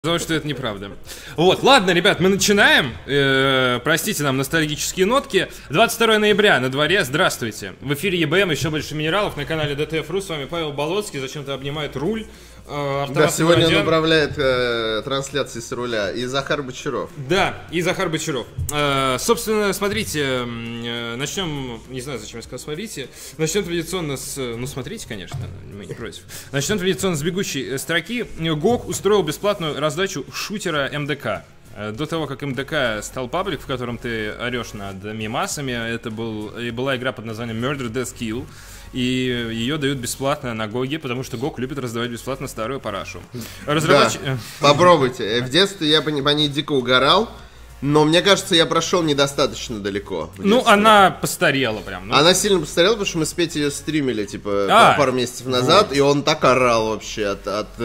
Потому что это неправда. Вот, ладно, ребят, мы начинаем. Простите нам ностальгические нотки. 22 ноября на дворе. Здравствуйте. В эфире ЕБМ, еще больше минералов на канале ДТФ.ру. С вами Павел Болоцкий. Зачем-то обнимает руль. Да, сегодня он управляет трансляцией с руля. И Захар Бочаров. Да, и Захар Бочаров. Собственно, смотрите, начнем, не знаю, зачем я сказал смотрите. Начнем традиционно с, ну смотрите, конечно, мы не против. Начнем традиционно с бегущей строки. GOG устроил бесплатную раздачу шутера МДК. До того, как МДК стал паблик, в котором ты орешь над мемасами, это была игра под названием Murder Death Kill. И ее дают бесплатно на Гоге, потому что Гог любит раздавать бесплатно старую парашу. Да, попробуйте. В детстве я по ней дико угорал, но мне кажется, я прошел недостаточно далеко. Ну, она постарела прям. Ну. Она сильно постарела, потому что мы с Петей ее стримили, типа, пару месяцев назад, вот. И он так орал вообще от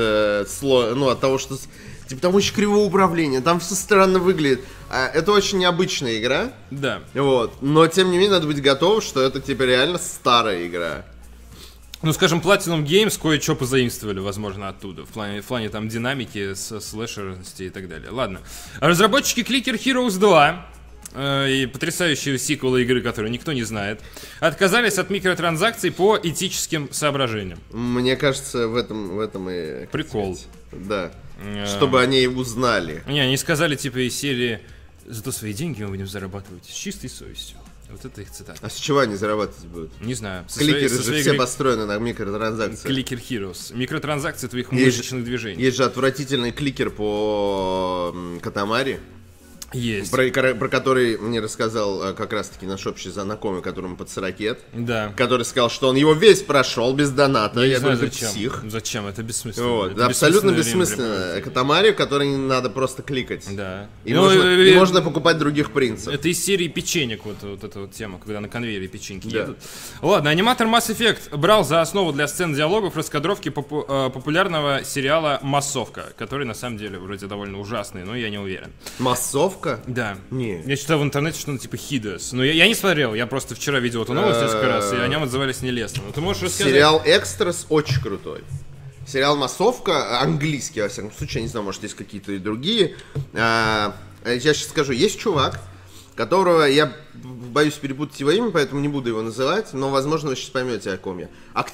того, что... Типа, там очень кривое управление, там все странно выглядит. Это очень необычная игра. Да. Вот. Но, тем не менее, надо быть готовым, что это, типа, реально старая игра. Ну, скажем, Platinum Games кое-что позаимствовали, возможно, оттуда. В плане там динамики, слэшерности и так далее. Ладно. Разработчики Clicker Heroes 2 и потрясающего сиквела игры, которую никто не знает, отказались от микротранзакций по этическим соображениям. Мне кажется, в этом и... Прикол. Да. Чтобы они узнали. Не, они сказали, типа, из серии «Зато свои деньги мы будем зарабатывать с чистой совестью». Вот это их цитата. А с чего они зарабатывать будут? Не знаю. Кликеры же все построены на микротранзакциях. Clicker Heroes. Микротранзакции твоих мышечных движений. Есть же отвратительный кликер по Катамари. Есть. Про который мне рассказал как раз-таки наш общий знакомый, которому под 40 лет. Да. Который сказал, что он его весь прошел без доната. Я не знаю, думаю, зачем. Псих. Зачем? Это бессмысленно. Вот. Это абсолютно бессмысленно. Катамари, который надо просто кликать. Да. И можно покупать других принцев. Это из серии печенек, вот эта вот тема, когда на конвейере печеньки едут. Ладно, аниматор Mass Effect брал за основу для сцен диалогов раскадровки популярного сериала «Массовка», который на самом деле вроде довольно ужасный, но я не уверен. Массовка? Да. Не. Я читал в интернете, что он типа Хидес. Но я не смотрел, я просто вчера видел эту новость несколько раз, и о нем отзывались нелестно. Но ты можешь рассказать? Сериал «Экстрас» очень крутой. Сериал «Массовка», английский, во всяком случае, я не знаю, может, есть какие-то и другие. Я сейчас скажу, есть чувак, которого, я боюсь перепутать его имя, поэтому не буду его называть, но, возможно, вы сейчас поймете, о ком я.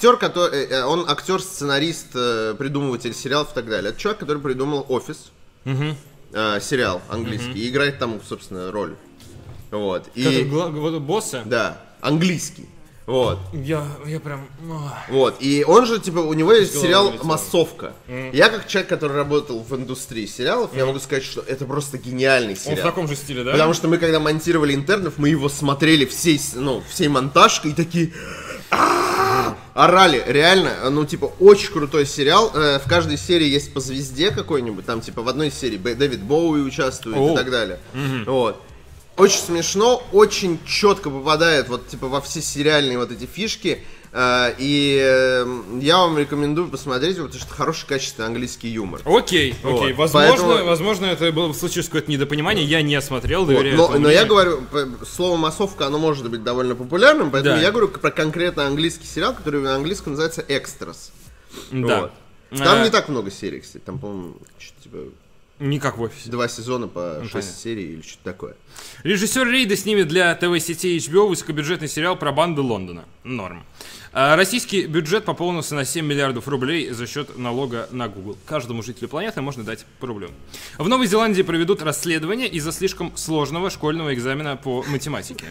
Он актер, сценарист, придумыватель сериалов и так далее. Это чувак, который придумал «Офис». Угу. Сериал английский, и играет там, собственно, роль. Вот. И... босса? Да, английский. Вот. Я прям... Вот, и он же, типа, у него есть сериал «Массовка». Я, как человек, который работал в индустрии сериалов, я могу сказать, что это просто гениальный сериал. Он в таком же стиле, да? Потому что мы, когда монтировали «Интернов», мы его смотрели всей монтажкой и такие... Орали, реально, ну, типа, очень крутой сериал. В каждой серии есть по звезде какой-нибудь. Там, типа, в одной серии Дэвид Боуи участвует и так далее. Вот. Очень смешно, очень четко попадает вот, типа, во все сериальные вот эти фишки. И я вам рекомендую посмотреть, потому что хороший, качественный английский юмор. Окей. Возможно, это было случилось какое-то недопонимание, я не смотрел, доверяю. Но я говорю, слово «массовка», оно может быть довольно популярным, поэтому я говорю про конкретно английский сериал, который на английском называется «Экстрас». Да. Вот. Там не так много серий, кстати, там, по-моему, типа... Не как в «Офисе». 2 сезона по 6 серий или что-то такое. Режиссер Рейда снимет для ТВ-сети HBO высокобюджетный сериал про банды Лондона. Норм. Российский бюджет пополнился на 7 миллиардов рублей за счет налога на Google. Каждому жителю планеты можно дать по рублю. В Новой Зеландии проведут расследование из-за слишком сложного школьного экзамена по математике.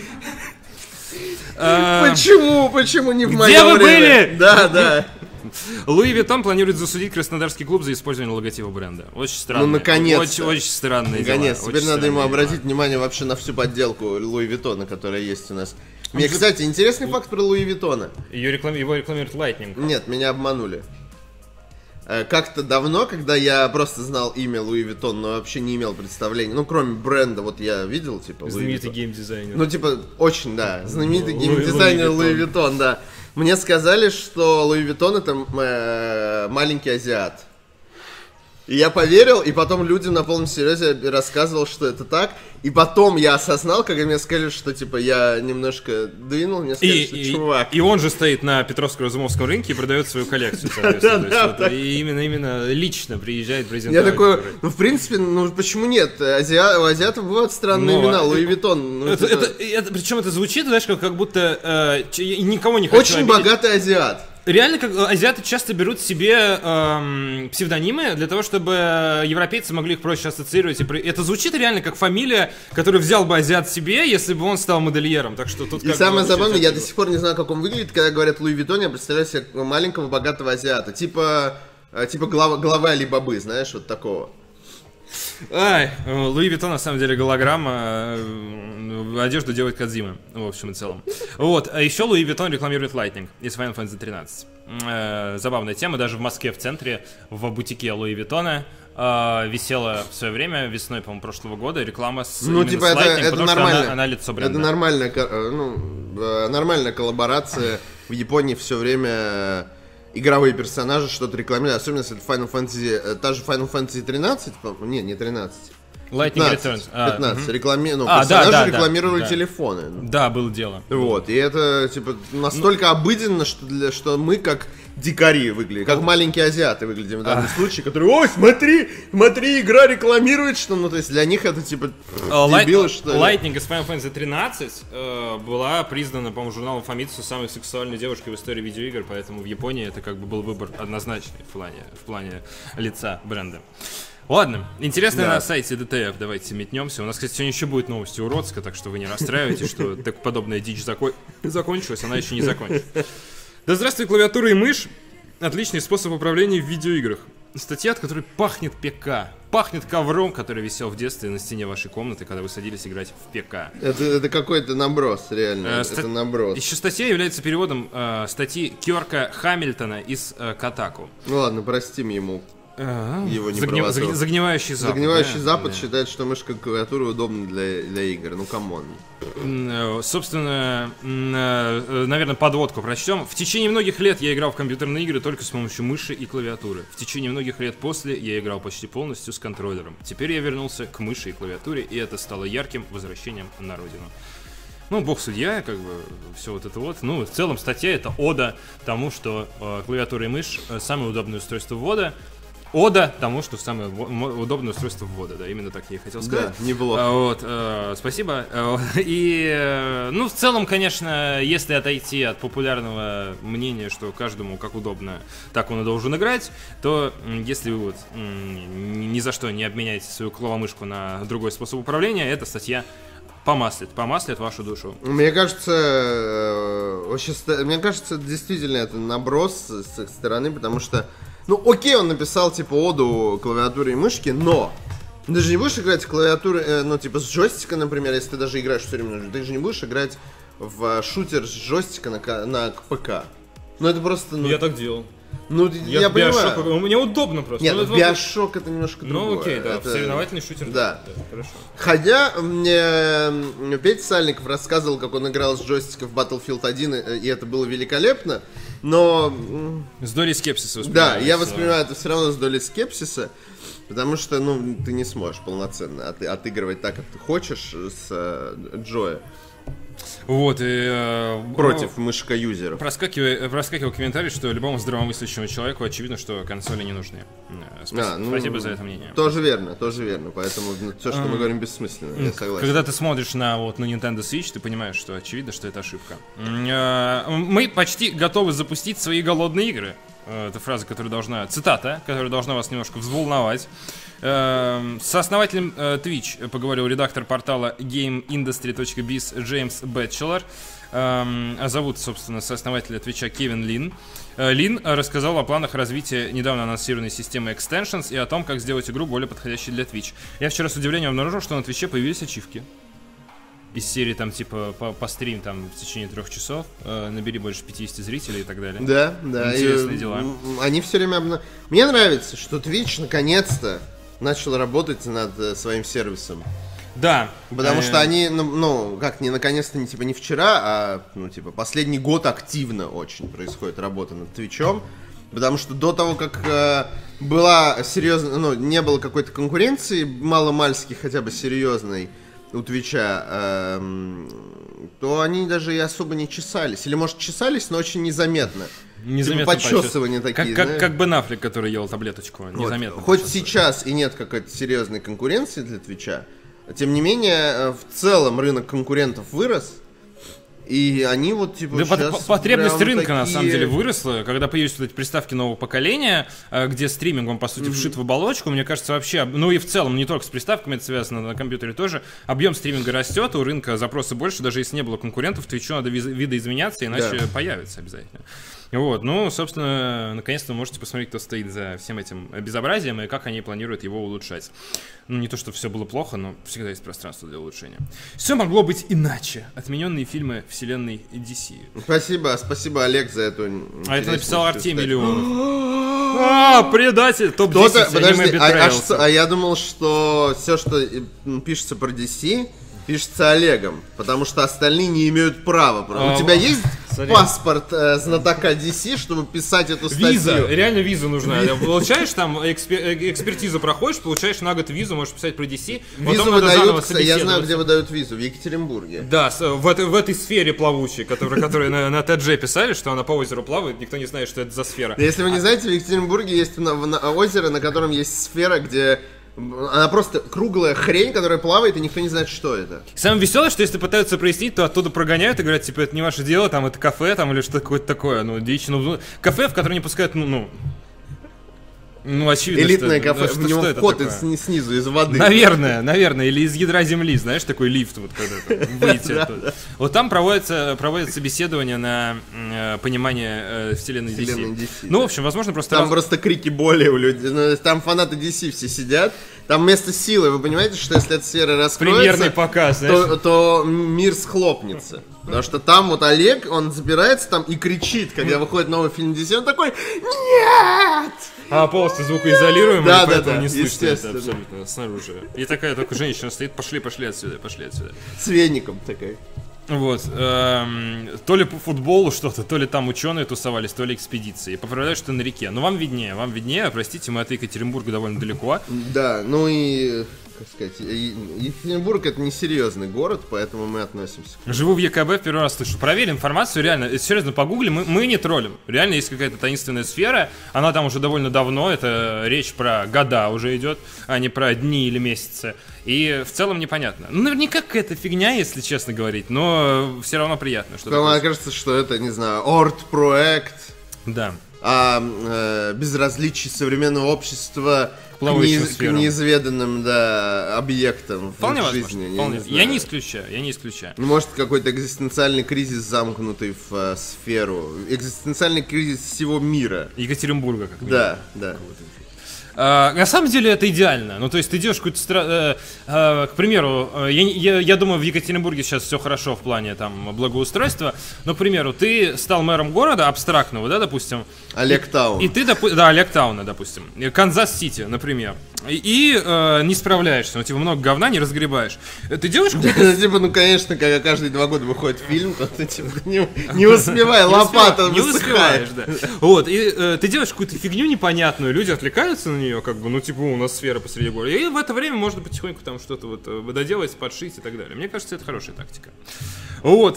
Почему не в моем время? Где вы были? Да. Луи Виттон планирует засудить краснодарский клуб за использование логотипа бренда. Очень странно. Ну, наконец-то. Очень странные наконец. дела. Теперь надо ему обратить внимание вообще на всю подделку Луи Виттона, которая есть у нас. Мне, кстати, интересный факт про Луи Виттона. Его рекламирует Lightning. Нет, меня обманули. Как-то давно, когда я просто знал имя Луи Виттон, но вообще не имел представления, ну, кроме бренда, вот я видел, типа, знаменитый геймдизайнер. Ну, типа, очень, да, знаменитый геймдизайнер Луи Виттон, да. Мне сказали, что Луи Виттон — это маленький азиат. И я поверил, и потом людям на полном серьезе рассказывал, что это так. И потом я осознал, когда мне сказали, что типа я немножко двинул, мне сказали, что чувак. И он же стоит на Петровско-Разумовском рынке и продает свою коллекцию, соответственно. И именно лично приезжает презентовать. Я такой, ну в принципе, ну почему нет? У азиатов бывают странные имена, Луи Виттон. Причем это звучит, знаешь, как будто никого не хочу обидеть. Очень богатый азиат. Реально, как азиаты часто берут себе псевдонимы для того, чтобы европейцы могли их проще ассоциировать. Это звучит реально как фамилия, которую взял бы азиат себе, если бы он стал модельером. Так что тут. И самое забавное, я до сих пор не знаю, как он выглядит, когда говорят Луи Виттон, я представляю себе маленького богатого азиата, типа главы Али-Бабы, знаешь, вот такого. Ай, Луи Виттон на самом деле голограмма, одежду делает Кодзима, в общем и целом. Вот, а еще Луи Виттон рекламирует Lightning из Final Fantasy 13. Забавная тема, даже в Москве в центре, в бутике Луи Виттона висела в свое время, весной, по-моему, прошлого года, реклама с, ну, типа с Lightning, это нормально. Она лицо бренда. Это нормальная коллаборация. В Японии все время игровые персонажи что-то рекламируют, особенно если это Final Fantasy, та же Final Fantasy 13, не 13. Lightning Returns. 15. Персонажи рекламировали телефоны. Да, было дело. Вот, и это, типа, настолько обыденно, что мы как дикари выглядим, как маленькие азиаты выглядим в данном случае, которые, ой, смотри, игра рекламирует, что, ну, то есть для них это, типа, дебилы, что ли. Lightning из Final Fantasy 13 была признана, по-моему, журналом Famitsu самой сексуальной девушкой в истории видеоигр, поэтому в Японии это как бы был выбор однозначный в плане лица бренда. Ладно, интересно на сайте ДТФ, давайте метнемся. У нас, кстати, сегодня еще будет новость уродска, так что вы не расстраивайтесь, что так подобная дичь закончилась, она еще не закончится. Да здравствуй, клавиатура и мышь. Отличный способ управления в видеоиграх. Статья, от которой пахнет ПК. Пахнет ковром, который висел в детстве на стене вашей комнаты, когда вы садились играть в ПК. Это какой-то наброс, реально. Это наброс. Еще статья является переводом статьи Кёрка Хамильтона из Kotaku. Ну ладно, простим ему. Его не Загнивающий Запад. Загнивающий Запад считает, что мышка и клавиатура удобны для игр. Ну, камон. Собственно, наверное, подводку прочтем. В течение многих лет я играл в компьютерные игры только с помощью мыши и клавиатуры. В течение многих лет после я играл почти полностью с контроллером. Теперь я вернулся к мыши и клавиатуре, и это стало ярким возвращением на родину. Ну, бог судья, как бы, все вот это вот. Ну, в целом, статья — это ода тому, что клавиатура и мышь — самое удобное устройство ввода. Ода тому, что самое удобное устройство ввода, да, именно так я и хотел сказать. Да, неплохо. Вот, спасибо. И, ну, в целом, конечно, если отойти от популярного мнения, что каждому как удобно, так он и должен играть, то если вы вот ни за что не обменяете свою клавомышку на другой способ управления, эта статья помаслит вашу душу. Мне кажется, действительно это наброс с их стороны, потому что ну, окей, он написал, типа, оду клавиатуре и мышки, но ты же не будешь играть в клавиатуры, ну, типа, с джойстика, например, если ты даже играешь все время, ты же не будешь играть в шутер с джойстика на ПК. Ну, это просто, ну... Я так делал. Ну, я понимаю. Мне удобно просто. Нет, Биошок это немножко другое. Ну, окей, да, это... соревновательный шутер. Да. Хорошо. Хотя, мне Петя Сальников рассказывал, как он играл с джойстика в Battlefield 1, и это было великолепно, но... С долей скепсиса воспринимаю. Да, я воспринимаю это все равно с долей скепсиса, потому что, ну, ты не сможешь полноценно отыгрывать так, как ты хочешь с Джоя. Вот, и... Против мышка-юзеров. Проскакивал комментарий, что любому здравомыслящему человеку очевидно, что консоли не нужны. Спасибо за это мнение. Тоже верно. Поэтому все, что мы говорим, бессмысленно. Я согласен. Когда ты смотришь на Nintendo Switch, ты понимаешь, что очевидно, что это ошибка. Мы почти готовы запустить свои голодные игры. Это фраза, цитата, которая должна вас немножко взволновать. С основателем Twitch поговорил редактор портала GameIndustry.biz Джеймс Бэтчелор. Зовут, собственно, сооснователя Твича Кевин Лин. Лин рассказал о планах развития недавно анонсированной системы Extensions и о том, как сделать игру более подходящей для Twitch. Я вчера с удивлением обнаружил, что на Твиче появились ачивки. Из серии там типа по стрим там в течение 3 часов, набери больше 50 зрителей и так далее. Да. Интересные дела. Они все время... Мне нравится, что Twitch наконец-то начал работать над своим сервисом. Да. Потому что они, не наконец-то, не вчера, а, последний год активно очень происходит работа над Твичом. Потому что до того, как была серьезная, ну, не было какой-то конкуренции, маломальски хотя бы серьезной у Твича, то они даже и особо не чесались. Или, может, чесались, но очень незаметно. Незаметно типа подчесывания такие, как Бен Аффлек, который ел таблеточку, незаметно. Вот. Хоть сейчас и нет какой-то серьезной конкуренции для Твича, тем не менее, в целом рынок конкурентов вырос. И они вот типа да, сейчас потребность рынка такие... на самом деле выросла, когда появились вот эти приставки нового поколения, где стриминг, он по сути вшит в оболочку, мне кажется вообще, ну и в целом не только с приставками это связано, на компьютере тоже, объем стриминга растет, у рынка запросы больше, даже если не было конкурентов, Твичу надо видоизменяться, иначе появится обязательно. Вот, ну, собственно, наконец-то вы можете посмотреть, кто стоит за всем этим безобразием и как они планируют его улучшать. Ну, не то, что все было плохо, но всегда есть пространство для улучшения. Все могло быть иначе. Отмененные фильмы вселенной DC. Спасибо, Олег, за эту... А это написал Артемий Леонов. Предатель! Топ-10 аниме Betrayals. А я думал, что все, что пишется про DC... пишется Олегом, потому что остальные не имеют права. У тебя есть паспорт знатока DC, чтобы писать эту статью? Виза, реально виза нужна. Получаешь там, экспертизу проходишь, получаешь на год визу, можешь писать про DC. Визу выдают, я знаю, где выдают визу, в Екатеринбурге. Да, в этой сфере плавучей, которую на ТДЖ писали, что она по озеру плавает, никто не знает, что это за сфера. Если вы не знаете, в Екатеринбурге есть озеро, на котором есть сфера, где... Она просто круглая хрень, которая плавает, и никто не знает, что это. Самое веселое, что если пытаются прояснить, то оттуда прогоняют и говорят, типа, это не ваше дело, там, это кафе, там, или что-то какое-то такое, ну, дичь, ну, кафе, в которое не пускают, ну, очевидно, элитное что, кафе, в него вход снизу, из воды. Наверное, или из ядра земли, знаешь, такой лифт, вот когда выйти оттуда. Вот там проводятся собеседования на понимание вселенной DC. Ну, в общем, возможно, просто... Там просто крики боли у людей, там фанаты DC все сидят, там вместо силы, вы понимаете, что если эта сфера раскроется... Примерный показ, знаешь. То мир схлопнется. Потому что там вот Олег, он забирается там и кричит, когда выходит новый фильм DC, он такой: «Нет!» А полностью звукоизолируемый, да, поэтому не слышно это абсолютно снаружи. И такая только женщина стоит: пошли отсюда. С веником такая. Вот, то ли по футболу что-то, то ли там ученые тусовались, то ли экспедиции. Поправляю, что на реке. Но вам виднее, простите, мы от Екатеринбурга довольно далеко. Да, ну и, как сказать, Екатеринбург — это несерьезный город, поэтому мы относимся. Живу в ЕКБ, первый раз слышу. Проверь информацию, реально, серьезно, погугли, мы не троллим. Реально есть какая-то таинственная сфера, она там уже довольно давно, это речь про года уже идет, а не про дни или месяцы. И в целом непонятно. Ну, наверняка какая-то фигня, если честно говорить, но все равно приятно. Мне кажется, что это, не знаю, орт-проект. Да. Безразличие современного общества к неизведанным, объектам в жизни. Вполне. Я не исключаю. Может, какой-то экзистенциальный кризис, замкнутый в сферу. Экзистенциальный кризис всего мира. Екатеринбурга, как минимум. Да. На самом деле это идеально. Ну, то есть ты идешь какую-то к примеру, я думаю, в Екатеринбурге сейчас все хорошо в плане там благоустройства, но, к примеру, ты стал мэром города абстрактного, да, допустим. Олег Таун. И ты, Олег Тауна, допустим. Канзас-Сити, например. И не справляешься, ну, типа, много говна не разгребаешь. Ты делаешь какую-то... Типа, ну, конечно, когда каждые 2 года выходит фильм, то ты, типа, не успевай, лопата высыхает. Не успеваешь, да. Вот, и ты делаешь какую-то фигню непонятную, люди отвлекаются на нее, как бы, ну, типа, у нас сфера посреди города. И в это время можно потихоньку там что-то вот доделать, подшить и так далее. Мне кажется, это хорошая тактика. Вот.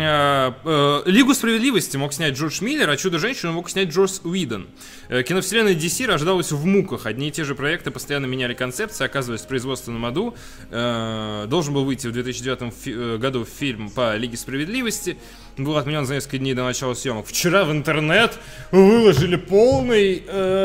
Лигу справедливости мог снять Джордж Миллер, а Чудо-женщину мог снять Джосс Уидон. Киновселенная DC рождалась в муках. Одни и те же проекты постоянно меняли концепции, оказываясь в производственном аду. Должен был выйти в 2009 году фильм по Лиге справедливости. Был отменен за несколько дней до начала съемок. Вчера в интернет выложили полный...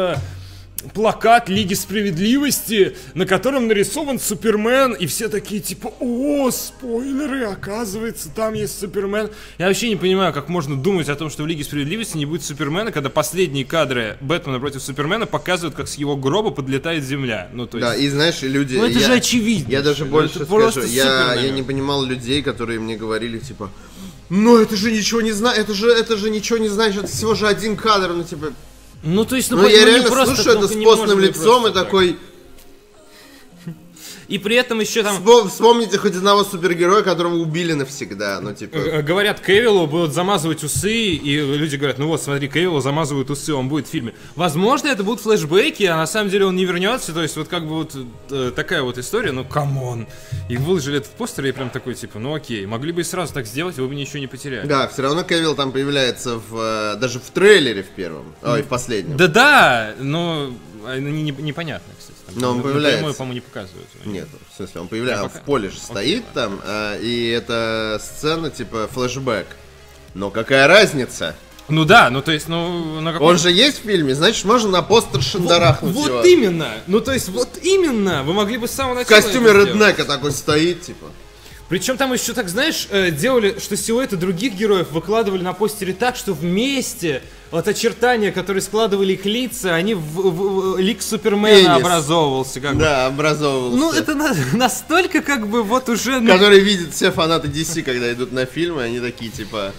плакат Лиги Справедливости, на котором нарисован Супермен, и все такие типа: о, спойлеры, оказывается, там есть Супермен. Я вообще не понимаю, как можно думать о том, что в Лиге Справедливости не будет Супермена, когда последние кадры Бэтмена против Супермена показывают, как с его гроба подлетает земля. Ну, то есть... Да, и знаешь, люди... Ну, это же очевидно. Я даже больше скажу, я не понимал людей, которые мне говорили, типа: ну, это же ничего не знает, это же ничего не значит, это всего же один кадр, ну, типа... Ну, то есть, я реально слушаю это с постным лицом и такой... И при этом еще там... Вспомните хоть одного супергероя, которого убили навсегда, ну типа... Говорят, Кевиллу будут замазывать усы, и люди говорят, ну вот, смотри, Кевиллу замазывают усы, он будет в фильме. Возможно, это будут флешбеки, а на самом деле он не вернется, то есть вот как бы вот такая вот история, ну камон. И выложили этот постер, и прям такой, типа, ну окей, могли бы и сразу так сделать, вы бы ничего не потеряли. Да, все равно Кевилл там появляется даже в трейлере в первом, ой, в последнем. Да, но непонятно, кстати. Но он появляется. По-моему, не показывают. Нет, в смысле, он появляется, в поле же стоит там, и это сцена типа флешбэк. Но какая разница? Ну да, ну то есть, ну... На каком... Он же есть в фильме, значит, можно на постер шандарахнуть его. Вот именно! Ну то есть, вот именно! Вы могли бы с самого начала... В костюме реднека такой стоит, типа. Причем там еще так, знаешь, делали, что силуэты других героев выкладывали на постере так, что вместе вот очертания, которые складывали их лица, они в лик Супермена образовывался. Как да, бы. Образовывался. Ну, это настолько как бы вот уже... Которые видят все фанаты DC, когда идут на фильмы, они такие, типа...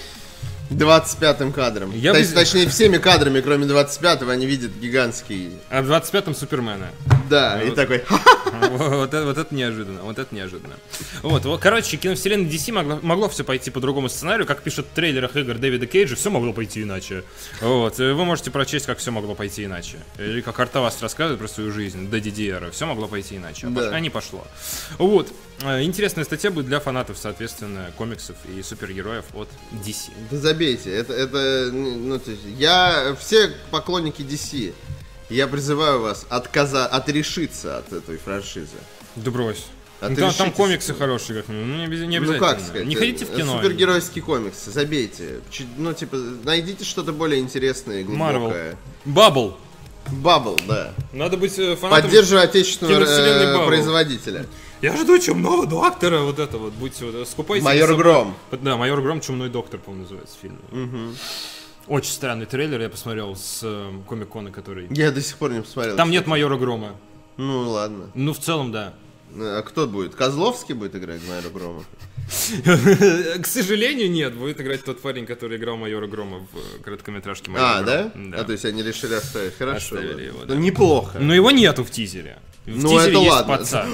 25-м кадром. Точнее, всеми кадрами, кроме 25-го, они видят гигантский... А в 25-м Супермена. Да, и такой... Вот это неожиданно, вот это неожиданно. Вот, короче, киновселенная DC могло все пойти по другому сценарию, как пишет в трейлерах игр Дэвида Кейджа, все могло пойти иначе. Вот, вы можете прочесть, как все могло пойти иначе. Или как Артаваст рассказывает про свою жизнь, до DDR, все могло пойти иначе, а не пошло. Вот, интересная статья будет для фанатов, соответственно, комиксов и супергероев от DC. Да забейте, это ну, то есть, все поклонники DC, я призываю вас отрешиться от этой франшизы. Да брось. Там комиксы хорошие, как минимум. Не обязательно. Ну как сказать? Не ходите в кино. Супергеройские комиксы, забейте. Ну, типа, найдите что-то более интересное и глубокое. Бабл, да. Надо быть фанатом. Поддерживай отечественного производителя. Я жду Чумного доктора, вот это вот, будьте вот, скупайте. Майор Гром. Да, Майор Гром, Чумной доктор, по-моему, называется фильм. Угу. Очень странный трейлер, я посмотрел с Комик-Кона, который... Я до сих пор не посмотрел. Там нет Майора Грома. Ну, ладно. Ну, в целом, да. А кто будет? Козловский будет играть Майора Грома? К сожалению, нет. Будет играть тот парень, который играл Майора Грома в короткометражке Майора Грома. Да? А, то есть они решили оставить. Хорошо. Оставили его, да. Ну, неплохо. Но его нету в тизере. В тизере это есть ладно. пацан.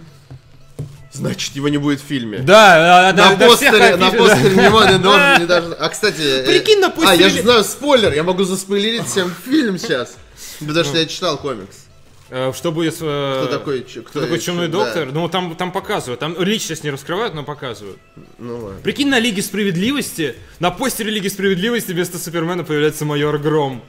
Значит, его не будет в фильме. Да, на постере не должен, не даже. А, кстати... Прикинь, на постере... я же знаю спойлер, я могу заспойлерить всем фильм сейчас. Потому что я читал комикс. Что будет... Кто такой Чумной доктор? Да. Ну, там показывают. Там личность не раскрывают, но показывают. Ну, ладно. Прикинь, на Лиге Справедливости, на постере Лиги Справедливости вместо Супермена появляется Майор Гром.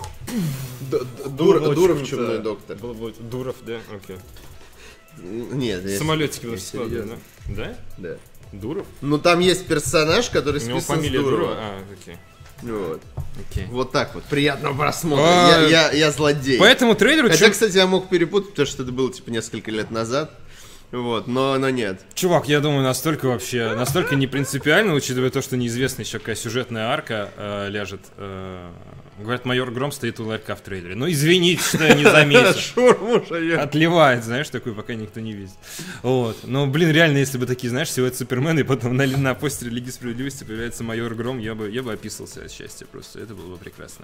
Дуров Чумной доктор. Дуров, да? Окей. Нет, самолетики у нас складывают, да? Да. Дуров? Ну, там есть персонаж, который списан с фамилия Дурова. Окей. Вот. Okay. Вот так вот. Приятного просмотра. Я злодей. По этому трейлеру... Хотя, кстати, я мог перепутать, потому что это было типа несколько лет назад. Вот, но нет. Чувак, я думаю, настолько не принципиально, учитывая то, что неизвестна еще какая сюжетная арка ляжет. Говорят, Майор Гром стоит у ларька в трейлере. Ну, извините, что я не заметил. Отливает, знаешь, такой, пока никто не видит. Вот. Но, блин, реально, если бы такие, знаешь, силуэт Супермена, и потом на постере Лиги Справедливости появляется Майор Гром, я бы описался от счастья просто. Это было бы прекрасно.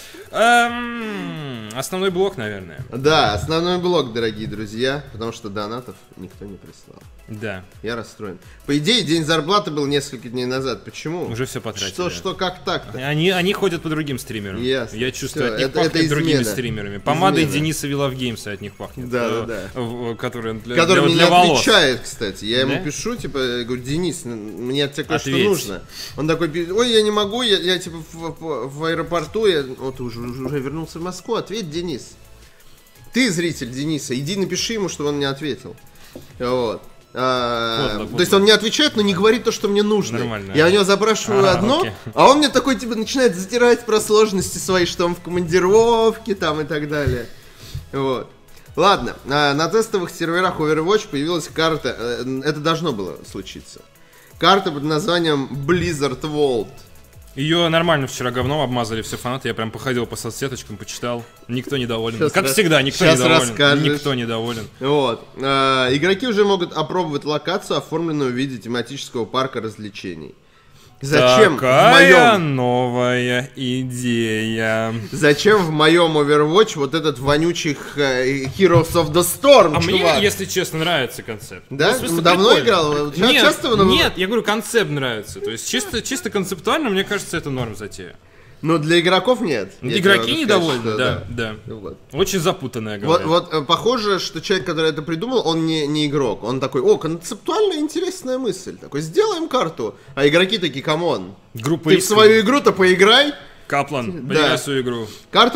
Основной блок, наверное. Да, основной блок, дорогие друзья, потому что донатов никто не прислал. Да. Я расстроен. По идее, день зарплаты был несколько дней назад. Почему? Уже все потратили. Что как так-то? Они ходят по другим стримерам. Ясно. Я чувствую, Всё, от них это пахнет другими измена. стримерами. Помадой Дениса Вилавгеймса от них пахнет. Да. Который мне для волос. Отвечает, кстати. Я ему пишу, типа, я говорю, Денис, мне от тебя кое-что нужно. Он такой, ой, я не могу, я типа в аэропорту, вот уже вернулся в Москву, ответь, Денис. Ты зритель Дениса, иди напиши ему, чтобы он мне ответил. Вот. То есть он не отвечает, но не говорит то, что мне нужно. Нормально. Я у него запрашиваю одно, а он мне такой типа начинает затирать про сложности свои, что он в командировке там и так далее. Вот. Ладно, на тестовых серверах Overwatch появилась карта, это должно было случиться. Карта под названием Blizzard World. Ее нормально вчера говном обмазали все фанаты, я прям походил по соцсеточкам, почитал. Никто недоволен. Сейчас как всегда, никто недоволен. Расскажешь. Никто недоволен. Вот. Игроки уже могут опробовать локацию, оформленную в виде тематического парка развлечений. Зачем Такая новая идея. Зачем в моем Overwatch вот этот вонючий Heroes of the Storm, А чувак? мне, если честно, нравится концепт. Да? Ну, в смысле, Давно прикольно. играл? Нет, Часто вы нет, я говорю, концепт нравится. То есть чисто концептуально, мне кажется, это норм затея. Но для игроков нет. Я Игроки тебе могу недовольны, сказать, что да. Вот. Очень запутанная, говорят. Вот похоже, что человек, который это придумал, он не игрок. Он такой, концептуально интересная мысль. Такой, сделаем карту. А игроки такие, камон. Группа Ты в X, свою игру-то поиграй. Каплан, Да. поиграй в свою игру. Карта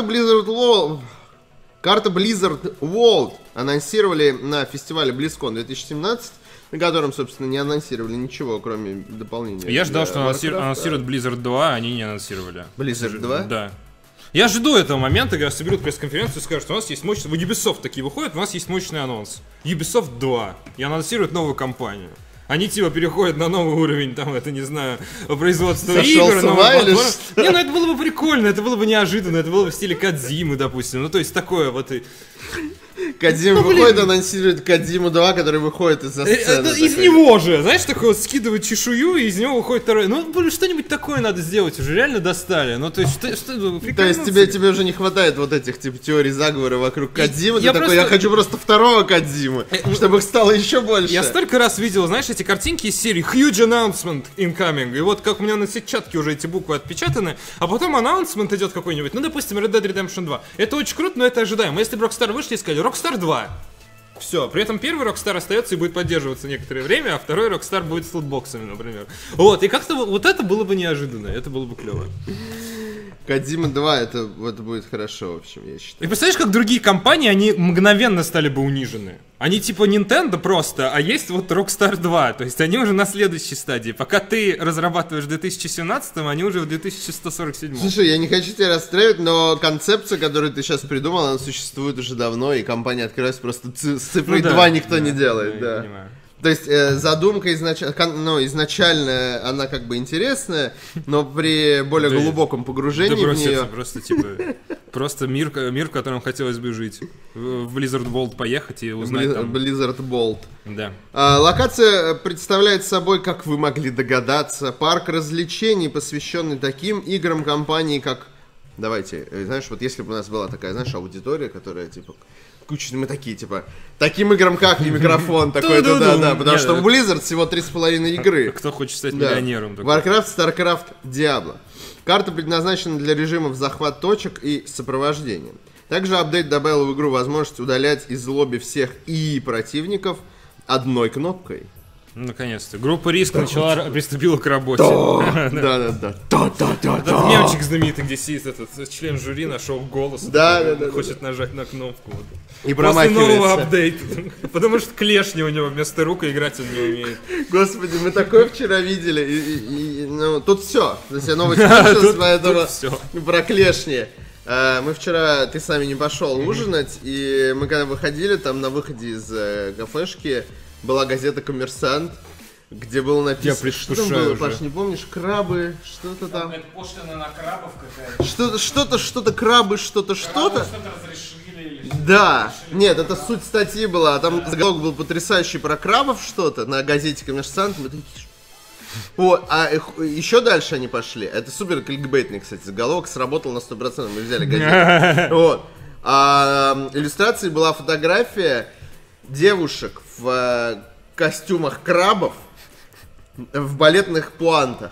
Blizzard World анонсировали на фестивале BlizzCon 2017, на котором, собственно, не анонсировали ничего, кроме дополнения. Я ждал, для что Warcraft. анонсируют Blizzard 2, а они не анонсировали. Blizzard 2? Да. Я жду этого момента, когда соберут пресс-конференцию и скажут, что у нас есть мощный... В Ubisoft такие выходят, у нас есть мощный анонс. Ubisoft 2. И анонсируют новую кампанию. Они типа переходят на новый уровень, там, это, не знаю, производства Сошел игр, с ума новых или платформ. что? Не, ну это было бы прикольно, это было бы неожиданно, это было бы в стиле Кодзимы, допустим. Ну, то есть такое вот и... Кодзима блин. выходит, анонсирует Кодзиму 2, который выходит из-за сцены. Из такой. него же, знаешь, такой вот скидывает чешую, и из него выходит второй. Ну, блин, что-нибудь такое надо сделать, уже реально достали. Ну, то есть, что То есть прикольнуться? тебе уже не хватает вот этих типа теорий заговора вокруг Кодзимы. Ты я такой, просто- я хочу просто второго Кодзимы, чтобы их стало еще больше. Я столько раз видел, знаешь, эти картинки из серии Huge Announcement Incoming, и вот как у меня на сетчатке уже эти буквы отпечатаны, а потом анонсмент идет какой-нибудь, ну, допустим, Red Dead Redemption 2. Это очень круто, но это ожидаемо. Если бы Rockstar вышли и сказали Rockstar 2, все, при этом первый Rockstar остается и будет поддерживаться некоторое время, а второй Rockstar будет с лутбоксами, например. Вот, и как-то вот это было бы неожиданно, это было бы клево. Кодзима 2, это будет хорошо, в общем, я считаю. И представляешь, как другие компании, они мгновенно стали бы унижены. Они типа Nintendo просто, а есть вот Rockstar 2. То есть они уже на следующей стадии. Пока ты разрабатываешь в 2017-м, они уже в 2147-м. Слушай, я не хочу тебя расстраивать, но концепция, которую ты сейчас придумал, она существует уже давно, и компания открылась просто с цифрой 2 никто не делает, я да. понимаю. То есть задумка изначально она как бы интересная, но при более Да. глубоком погружении Да в брось, это нее... просто типа просто мир, в котором хотелось бы жить. В Blizzard World поехать и узнать там. Blizzard Bolt. Да. Локация представляет собой, как вы могли догадаться, парк развлечений, посвященный таким играм компании, как... Давайте, знаешь, вот если бы у нас была такая, знаешь, аудитория, которая, типа, мы такие, типа, таким играм как и микрофон, такой-то, да, потому что в Blizzard всего 3,5 игры. Кто хочет стать Да. миллионером? такой. Warcraft, StarCraft, Diablo. Карта предназначена для режимов захват точек и сопровождения. Также апдейт добавил в игру возможность удалять из лобби всех ИИ противников одной кнопкой. Ну, наконец-то. Группа Риск приступила к работе. Да. Этот мемчик знаменитый, где сидит этот член жюри, нашел голос. Да. Хочет нажать на кнопку. Вот. И После нового промахивается. апдейта. Потому что клешни у него вместо рук, и играть он не умеет. Господи, мы такое вчера видели. Ну, тут все. То есть я новость кончилась, поэтому Тут все. про клешни. Мы вчера, ты с нами не пошел ужинать, и мы когда выходили, там на выходе из кафешки была газета «Коммерсант», где было написано, что там предвкушаю было, уже. Паш, не помнишь, крабы, что-то там, Это пошлина на крабов какая-то. что-то крабы, что-то. Что-то разрешили или Да, нет, это суть статьи была, там заголовок был потрясающий про крабов что-то на газете «Коммерсант». Мы такие, вот, а еще дальше они пошли. Это супер кликбейтный, кстати, заголовок сработал на 100%. Мы взяли газету. Вот. А иллюстрацией была фотография девушек в костюмах крабов в балетных пуантах.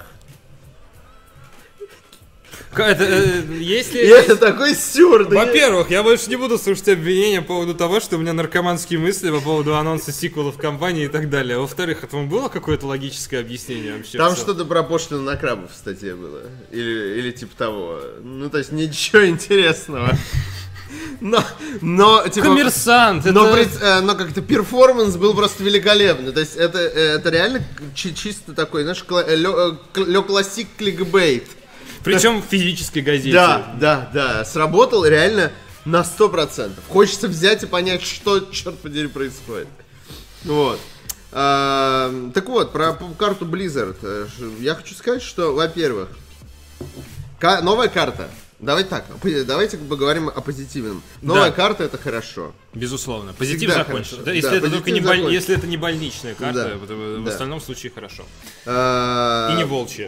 Если... И это такой сюр. да Во-первых, я больше не буду слушать обвинения по поводу того, что у меня наркоманские мысли по поводу анонса сиквелов компании и так далее. Во-вторых, этому было какое-то логическое объяснение вообще? Там в целом? что-то про пошлину на крабов в статье было. Или типа того. Ну, то есть ничего интересного. Но типа... Коммерсант! Но как-то перформанс был просто великолепный. То есть это реально чисто такой, знаешь, классик кликбейт. Причем в физической газете. Да. Сработал реально на 100%. Хочется взять и понять, что, черт подери, происходит. Вот. Так вот, про карту Blizzard. Я хочу сказать, что, во-первых, новая карта. Давайте поговорим о позитивном. Новая карта — это хорошо. Безусловно. Позитив Всегда закончен. хорошо. Да, если, Да, это только позитив не закончен. если это не больничная карта, Да. в Да. остальном случае хорошо. И не волчья.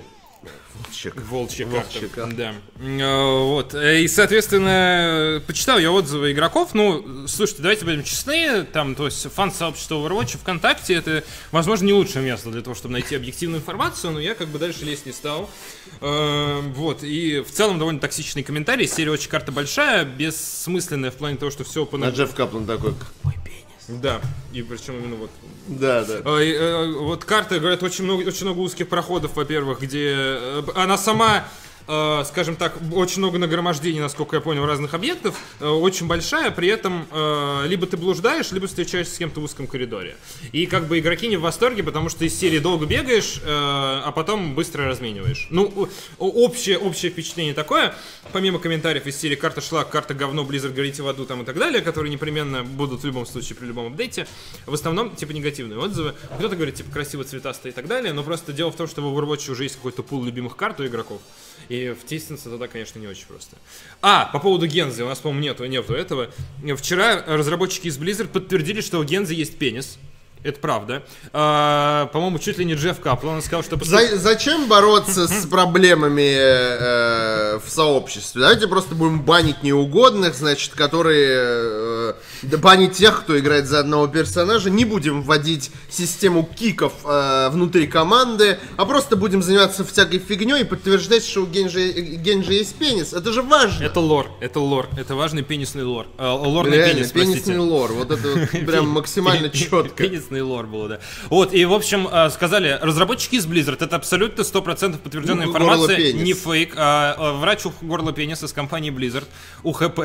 Волчья Волчья карта. карта. Да. Вот. И, соответственно, почитал я отзывы игроков. Ну, слушайте, давайте будем честны. Там, то есть, фан-сообщество Overwatch ВКонтакте — это, возможно, не лучшее место для того, чтобы найти объективную информацию, но я как бы дальше лезть не стал. Вот. И в целом довольно токсичный комментарий. Серия очень карта большая, бессмысленная в плане того, что все по... А Джефф Каплан такой, какой пенис. Да, и причем именно вот... Да. Вот карта, говорят, очень много узких проходов, во-первых, где она сама, скажем так, очень много нагромождений, насколько я понял, разных объектов, очень большая, при этом либо ты блуждаешь, либо встречаешься с кем-то в узком коридоре. И как бы игроки не в восторге, потому что из серии долго бегаешь, а потом быстро размениваешь. Ну, общее впечатление такое, помимо комментариев из серии «Карта шлак», «Карта говно», «Blizzard, горите в аду» там и так далее, которые непременно будут в любом случае при любом апдейте, в основном, типа, негативные отзывы. Кто-то говорит, типа, красиво, цветасто и так далее, но просто дело в том, что в Overwatch уже есть какой-то пул любимых карт у игроков, и втиснуться туда, конечно, не очень просто. По поводу Гензы, у нас, по-моему, нету этого. Вчера разработчики из Blizzard подтвердили, что у Гензы есть пенис. Это правда. По-моему, чуть ли не Джефф Каплан сказал, что... Зачем бороться с проблемами в сообществе? Давайте просто будем банить неугодных, значит, которые... банить тех, кто играет за одного персонажа. Не будем вводить систему киков внутри команды, а просто будем заниматься всякой фигней и подтверждать, что у Генжи есть пенис. Это же важно. Это лор. Это важный пенисный лор. Лорный реально, пенис, простите. пенисный лор. Вот это вот прям максимально четко. Пенисный лор было, да. Вот, и, в общем, сказали, разработчики из Blizzard, это абсолютно 100% подтвержденная информация, не фейк, врач у горла пениса из компании Blizzard, УХП,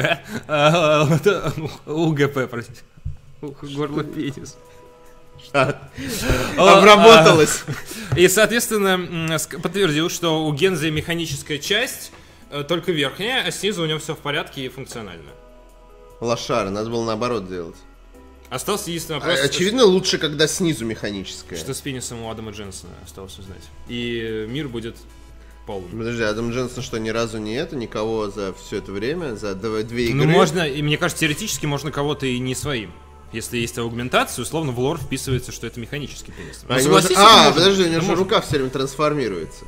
УГП, простите, горло пенис. Обработалось. И, соответственно, подтвердил, что у Гензы механическая часть, только верхняя, а снизу у него все в порядке и функционально. Лошары, надо было наоборот делать. Остался единственный вопрос. Очевидно, лучше, когда снизу механическая. Что с пенисом у Адама Дженсона осталось узнать. И мир будет полным. Подожди, Адам Дженсон что, ни разу никого за все это время, за две игры? Ну, можно, и мне кажется, теоретически можно кого-то и не своим. Если есть аугментация, условно в лор вписывается, что это механический пенис. Подожди, у него же рука все время трансформируется.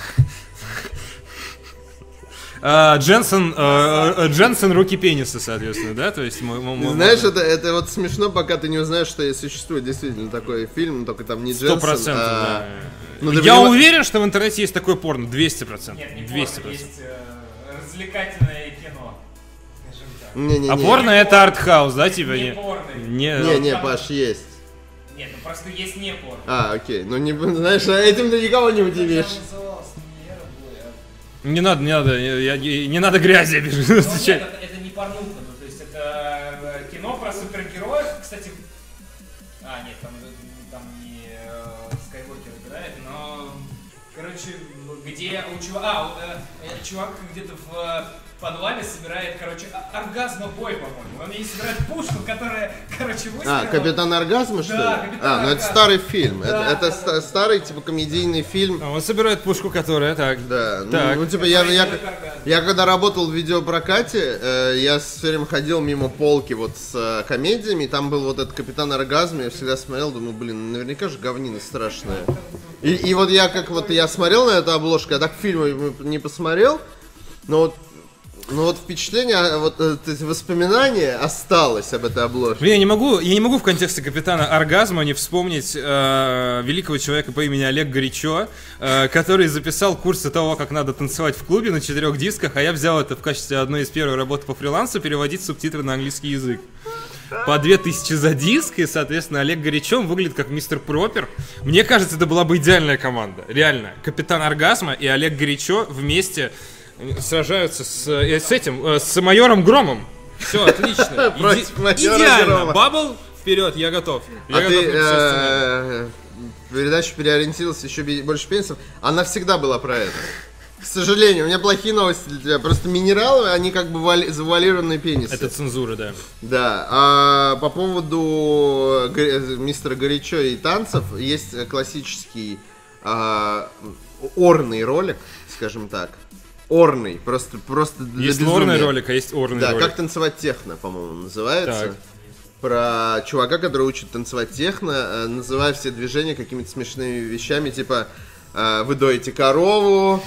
Дженсен руки пениса, соответственно, да? То есть знаешь, это вот смешно, пока ты не узнаешь, что существует действительно такой фильм, только там не Дженсен. 100%, да. Я уверен, что в интернете есть такое порно, 200%. Нет, не 200%. порно, есть развлекательное кино. А порно это артхаус, да, типа? Не порно. Не, Паш, есть. Нет, ну просто есть не порно. Окей, ну не, знаешь, этим ты никого не удивишь. Не надо, не надо грязи обижать. Нет, это не порнуха, ну, то есть это кино про супергероев, кстати. Нет, там не Скайуокер играет, но, короче, где у чувака, чувак где-то в подвале собирает, короче, оргазмобой, по-моему. Он ей собирает пушку, которая, короче, выстрелила. Капитан Оргазма, что ли? Капитан Ну это старый фильм. Да, это старый, типа, комедийный фильм. Он собирает пушку, которая так. Да, так. ну типа я когда работал в видеопрокате, я все время ходил мимо полки вот с комедиями, и там был вот этот Капитан Оргазм, я всегда смотрел, думаю, блин, наверняка же говнина страшная. И вот я смотрел на эту обложку, я так фильм не посмотрел, но вот впечатление, вот эти воспоминания осталось об этой обложке. Я не могу в контексте Капитана Оргазма не вспомнить великого человека по имени Олег Горячо, который записал курсы того, как надо танцевать в клубе на 4 дисках, а я взял это в качестве одной из первых работ по фрилансу, переводить субтитры на английский язык. По 2000 за диск, и, соответственно, Олег Горячо выглядит как мистер Пропер. Мне кажется, это была бы идеальная команда. Реально. Капитан Оргазма и Олег Горячо вместе сражаются с майором Громом. Все, отлично. Идеально. Бабл, вперед, я готов. Передача переориентировалась еще больше пенсов. Она всегда была про это. К сожалению, у меня плохие новости для тебя. Просто минералы, они как бы завуалированные пенисы. Это цензура, да. Да. А по поводу мистера Горячо и танцев, есть классический орный ролик, скажем так. Орный, просто для есть безумия. лорный ролик, а есть орный ролик. Да, как танцевать техно, по-моему, называется. Так. Про чувака, который учит танцевать техно, называя все движения какими-то смешными вещами, типа вы доите корову,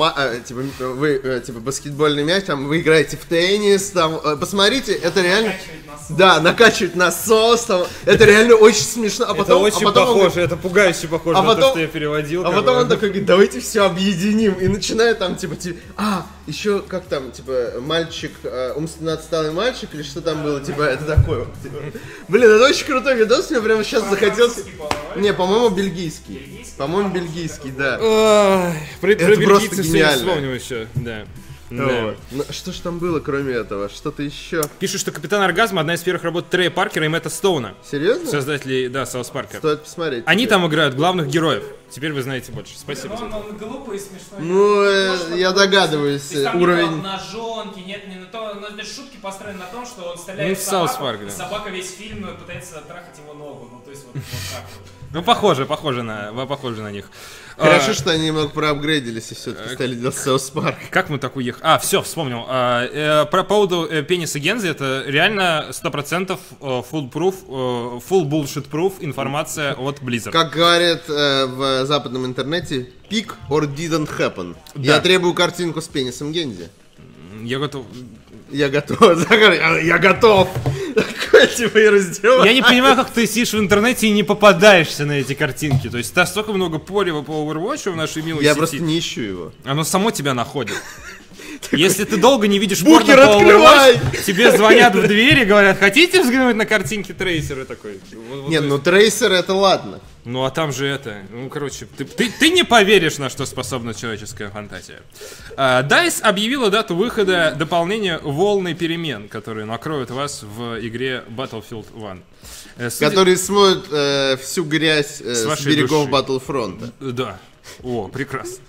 типа баскетбольный мяч, там вы играете в теннис, там посмотрите, это реально, да, накачивать насос, там, это реально очень смешно. А потом, это очень похоже, это пугающе похоже на то, что я переводил. А потом он такой говорит, давайте все объединим, и начинает там типа, еще как там, типа мальчик, умственно отсталый мальчик или что там было, типа это такое. Типа. Блин, это очень крутой видос, мне прямо сейчас захотелось. Не, по-моему, бельгийский. По-моему, бельгийский, да. Про бельгийцев я вспомнил еще, да. Ну, что ж там было, кроме этого? Что-то еще? Пишут, что «Капитан Оргазма» одна из первых работ Трея Паркера и Мэтта Стоуна. Серьезно? Создателей, да, Саус Парка. Стоит посмотреть. Они там играют главных героев. Теперь вы знаете больше. Спасибо. Он глупый и смешной. Ну, я догадываюсь, уровень... Ножонки, нет, не на то, но шутки построены на том, что он стреляет в Саус собаку, Парк, да. собака весь фильм пытается трахать его ногу. Ну, то есть вот так вот. Ну, похоже на них. Хорошо, что они немного проапгрейдились и все-таки стали делать Саус Парк. Как мы так уехали? Все, вспомнил. По поводу пениса Гензи, это реально 100% full bullshit proof информация от Blizzard. Как говорят в западном интернете, peak or didn't happen. Да. Я требую картинку с пенисом Гензи. Я готов. Я готов. Я готов. Такой типа и раздеваю. Я не понимаю, как ты сидишь в интернете и не попадаешься на эти картинки. То есть там столько много порева по Overwatch в нашей милой Я сети. просто не ищу его. Оно само тебя находит. Если ты долго не видишь Букер, порно по открывай! Overwatch, тебе звонят в дверь и говорят, хотите взглянуть на картинки Трейсера такой? Нет, ну трейсер это ладно. Ну а там же это, ну короче, ты не поверишь, на что способна человеческая фантазия. DICE объявила дату выхода дополнения «Волны перемен», которые накроют вас в игре Battlefield 1. Который смоет всю грязь с берегов души. Battlefront. Да. О, прекрасно.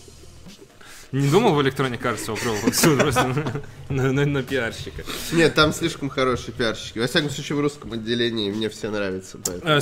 Не думал в Electronic Arts попробовать просто на пиарщика. Нет, там слишком хорошие пиарщики. Во всяком случае, в русском отделении мне все нравится.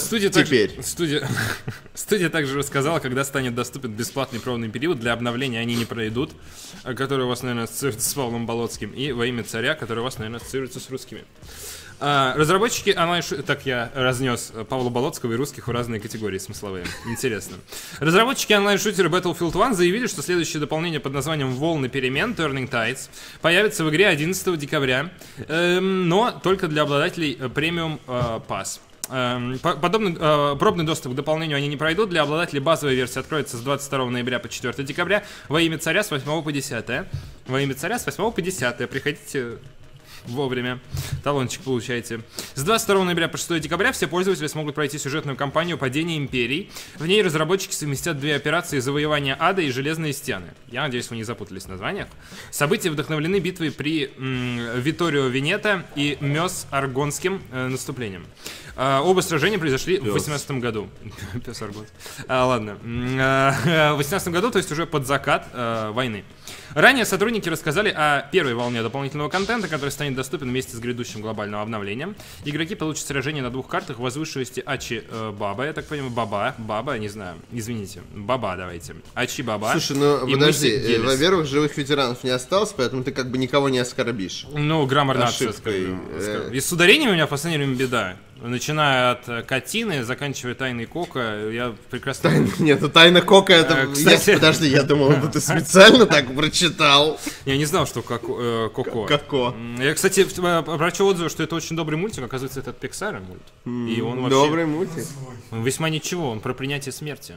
Студия также рассказала, когда станет доступен бесплатный пробный период. Для обновления они не пройдут, который у вас, наверное, ассоциируется с Павлом Болоцким, и «Во имя царя», который у вас, наверное, ассоциируется с русскими. Разработчики так я разнес Павла Болоцкого и русских в разные категории смысловые. Интересно. Разработчики онлайн-шутера Battlefield 1 заявили, что следующее дополнение под названием «Волны перемен» Turning Tides появится в игре 11 декабря, но только для обладателей премиум пасс. Подобный пробный доступ к дополнению они не пройдут. Для обладателей базовой версии откроется с 22 ноября по 4 декабря. Во имя царя с 8 по 10. Во имя царя с 8 по 10. Приходите вовремя. Талончик получаете. С 22 ноября по 6 декабря все пользователи смогут пройти сюжетную кампанию «Падение империй». В ней разработчики совместят две операции «Завоевание ада» и «Железные стены». Я надеюсь, вы не запутались в названиях. События вдохновлены битвой при Виторио Венето и Мёс Аргонским наступлением. Оба сражения произошли в 18 году. Пёс Аргон. Ладно. В 18 году, то есть уже под закат войны. Ранее сотрудники рассказали о первой волне дополнительного контента, который станет доступен вместе с грядущим глобальным обновлением. Игроки получат сражение на двух картах возвышенности Ачи Баба, я так понимаю, Баба, не знаю, извините, Баба давайте. Ачи Баба. Слушай, ну подожди, во-первых, живых ветеранов не осталось, поэтому ты как бы никого не оскорбишь. Ну, граммарно скажу. И с ударением у меня в последнее время беда. Начиная от Катины, заканчивая Тайной Кока, я прекрасно... Нет, ну Тайна Кока, это... Кстати... Подожди, я думал, ты специально так прочитал. Я не знал, что Коко. Коко. Я, кстати, прочел отзыв, что это очень добрый мультик, оказывается, это от Pixar мульт. И он вообще... Добрый мультик. Он весьма ничего, он про принятие смерти.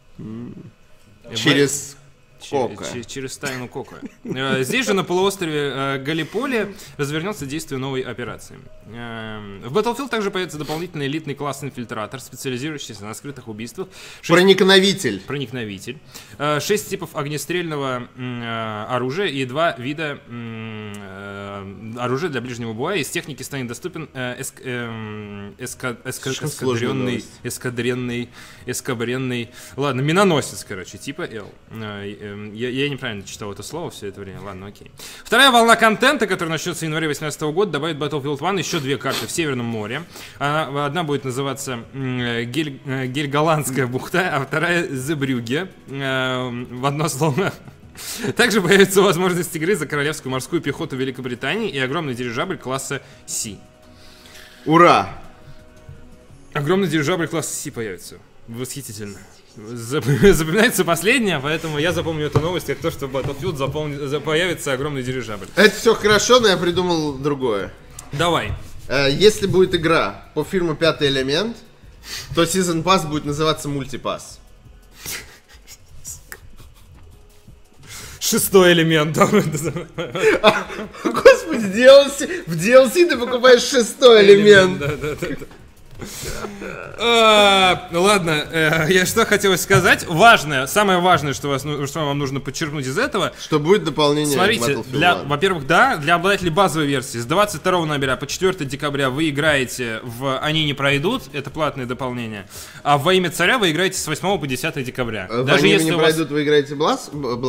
Через... Кока. Через тайну Кока. Здесь же, на полуострове Галиполи, развернется действие новой операции. В Battlefield также появится дополнительный элитный класс инфильтратор, специализирующийся на скрытых убийствах. Проникновитель. 6 типов огнестрельного оружия и 2 вида оружия для ближнего боя. Из техники станет доступен эскадренный, ладно, миноносец, короче, типа L. Я неправильно читал это слово все это время, ладно, окей. Вторая волна контента, которая начнется в январе 2018 года, добавит Battlefield 1 еще 2 карты в Северном море. Одна будет называться Гельголандская бухта, а вторая Зебрюге. В одно слово. Также появится возможность игры за королевскую морскую пехоту Великобритании и огромный дирижабль класса Си. Ура! Огромный дирижабль класса Си появится. Восхитительно. Запоминается последнее, поэтому я запомню эту новость как то, что в Battlefield появится огромный дирижабль. Это все хорошо, но я придумал другое. Давай. Если будет игра по фильму «Пятый элемент», то Season Pass будет называться «Мультипасс». 6-й элемент. Господи, в DLC ты покупаешь 6-й элемент. Да. Ладно, я что хотел сказать. Важное, самое важное, что вам нужно подчеркнуть из этого. Что будет дополнение. Смотрите, во-первых, да, для обладателей базовой версии с 22 ноября по 4 декабря вы играете в «Они не пройдут», это платное дополнение. А «Во имя царя» вы играете с 8 по 10 декабря. Даже если не пройдут, вы играете Блас?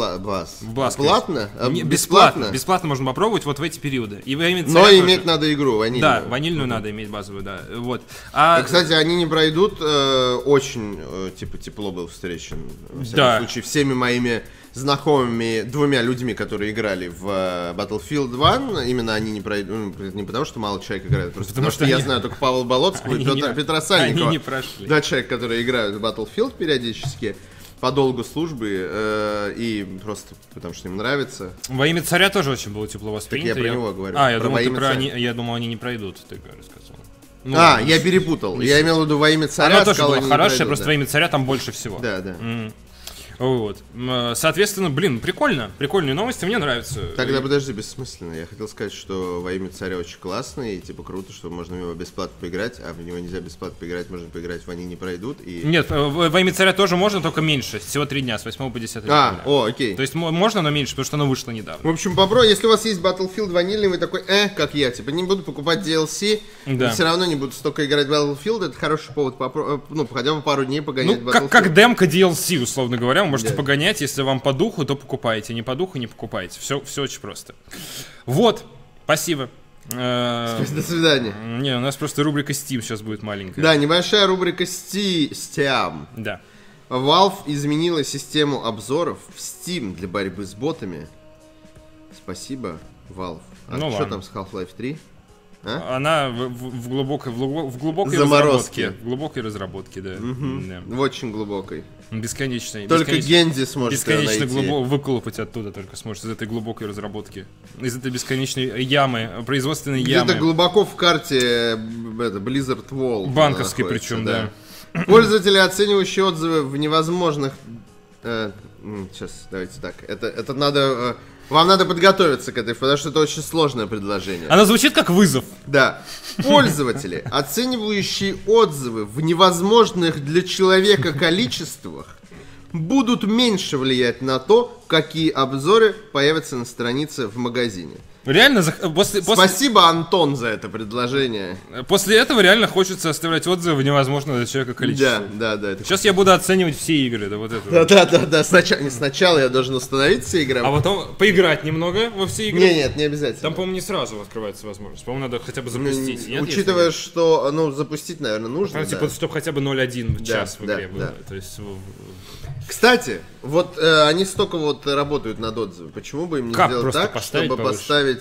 Платно? Бесплатно. Бесплатно можно попробовать вот в эти периоды. И «Во имя царя» но тоже. иметь надо игру ванильную. Да, ванильную надо иметь базовую, да. Вот. Кстати, «Они не пройдут» очень тепло был встречен. Во всяком случае, всеми моими знакомыми двумя людьми, которые играли в Battlefield 2, именно «Они не пройдут», не потому что мало человек играет, просто потому что я знаю только Павла Болоцкого и Петра Сальникова. Они не прошли. Два человека, которые играют в Battlefield периодически, по долгу службы и просто потому что им нравится. «Во имя царя» тоже очень было тепло воспринято. Так я про него говорю. Я думал, «Они не пройдут», ты сказал. Я перепутал. Я имел в виду «Во имя царя». Она тоже была хорошая, просто «Во имя царя» там больше всего. Да. Вот. Соответственно, прикольно. Прикольные новости, мне нравятся. Тогда подожди, бессмысленно. Я хотел сказать, что «Во имя царя» очень классный, и круто, что можно в него бесплатно поиграть, а в него нельзя бесплатно поиграть, можно поиграть в «Они не пройдут». Нет, «Во имя царя» тоже можно, только меньше. Всего 3 дня, с 8 по 10 декабря. Окей. То есть можно, но меньше, потому что оно вышло недавно. В общем, попробуй, если у вас есть Battlefield ванильный, вы такой, как я, не буду покупать DLC, да. Все равно не буду столько играть в Battlefield, это хороший повод, хотя бы пару дней погонять Battlefield. Как демка DLC, условно говоря, вы можете погонять. Если вам по духу, то покупайте. Не по духу, не покупайте. Все очень просто. Вот. Спасибо. До свидания. Не, у нас просто рубрика Steam сейчас будет маленькая. Да, небольшая рубрика Steam. Да. Valve изменила систему обзоров в Steam для борьбы с ботами. Спасибо, Valve. Что там с Half-Life 3? Она в глубокой заморозке. разработке. В глубокой разработке, да. В очень глубокой. Бесконечной. Только Генди сможет найти. Бесконечно выколупать оттуда только сможет, из этой глубокой разработки. Из этой бесконечной ямы, производственной ямы. Где-то глубоко в карте Blizzard Wall. Банковской причем, да. Пользователи, оценивающие отзывы в невозможных... Сейчас, давайте так. Это надо... Вам надо подготовиться к этой, потому что это очень сложное предложение. Она звучит как вызов. Да. Пользователи, оценивающие отзывы в невозможных для человека количествах, будут меньше влиять на то, какие обзоры появятся на странице в магазине. Реально, Спасибо, Антон, за это предложение. После этого реально хочется оставлять отзывы в невозможное для человека количество. Да. Сейчас я буду оценивать все игры. Да. Сначала я должен установить все игры. А потом поиграть немного во все игры. Нет, не обязательно. Там, по-моему, не сразу открывается возможность. По-моему, надо хотя бы запустить. Учитывая, что, запустить, наверное, нужно. Чтобы хотя бы 0.1 час в игре было. То есть... Кстати, вот они столько работают над отзывами. Почему бы им не сделать так, чтобы поставить,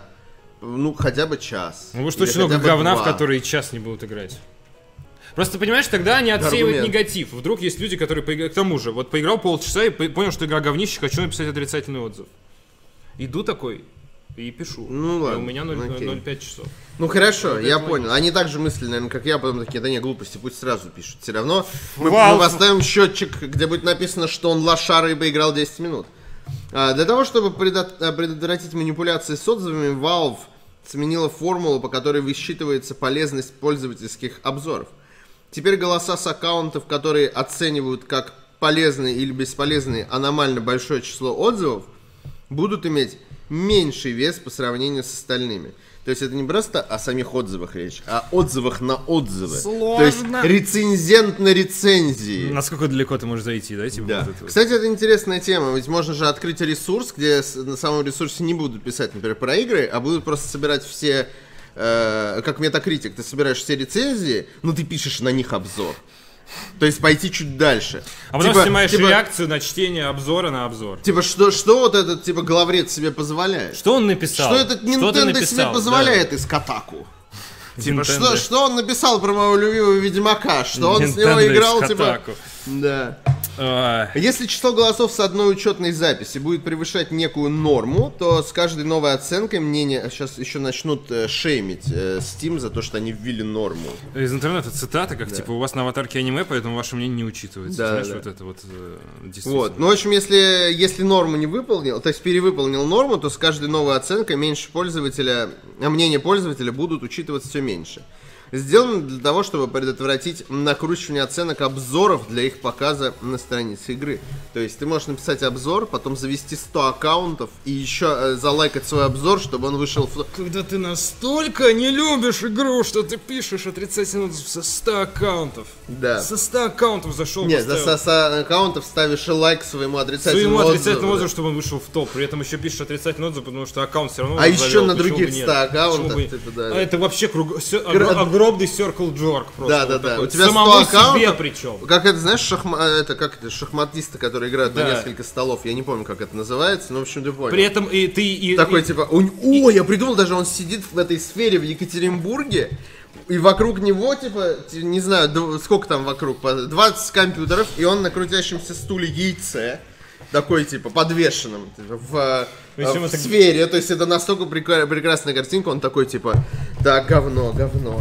хотя бы час. Потому что очень много говна, в которые час не будут играть. Просто, понимаешь, тогда они отсеивают негатив. Вдруг есть люди, которые поиграли... К тому же, поиграл полчаса и понял, что игра говнище, хочу написать отрицательный отзыв. Иду такой и пишу. Ладно. И у меня 0,5 часов. Хорошо, я понял. Они так же мыслили, наверное, как я, потом такие, да не, глупости, пусть сразу пишут. Все равно мы поставим счетчик, где будет написано, что он лошара и поиграл 10 минут. Для того, чтобы предотвратить манипуляции с отзывами, Valve сменила формулу, по которой высчитывается полезность пользовательских обзоров. Теперь голоса с аккаунтов, которые оценивают как полезные или бесполезные аномально большое число отзывов, будут иметь меньший вес по сравнению с остальными. То есть это не просто о самих отзывах речь, а о отзывах на отзывы. Сложно. То есть рецензент на рецензии. Насколько далеко ты можешь зайти, да? Да. Кстати, это интересная тема, ведь можно же открыть ресурс, где на самом ресурсе не будут писать, например, про игры, а будут просто собирать все, как Metacritic, ты собираешь все рецензии, но ты пишешь на них обзор. То есть пойти чуть дальше. А потом снимаешь реакцию на чтение обзора на обзор. Что вот этот главред себе позволяет? Что он написал? Что этот Nintendo себе позволяет из Kotaku? Типа, Nintendo. что он написал про моего любимого Ведьмака? Что он с него Nintendo играл, из типа... Kotaku. Да. Ой. Если число голосов с одной учетной записи будет превышать некую норму, то с каждой новой оценкой мнение сейчас еще начнут шеймить Steam за то, что они ввели норму. Из интернета цитата, как типа у вас на аватарке аниме, поэтому ваше мнение не учитывается. Да, Знаешь, да. вот это вот действительно. Вот. Ну, в общем, если норму не выполнил, то есть перевыполнил норму, то с каждой новой оценкой меньше пользователя, мнение пользователя будут учитываться все меньше. Сделано для того, чтобы предотвратить накручивание оценок обзоров для их показа на странице игры. То есть ты можешь написать обзор, потом завести 100 аккаунтов и еще залайкать свой обзор, чтобы он вышел в... Когда ты настолько не любишь игру, что ты пишешь отрицательный отзыв со 100 аккаунтов. Да. Со 100 аккаунтов зашел, Нет, поставил за 100 аккаунтов ставишь лайк своему отрицательному своему отрицательному отзыву. отзыву, чтобы он вышел в топ. При этом еще пишешь отрицательный отзыв, потому что аккаунт все равно А еще завел, на почему других бы нет? 100 аккаунтах, Почему бы- типа, да. А это вообще огромный circle jerk просто. Да. вот такой. У тебя 100 Самому себе аккаунтов. причем. Как это, знаешь, шахматисты, которые играют на Да. несколько столов. Я не помню, как это называется, но в общем ты понял. При этом и ты и... Такой и- типа, я придумал, даже он сидит в этой сфере в Екатеринбурге, и вокруг него, типа, не знаю, сколько там вокруг, 20 компьютеров, и он на крутящемся стуле яйце, такой, типа, подвешенном, типа, в Причем это- сфере, то есть это настолько прекрасная картинка, он такой, типа, так, говно,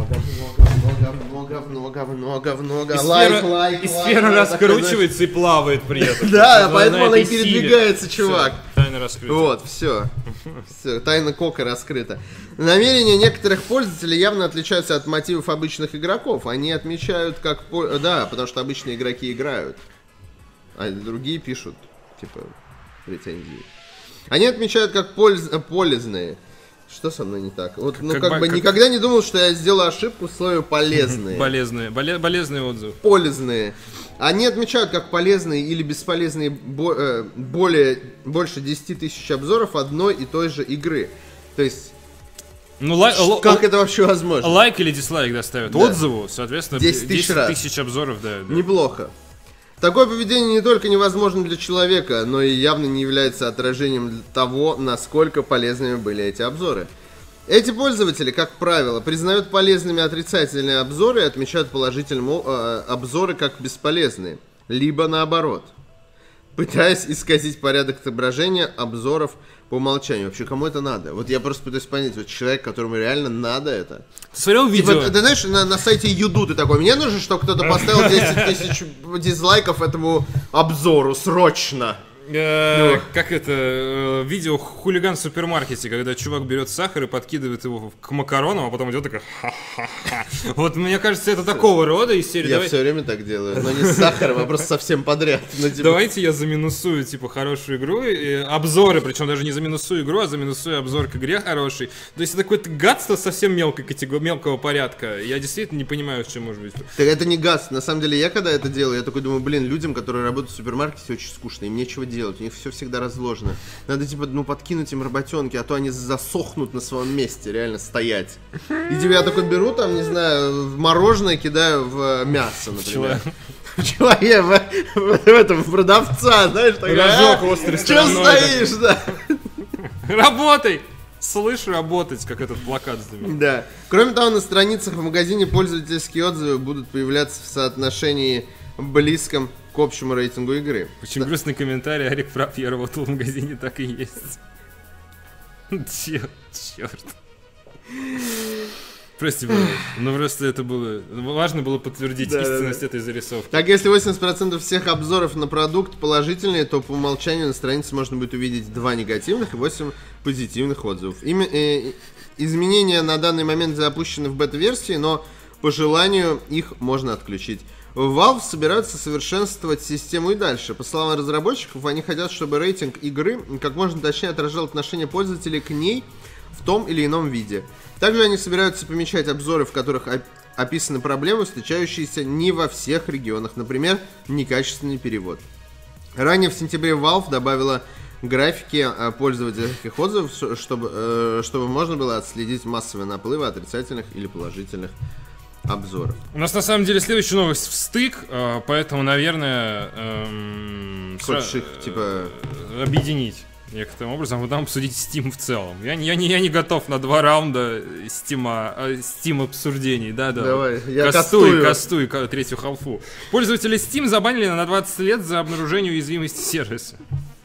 И сфера раскручивается и плавает при этом. Да, На поэтому она и этой силе. передвигается, Всё, чувак. Тайна раскрыта. Вот, все. Все, тайна Кока раскрыта. Намерения некоторых пользователей явно отличаются от мотивов обычных игроков. Они отмечают, как... Да, потому что обычные игроки играют, а другие пишут, типа, претензии. Они отмечают, как полезные. Что со мной не так? Вот, ну, как бы никогда не думал, что я сделаю ошибку в слове полезные. Болезный отзыв. Полезные. Они отмечают как полезные или бесполезные больше 10 тысяч обзоров одной и той же игры. То есть, Ну, как это вообще возможно? лайк или дизлайк доставят Да. отзыву, соответственно, 10 тысяч раз. тысяч обзоров, да. Неплохо. Такое поведение не только невозможно для человека, но и явно не является отражением того, насколько полезными были эти обзоры. Эти пользователи, как правило, признают полезными отрицательные обзоры и отмечают положительные обзоры как бесполезные, либо наоборот, пытаясь исказить порядок отображения обзоров по умолчанию. Вообще, кому это надо? Вот я просто пытаюсь понять, вот человек, которому реально надо это. Ты смотрел видео? Типа, ты знаешь, на сайте Юду ты такой, мне нужно, чтобы кто-то поставил 10 тысяч дизлайков этому обзору, срочно. Как это, видео хулиган в супермаркете, когда чувак берет сахар и подкидывает его к макаронам, а потом идет такой ха-ха-ха. Вот мне кажется, это такого рода из серии. Я все время так делаю, но не с сахаром, а просто совсем подряд. Ну, типа... Давайте я заминусую, типа, хорошую игру, и обзоры, причем даже не заминусую игру, а заминусую обзор к игре хороший. То есть это какое-то гадство совсем мелкого порядка. Я действительно не понимаю, в чем может быть. Так это не гадство. На самом деле, я когда это делаю, я такой думаю, блин, людям, которые работают в супермаркете, очень скучно, им нечего делать, у них все всегда разложено. Надо, типа, подкинуть им работенки, а то они засохнут на своем месте, реально стоять. И тебя я такой беру, там, не знаю, в мороженое кидаю в мясо, например. В этом, в продавца, знаешь, такой, Рожок острый чё стороной, стоишь, да? Работай! Слышь, работать, как этот плакат знаменитый. Да. Кроме того, на страницах в магазине пользовательские отзывы будут появляться в соотношении близком к общему рейтингу игры. Очень грустный комментарий, Арик прав, я работал в магазине, так и есть. Черт. Прости, но просто это было... Важно было подтвердить истинность этой зарисовки. Так, если 80% всех обзоров на продукт положительные, то по умолчанию на странице можно будет увидеть 2 негативных и 8 позитивных отзывов. Изменения на данный момент запущены в бета-версии, но по желанию их можно отключить. Valve собираются совершенствовать систему и дальше. По словам разработчиков, они хотят, чтобы рейтинг игры как можно точнее отражал отношение пользователей к ней в том или ином виде. Также они собираются помечать обзоры, в которых описаны проблемы, встречающиеся не во всех регионах, например, некачественный перевод. Ранее в сентябре Valve добавила графики пользовательских отзывов, чтобы можно было отследить массовые наплывы отрицательных или положительных обзоров. У нас на самом деле следующая новость в стык, поэтому, наверное, Хочешь их, типа... объединить. некоторым образом, а потом обсудить Steam в целом. Я не готов на 2 раунда Steam обсуждений, да-да. Давай, я кастуй третью халфу. Пользователи Steam забанили на 20 лет за обнаружение уязвимости сервиса.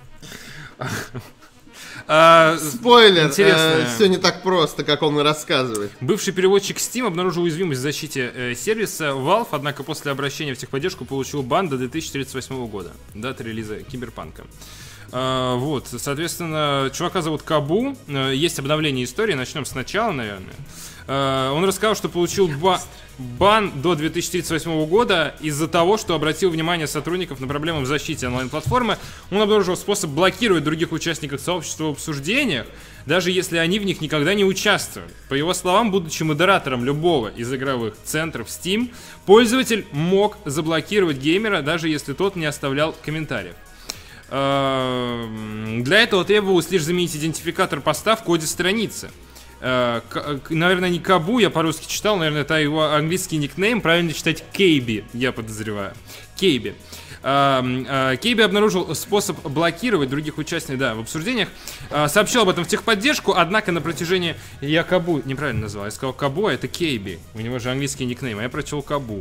Спойлер, все не так просто, как он рассказывает. Бывший переводчик Steam обнаружил уязвимость в защите сервиса Valve, однако после обращения в техподдержку получил бан до 2038 года, дата релиза Киберпанка. Вот, соответственно, чувака зовут Кабу, есть обновление истории, начнем сначала, наверное. Он рассказал, что получил бан до 2038 года из-за того, что обратил внимание сотрудников на проблемы в защите онлайн-платформы. Он обнаружил способ блокировать других участников сообщества в обсуждениях, даже если они в них никогда не участвовали. По его словам, будучи модератором любого из игровых центров Steam, пользователь мог заблокировать геймера, даже если тот не оставлял комментариев. Для этого требовалось лишь заменить идентификатор поста в коде страницы. Наверное, не Кабу, я по-русски читал, наверное, это его английский никнейм, правильно читать Кейби, я подозреваю. Кейби. Кейби обнаружил способ блокировать других участников, в обсуждениях, сообщил об этом в техподдержку, однако на протяжении... Я Кабу неправильно назвал, я сказал Кабу, а это Кейби, у него же английский никнейм, а я прочел Кабу.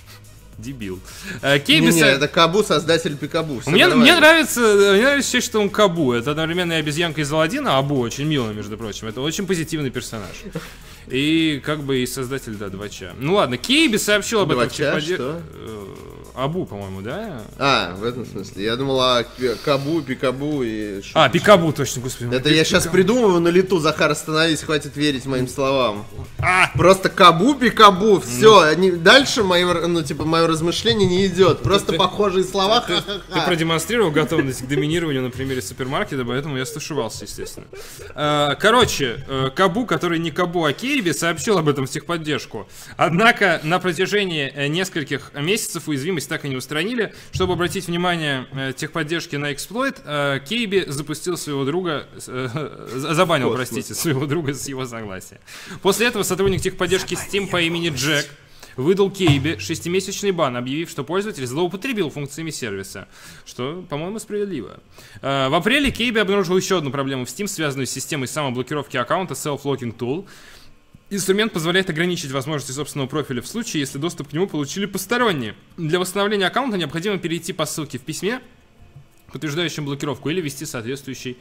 Дебил. Это Кабу, создатель Пикабу. Мне нравится считать, что он Кабу. Это одновременно и обезьянка из Аладдина, Абу очень мило, между прочим. Это очень позитивный персонаж. И как бы и создатель, двача. Ну ладно, Кейби сообщил об этом в техподдержке. Абу, по-моему, да? В этом смысле. Я думал Кабу, Пикабу и... Пикабу, точно, господи. Это я сейчас придумываю на лету, Захар, остановись, хватит верить моим словам. Просто Кабу, Пикабу, все. Дальше мое размышление не идет. Просто похожие слова. Ты продемонстрировал готовность к доминированию на примере супермаркета, поэтому я стушевался, естественно. Короче, Кабу, который не Кабу, а Кейби, сообщил об этом в техподдержку. Однако на протяжении нескольких месяцев уязвимость так и не устранили. Чтобы обратить внимание техподдержки на эксплойт, Кейби запустил своего друга, забанил, своего друга с его согласия. После этого сотрудник техподдержки Steam по имени Джек выдал Кейби 6-месячный бан, объявив, что пользователь злоупотребил функциями сервиса, что, по-моему, справедливо. В апреле Кейби обнаружил еще одну проблему в Steam, связанную с системой самоблокировки аккаунта Self-Locking Tool. Инструмент позволяет ограничить возможности собственного профиля в случае, если доступ к нему получили посторонние. Для восстановления аккаунта необходимо перейти по ссылке в письме, подтверждающем блокировку, или ввести соответствующий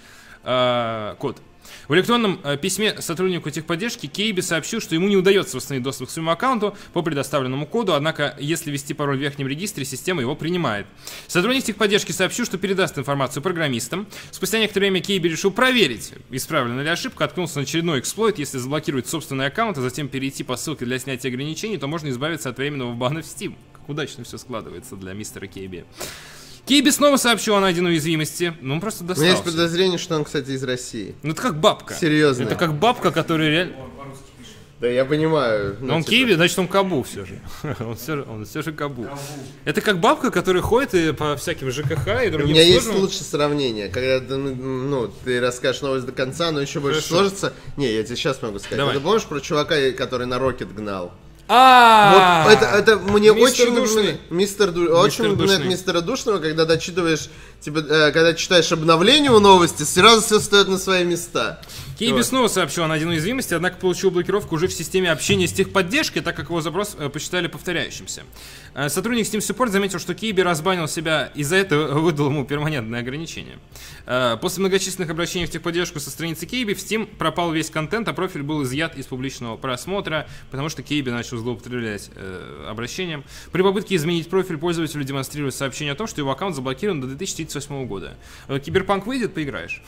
код. В электронном письме сотруднику техподдержки Кейби сообщил, что ему не удается восстановить доступ к своему аккаунту по предоставленному коду, однако если ввести пароль в верхнем регистре, система его принимает. Сотрудник техподдержки сообщил, что передаст информацию программистам. Спустя некоторое время Кейби решил проверить, исправлена ли ошибка, откнулся на очередной эксплойт. Если заблокировать собственный аккаунт, а затем перейти по ссылке для снятия ограничений, то можно избавиться от временного бана в Steam. Как удачно все складывается для мистера Кейби. Кейби снова сообщил о найденной уязвимости, но он просто достался. У меня есть подозрение, что он, кстати, из России. Ну это как бабка. Серьезно. Это как бабка, которая реально... Да, я понимаю. Но он Кейби, значит он Кабу все же. он все же Кабу. Это как бабка, которая ходит и по всяким ЖКХ и другим. У меня есть лучшее сравнение, когда ты расскажешь новость до конца, но еще больше сложится. Не, я тебе сейчас могу сказать. Ты помнишь про чувака, который на Рокет гнал? Вот это мне очень напоминает мистера Душного, когда дочитываешь, когда читаешь обновление у новости, сразу все встает на свои места. Кейби снова сообщил о найденной уязвимости, однако получил блокировку уже в системе общения с техподдержкой, так как его запрос посчитали повторяющимся. Сотрудник Steam Support заметил, что Кейби разбанил себя, и за это выдал ему перманентное ограничение. После многочисленных обращений в техподдержку со страницы Кейби в Steam пропал весь контент, а профиль был изъят из публичного просмотра, потому что Кейби начал злоупотреблять обращением. При попытке изменить профиль пользователю демонстрирует сообщение о том, что его аккаунт заблокирован до 2038 года. Киберпанк выйдет, поиграешь.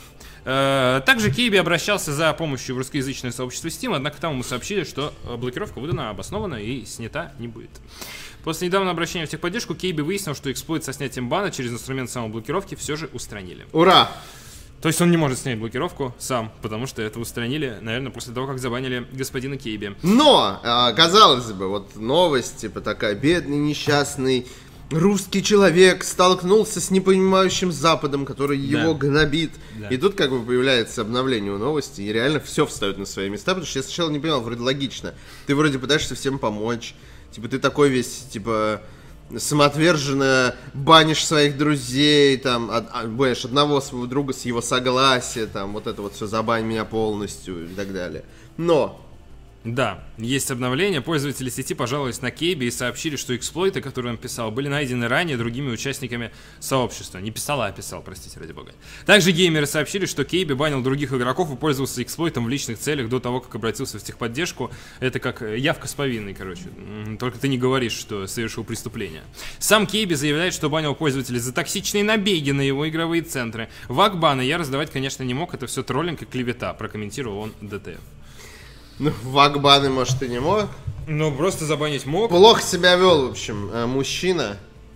Также Кейби обращался за помощью в русскоязычное сообщество Steam, однако там ему сообщили, что блокировка выдана обоснованно и снята не будет. После недавнего обращения в техподдержку Кейби выяснил, что эксплойт со снятием бана через инструмент самоблокировки все же устранили. Ура! То есть он не может снять блокировку сам, потому что это устранили, наверное, после того, как забанили господина Кейби. Но, казалось бы, вот новость, типа такая, бедный, несчастный русский человек столкнулся с непонимающим Западом, который его гнобит. Да. И тут как бы появляется обновление у новости, и реально все встает на свои места, потому что я сначала не понимал, вроде логично. Ты вроде пытаешься всем помочь, типа ты такой весь, типа... самоотверженно банишь своих друзей, там, банишь одного своего друга с его согласия, там, вот это вот все, забань меня полностью и так далее. Но... Да, есть обновление. Пользователи сети пожаловались на Кейби и сообщили, что эксплойты, которые он писал, были найдены ранее другими участниками сообщества. Не писал, а писал, простите, ради бога. Также геймеры сообщили, что Кейби банил других игроков и пользовался эксплойтом в личных целях до того, как обратился в техподдержку. Это как явка с повинной, короче. Только ты не говоришь, что совершил преступление. Сам Кейби заявляет, что банил пользователей за токсичные набеги на его игровые центры. Вакбаны я раздавать, конечно, не мог. Это все троллинг и клевета, прокомментировал он ДТФ. Ну, вакбаны, может, и не мог. Ну, просто забанить мог. Плохо себя вел, в общем, мужчина.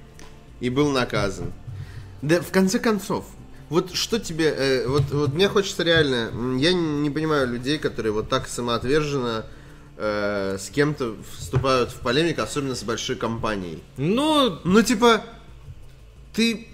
И был наказан. Да, в конце концов, вот что тебе... вот мне хочется реально... Я не понимаю людей, которые вот так самоотверженно с кем-то вступают в полемику, особенно с большой компанией. Ну, типа... Ты,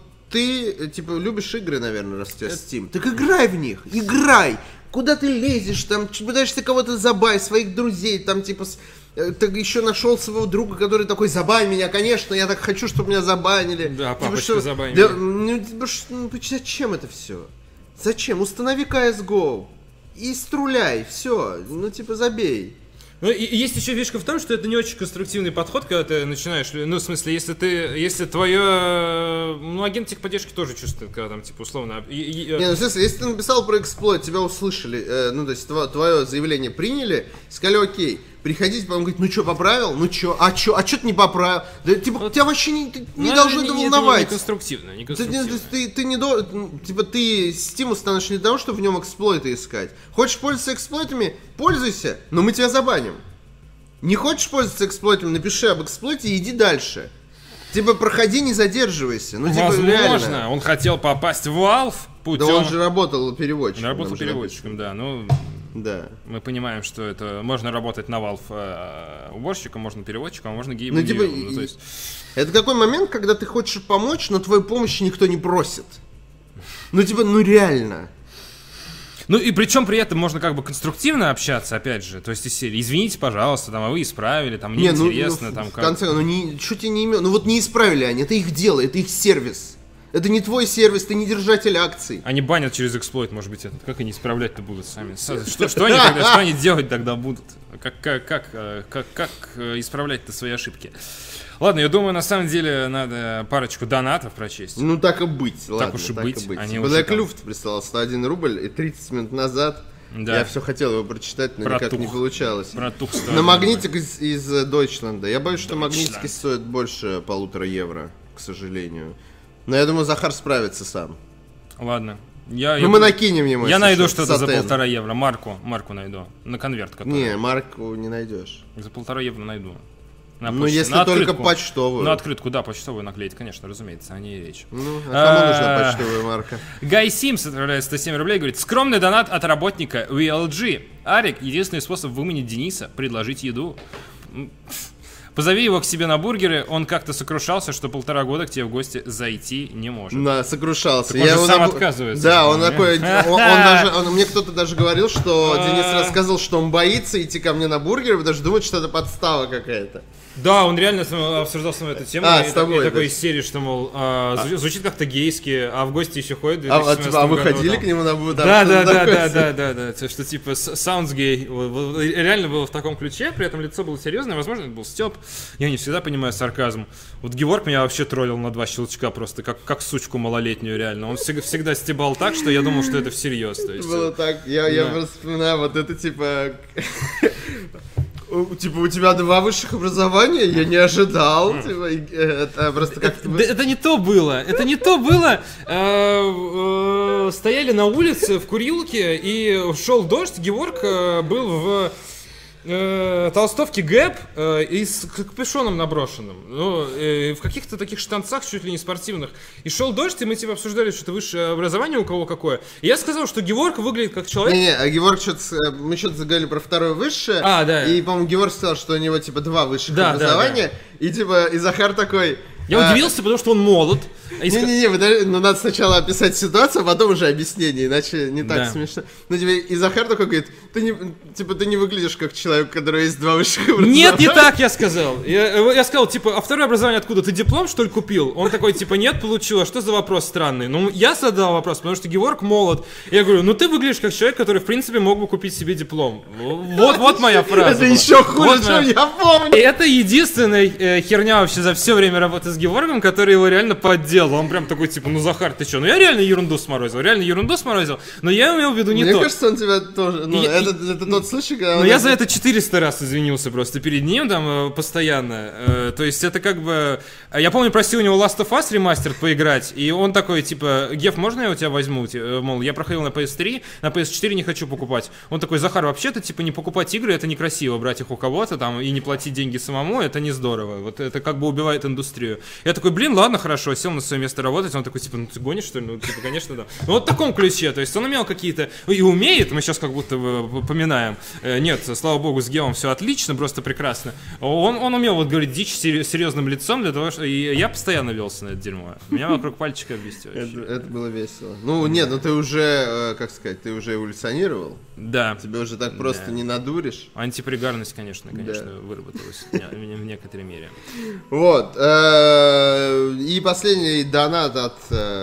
типа, любишь игры, наверное, раз у тебя Steam. Так играй в них, играй! Куда ты лезешь, там, пытаешься кого-то забай, своих друзей, там, типа, ты еще нашел своего друга, который такой, забань меня, конечно, я так хочу, чтобы меня забанили. Да, типа, папочка, забань да, меня. Зачем это все? Зачем? Установи CSGO и струляй, все, ну, типа, забей. Ну, и есть еще фишка в том, что это не очень конструктивный подход, когда ты начинаешь, ну, в смысле, если твое, ну, агент техподдержки тоже чувствует, когда там, типа, условно... Не, ну, в смысле, если ты написал про эксплойт, тебя услышали, ну, то есть, твое заявление приняли, сказали, окей, приходите, потом говорить, ну, что, поправил? Ну, что, а что ты не поправил? Да, типа, вот, тебя вообще не должно это волновать. Это не конструктивно, не конструктивно. Ты не должен, типа, ты Steam установишь не для того, чтобы в нем эксплойты искать. Хочешь пользоваться эксплойтами? Пользуйся, но мы тебя забаним. Не хочешь пользоваться эксплойтами? Напиши об эксплойте и иди дальше. Типа, проходи, не задерживайся. Ну, типа, возможно, реально. Он хотел попасть в Valve путем... Да он же работал переводчиком. Работал переводчиком, да, ну... Да. Мы понимаем, что это можно работать на Valve уборщиком, можно переводчиком, а можно Ну, геймером. типа, Ну, то есть... Это какой момент, когда ты хочешь помочь, но твою помощь никто не просит? Ну, типа, ну реально. Ну и причем при этом можно как бы конструктивно общаться, опять же. То есть из серии, извините, пожалуйста, там, а вы исправили, там, неинтересно, там, как... В конце, что тебе не имел? Ну вот не исправили они, это их дело, это их сервис. Это не твой сервис, ты не держатель акций. Они банят через эксплойт, может быть, этот. Как они исправлять-то будут сами? Что они делать тогда будут? Как исправлять-то свои ошибки? Ладно, я думаю, на самом деле надо парочку донатов прочесть. Ну так и быть, ладно. Так уж и быть. Black Luft прислал 101 рубль, и 30 минут назад я все хотел его прочитать, но никак не получалось. На магнитик из Deutschland. Я боюсь, что магнитики стоят больше 1,5 евро, к сожалению. Но я думаю, Захар справится сам. Ладно. Мы накинем ему. Я найду что-то за 1,5 евро. Марку найду. На конверт. Не, Марку не найдешь. За 1,5 евро найду. Ну, если только почтовую. На открытку, да, почтовую наклеить, конечно, разумеется, о ней речь. Ну, а кому нужна почтовая марка? Гай Симс отправляет 107 рублей, говорит, скромный донат от работника VLG. Арик, единственный способ выманить Дениса, предложить еду. Позови его к себе на бургеры, он как-то сокрушался, что 1,5 года к тебе в гости зайти не может. Да, сокрушался. Так он же сам отказывается. Да, он такой, мне кто-то даже говорил, что Денис рассказывал, что он боится идти ко мне на бургеры, потому что думает, что это подстава какая-то. Да, он реально обсуждал со мной эту тему. С тобой, такой из серии, что, мол, звучит как-то гейски, а в гости еще ходят. А вы ходили к нему на бургер? Да. Что типа sounds gay. Реально было в таком ключе, при этом лицо было серьезное, возможно, это был стёб. Я не всегда понимаю сарказм. Вот Геворг меня вообще троллил на 2 щелчка просто, как сучку малолетнюю реально. Он всегда стебал так, что я думал, что это всерьез. Было так, я просто вспоминаю, вот это типа... Типа, у тебя 2 высших образования? Я не ожидал. Типа, это просто как-то... Это не то было. Это не то было. Стояли на улице в курилке, и шел дождь. Геворг был в толстовке Гэп и с капюшоном наброшенным. Ну, в каких-то таких штанцах, чуть ли не спортивных. И шел дождь, и мы типа обсуждали, что-то высшее образование у кого какое. И я сказал, что Геворг выглядит как человек... Не, Геворг мы что-то заговорили про 2 высшее. Да. И, по-моему, Геворг сказал, что у него типа 2 высших образования. Да. И типа, и Захар такой... Я удивился, потому что он молод. Не-не-не, подожди, ну надо сначала описать ситуацию, а потом уже объяснение, иначе не так Да. смешно. Ну тебе и Захар такой говорит, ты не выглядишь как человек, у которого есть 2 высших образования. Нет, не так я сказал. Я сказал, типа, а второе образование откуда? Ты диплом, что ли, купил? Он такой, типа, нет, получил. А что за вопрос странный? Ну, я задал вопрос, потому что Геворг молод. Я говорю, ну ты выглядишь как человек, который, в принципе, мог бы купить себе диплом. Вот моя фраза. Это была. еще хуже, Вот моя- чем я помню. И это единственная херня вообще за все время работы с Геворгом, который его реально подделал. Он прям такой, типа, ну, Захар, ты что? Ну, я реально ерунду сморозил, но я имел в виду не Мне то. кажется, он тебя тоже... Ну, И- это тот случай, когда... Но он я за это 400 раз извинился просто перед ним там постоянно. То есть это как бы... Я помню, просил у него Last of Us ремастер поиграть, и он такой, типа, Геф, можно я у тебя возьму? Мол, я проходил на PS3, на PS4 не хочу покупать. Он такой, Захар, вообще-то, типа, не покупать игры, это некрасиво, брать их у кого-то там и не платить деньги самому, это не здорово. Вот это как бы убивает индустрию. Я такой, блин, ладно, хорошо, сел на свое место работать. Он такой, типа, ну ты гонишь, что ли? Ну, типа, конечно, да. Ну, вот в таком ключе, то есть он имел какие-то... И умеет, мы сейчас как будто бы поминаем. Нет, слава богу, с Гевом все отлично, просто прекрасно. Он умел вот говорить дичь серьезным лицом для того, что... И я постоянно велся на это дерьмо. Меня вокруг пальчика обвести вообще. Это было весело. Ну, нет, ну ты уже, как сказать, ты уже эволюционировал. Да. Тебя уже так просто не надуришь. Антипригарность, конечно, выработалась в некоторой мере. Вот. И последний донат от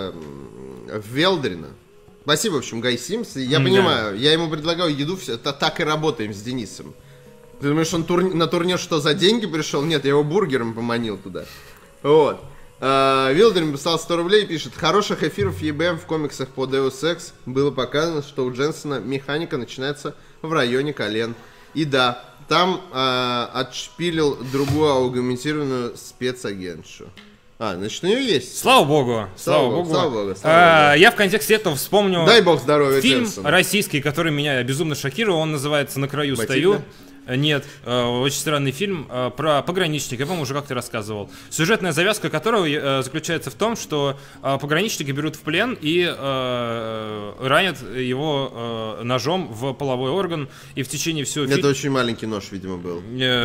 Велдрина. Спасибо, в общем, Гай Симс. Я понимаю, я ему предлагал еду, все, так и работаем с Денисом. Ты думаешь, он на турнир что, за деньги пришел? Нет, я его бургером поманил туда. Вот. Вилдерин писал 100 рублей и пишет: хороших эфиров EBM в комиксах по Deus Ex было показано, что у Дженсона механика начинается в районе колен. И да, там отшпилил другую аугментированную спецагентшу. Значит, у нее есть. Слава богу. Слава богу. Я в контексте этого вспомню Дай бог здоровья фильм Дженсону. российский, который меня безумно шокировал. Он называется «На краю Матильда? стою». Нет, очень странный фильм про пограничника, я, по-моему, уже как-то рассказывал. Сюжетная завязка которого заключается в том, что пограничники берут в плен и ранят его ножом в половой орган, и в течение всего фильма... Это очень маленький нож, видимо, был.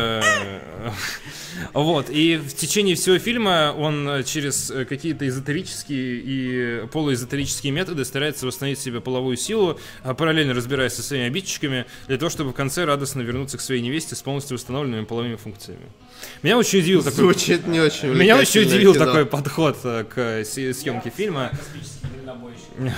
Вот, и в течение всего фильма он через какие-то эзотерические и полуэзотерические методы старается восстановить себе половую силу, параллельно разбираясь со своими обидчиками, для того, чтобы в конце радостно вернуться к своей невесте с полностью восстановленными половыми функциями. Меня очень удивил такой... Звучит не очень Меня очень удивил кино. такой подход к съемке фильма. Космический дальнобойщик.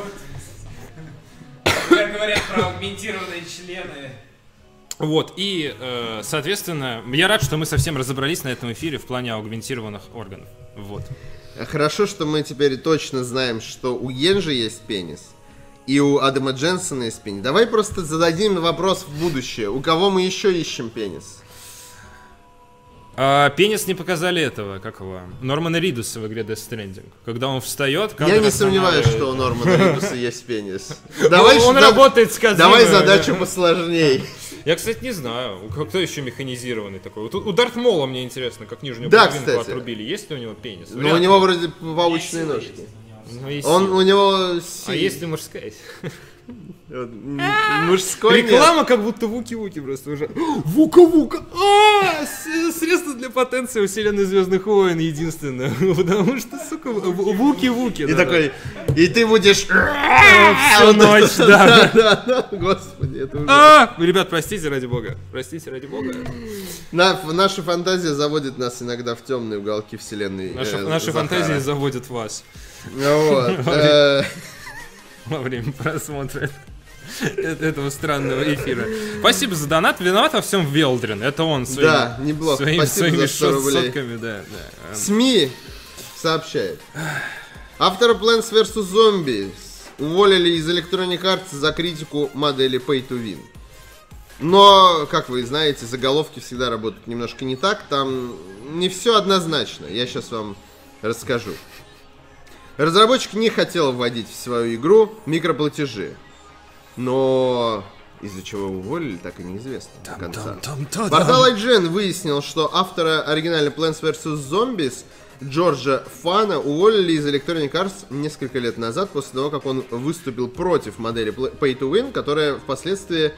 Как говорят про аугментированные члены. Вот, и, соответственно, я рад, что мы совсем разобрались на этом эфире в плане аугментированных органов. Вот. Хорошо, что мы теперь точно знаем, что у Генжи есть пенис. И у Адама Дженсона есть пенис. Давай просто зададим вопрос в будущее. У кого мы еще ищем пенис? Пенис не показали этого, как его? Нормана Ридуса в игре Death Stranding. Когда он встает... Я не сомневаюсь, что у Нормана Ридуса есть пенис. Он работает с Кодзимой. Давай задачу посложней. Я, кстати, не знаю, кто еще механизированный такой. Вот у Дарт Мола мне интересно, как нижнюю Да, половинку кстати. отрубили. Есть ли у него пенис? Ну, у него вроде паучные ножки. Ну, есть Он, сила. у него... А есть ли мужская? Мужской нет. Реклама как будто Вуки-Вуки просто уже. Вука-Вука! Средство для потенции у вселенной Звездных войн единственное. Потому что, сука, Вуки-Вуки. И такой, и ты будешь... Всю ночь, да. Да, господи, это ужасно. Ребят, простите ради бога. Простите ради бога. Наша фантазия заводит нас иногда в темные уголки вселенной. Наши фантазии заводят вас Вот. во время просмотра этого странного эфира. Спасибо за донат. Виноват во всем Велдрин. Это он Да, неплохо. Спасибо своими за 100 рублей. сотками, да. СМИ сообщает. Автора Plants vs. Zombies уволили из Electronic Arts за критику модели Pay to Win. Но, как вы знаете, заголовки всегда работают немножко не так. Там не все однозначно. Я сейчас вам расскажу. Разработчик не хотел вводить в свою игру микроплатежи. Но из-за чего уволили, так и неизвестно до конца. Портал IGN выяснил, что автора оригинальной Plants vs. Zombies Джорджа Фана уволили из Electronic Arts несколько лет назад, после того, как он выступил против модели Pay to Win, которую впоследствии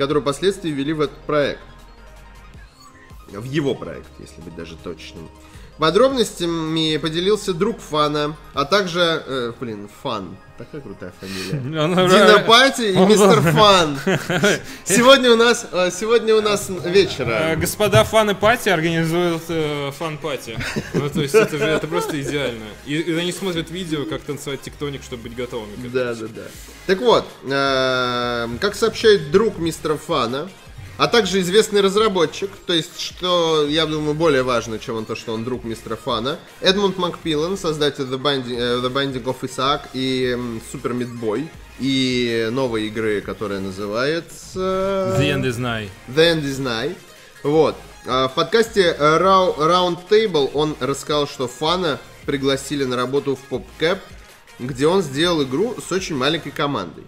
ввели в этот проект. В его проект, если быть даже точным. Подробностями поделился друг Фана, а также... Фан. Такая крутая фамилия. Дина Пати и мистер Фан. Сегодня у нас вечер. Господа Фан и Пати организуют фан-пати. Ну, то есть это просто идеально. И они смотрят видео, как танцевать тектоник, чтобы быть готовыми к этому. Да. Так вот, как сообщает друг мистера Фана, а также известный разработчик, то есть, что, я думаю, более важно, чем то, что он друг мистера Фана, Эдмунд Макмиллан, создатель The Binding of Isaac и Super Meat Boy, и новой игры, которая называется... The End is Nigh. The End is Nigh. Вот. В подкасте Roundtable он рассказал, что Фана пригласили на работу в PopCap, где он сделал игру с очень маленькой командой.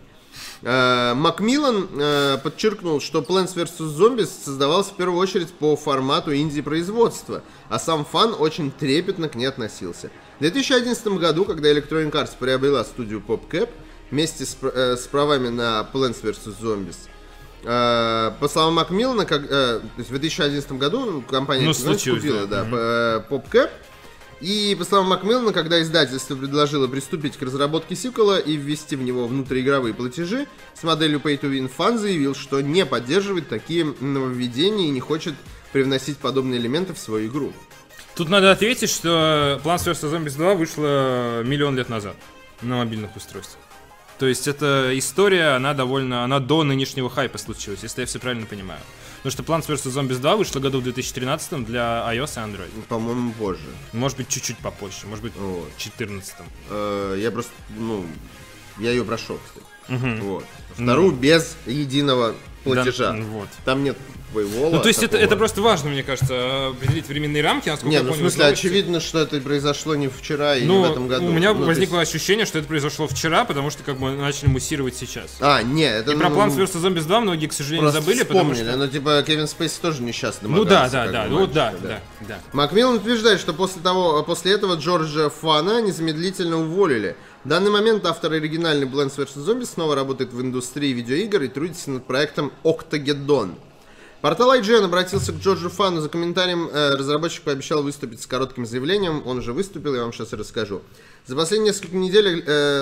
Макмиллан подчеркнул, что Plants vs. Zombies создавался в первую очередь по формату инди-производства, а сам Фан очень трепетно к ней относился. В 2011 году, когда Electronic Arts приобрела студию PopCap вместе с правами на Plants vs. Zombies, по словам Макмиллана, то есть в 2011 году компания купила PopCap. И, по словам Макмиллана, когда издательство предложило приступить к разработке сиквела и ввести в него внутриигровые платежи с моделью Pay to Win, Фан заявил, что не поддерживает такие нововведения и не хочет привносить подобные элементы в свою игру. Тут надо ответить, что Plants vs. Zombies 2 вышла миллион лет назад на мобильных устройствах. То есть эта история, она до нынешнего хайпа случилась, если я все правильно понимаю. Потому что Plants vs. Zombies 2 вышла году в 2013 для iOS и Android. По-моему, позже. Может быть, чуть-чуть попозже, может быть, в 2014. Я просто, я ее прошел, кстати. Вот. Вторую без единого платежа. Да, вот. Там нет Paywall. Ну, то есть это просто важно, мне кажется, определить временные рамки, насколько я понял. В смысле, очевидно, что это произошло не вчера или в этом году. У меня возникло ощущение, что это произошло вчера, потому что как бы начали муссировать сейчас. Нет, это... И про Plants vs. Zombies 2 многие, к сожалению, забыли, потому что... но типа Кевин Спейси тоже несчастный да. Макмиллан утверждает, что после этого Джорджа Фана незамедлительно уволили. В данный момент автор оригинальной Plants vs. Zombies снова работает в индустрии видеоигр и трудится над проектом Octageddon. Портал IGN обратился к Джорджу Фану за комментарием. Разработчик пообещал выступить с коротким заявлением. Он уже выступил, я вам сейчас расскажу. За последние несколько недель...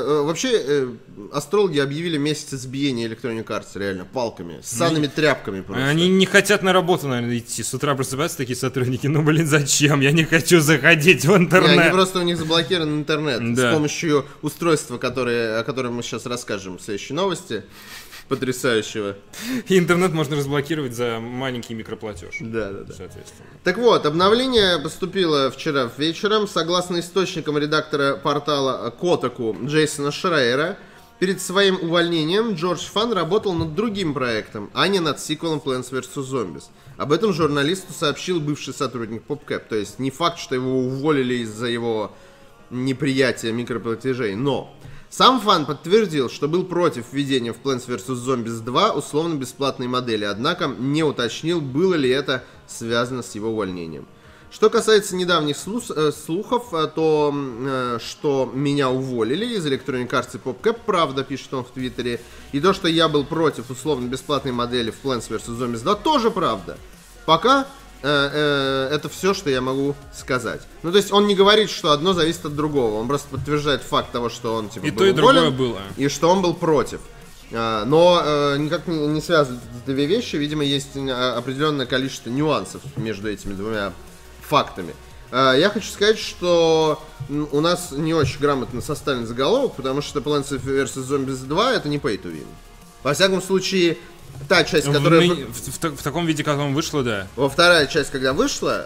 астрологи объявили месяц избиения Electronic Arts, реально, палками, ссаными тряпками просто. Они не хотят на работу, наверное, идти. С утра просыпаются такие сотрудники. Зачем? Я не хочу заходить в интернет. Они просто, у них заблокирован интернет. С помощью устройства, о котором мы сейчас расскажем в следующей новости. Потрясающего. И интернет можно разблокировать за маленький микроплатеж. Да. Соответственно. Так вот, обновление поступило вчера вечером. Согласно источникам редактора портала Kotaku Джейсона Шрайера, перед своим увольнением Джордж Фан работал над другим проектом, а не над сиквелом Plants vs. Zombies. Об этом журналисту сообщил бывший сотрудник PopCap. То есть не факт, что его уволили из-за его неприятия микроплатежей, но... Сам Фан подтвердил, что был против введения в Plants vs. Zombies 2 условно-бесплатной модели, однако не уточнил, было ли это связано с его увольнением. Что касается недавних слухов, то что меня уволили из Electronic Arts и PopCap, правда, пишет он в Твиттере, и то, что я был против условно-бесплатной модели в Plants vs. Zombies 2, тоже правда. Пока... это все, что я могу сказать. То есть он не говорит, что одно зависит от другого. Он просто подтверждает факт того, что он и был то, и другое было. И что он был против. Но никак не связывают две вещи. Видимо, есть определенное количество нюансов между этими двумя фактами. Я хочу сказать, что у нас не очень грамотно составлен заголовок, потому что Plants vs. Zombies 2 это не Pay to Win. Во всяком случае, та часть, которая... В таком виде, как он вышла, да. Вторая часть, когда вышла,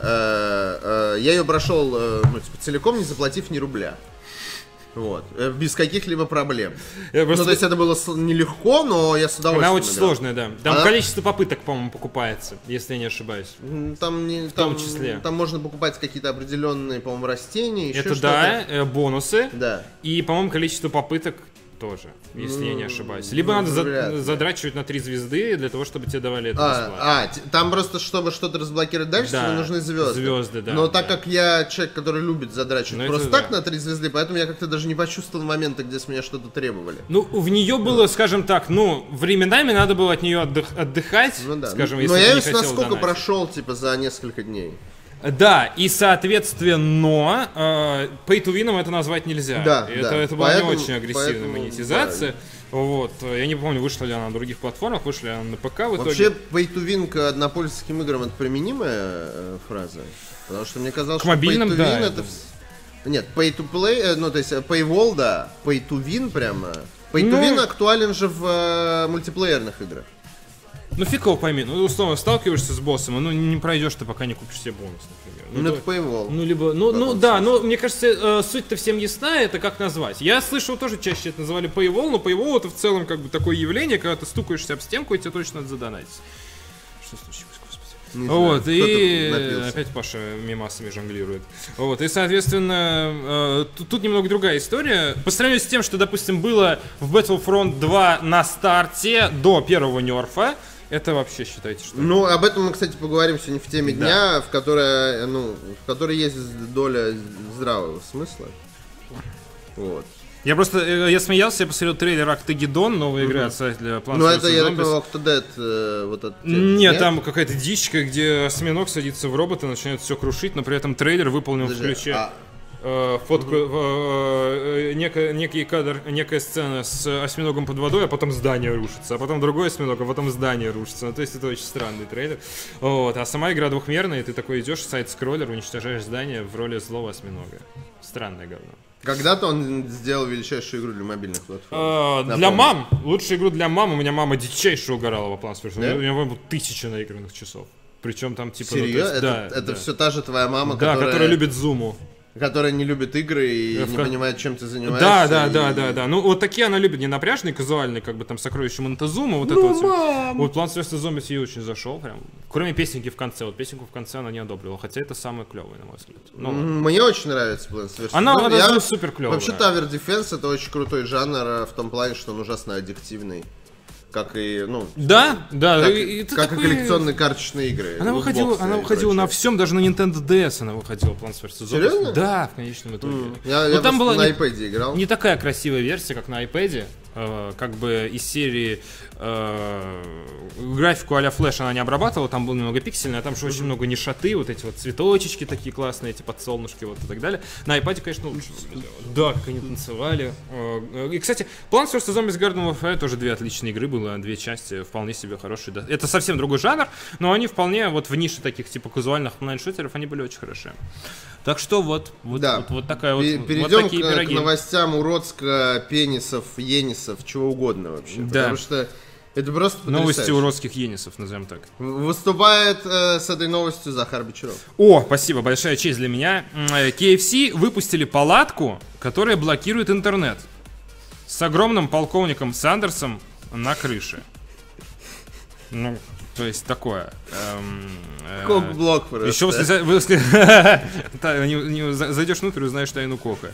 я ее прошел целиком, не заплатив ни рубля. Вот. Без каких-либо проблем. То есть это было нелегко, но я с удовольствием. Она очень сложная, да. Там количество попыток, по-моему, покупается, если я не ошибаюсь. В том числе. Там можно покупать какие-то определенные, по-моему, растения. Это да, бонусы. Да. И, по-моему, количество попыток тоже, если я не ошибаюсь. Либо надо задрачивать на 3 звезды для того, чтобы тебе давали это бесплатно. Там просто, чтобы что-то разблокировать дальше, тебе нужны звезды. Звезды, да. Но так как я человек, который любит задрачивать просто так на 3 звезды, поэтому я как-то даже не почувствовал момента, где с меня что-то требовали. В нее было, скажем так, временами надо было от нее отдыхать, скажем, если но я не хотел насколько донатить. прошел, за несколько дней. Да, и соответственно, pay to win это назвать нельзя. Да, это была поэтому, не очень агрессивная монетизация. Да. Вот. Я не помню, вышла ли она на других платформах, вышла ли она на ПК в итоге. Вообще, pay to win к однопользовательским играм это применимая фраза? Потому что мне казалось, к мобильным, что pay to win это... Нет, pay to play, ну то есть paywall, да, pay to win прямо. Pay to win актуален же в мультиплеерных играх. Ну фиг его пойми, ну условно сталкиваешься с боссом, ну не пройдешь ты, пока не купишь себе бонус, например. Ну это paywall. Ну либо, да, но мне кажется, суть-то всем ясна, это как назвать. Я слышал тоже чаще это называли paywall, но paywall это в целом как бы такое явление, когда ты стукаешься об стенку и тебе точно надо задонатить. Что случилось? Вот, и опять Паша мемасами жонглирует. Вот, и, соответственно, тут немного другая история. По сравнению с тем, что, допустим, было в Battlefront 2 на старте до первого нерфа, это вообще считайте, что... Ну, об этом мы, кстати, поговорим сегодня в теме дня, в которой есть доля здравого смысла. Вот. Я смеялся, я посмотрел трейлер Octagedon, новой игры от создателя Plants vs. Zombies. Ну это, я так понимаю, Octodad, вот этот... Нет, там какая-то дичка, где осьминог садится в робота, начинает все крушить, но при этом трейлер выполнен в ключе... фотку, некий кадр, некая сцена с осьминогом под водой, а потом здание рушится, а потом другой осьминог, а потом здание рушится. Ну, то есть это очень странный трейлер. Вот. А сама игра двухмерная, и ты такой идешь, сайт-скроллер, уничтожаешь здание в роли злого осьминога. Странное говно. Когда-то он сделал величайшую игру для мобильных платформ. Для мам. Лучшую игру для мам. У меня мама дичайше угорала во Plants vs. Zombies. У меня было 1000 наигранных часов. Причем там типа... Серьезно? Это все та же твоя мама, которая любит Зуму. Которая не любит игры и не понимает, чем ты занимаешься. Да. Ну, вот такие она любит, не напряжные, казуальные, как бы там сокровища Монтезума, вот это вот. Вот Plants vs. Zombies ей очень зашел, прям. Кроме песенки в конце. Вот песенку в конце она не одобрила, хотя это самое клевое, на мой взгляд. Мне очень нравится Plants vs. Она супер клевая. Вообще, Tower Defense это очень крутой жанр в том плане, что он ужасно аддиктивный. Как и, Да. Как и коллекционные карточные игры. Она выходила на всем, даже на Nintendo DS она выходила, Plants vs. Zombies. Серьезно? Да, в конечном итоге. Я там была на iPad играл. Не такая красивая версия, как на iPad. Как бы из серии графику а-ля Flash она не обрабатывала, там было немного пиксельно, а там же очень много нишоты, вот эти вот цветочечки такие классные, эти подсолнушки вот и так далее. На iPad, конечно, лучше. Да, как они танцевали. И, кстати, Plants vs. Zombies Garden Warfare тоже две отличные игры было, две части, вполне себе хорошие. Да. Это совсем другой жанр, но они вполне вот в нише таких типа казуальных онлайн-шутеров, они были очень хорошие. Так что вот такая вот. Перейдем вот такие к новостям уродска, пенисов, енисов, чего угодно вообще. Да. Потому что это просто потрясающе. Новости уродских енисов, назовем так. Выступает с этой новостью Захар Бочаров. О, спасибо, большая честь для меня. KFC выпустили палатку, которая блокирует интернет. С огромным полковником Сандерсом на крыше. Ну, то есть такое. Кок-блок просто. Еще зайдешь внутрь и узнаешь тайну кока.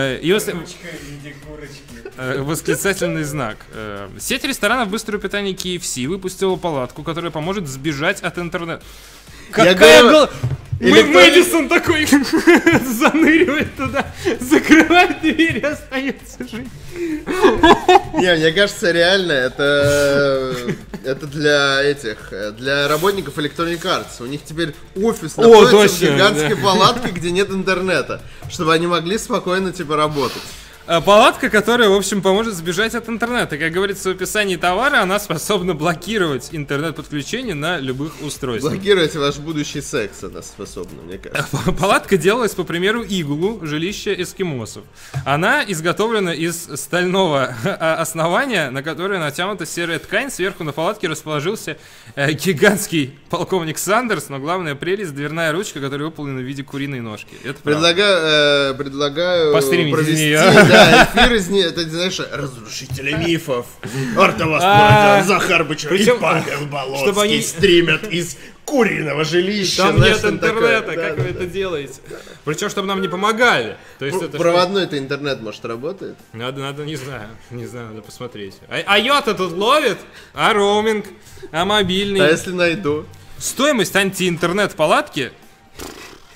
Восклицательный знак. Сеть ресторанов быстрого питания KFC выпустила палатку, которая поможет сбежать от интернета. Какая Мэдисон такой заныривает туда, закрывает дверь и остается жить. Не, мне кажется, реально, это для работников Electronic Arts. У них теперь офис находится в гигантской палатке, где нет интернета, чтобы они могли спокойно типа работать. Палатка, которая, в общем, поможет сбежать от интернета. Как говорится в описании товара, она способна блокировать интернет-подключение на любых устройствах. Блокировать ваш будущий секс она способна, мне кажется. Палатка делалась по примеру иглу, жилища эскимосов. Она изготовлена из стального основания, на которое натянута серая ткань. Сверху на палатке расположился гигантский полковник Сандерс, но главная прелесть — дверная ручка, которая выполнена в виде куриной ножки. Это предлагаю провести эфир из нее, это, знаешь, разрушители мифов. Артовас Захар Бочаров и Павел Болоцкий стримят из куриного жилища. Там нет интернета, как вы это делаете? Причем, чтобы нам не помогали. Проводной-то интернет, может, работает? Надо, не знаю, надо посмотреть. А йота тут ловит? А роуминг? А мобильный? А если найду? Стоимость антиинтернет-палатки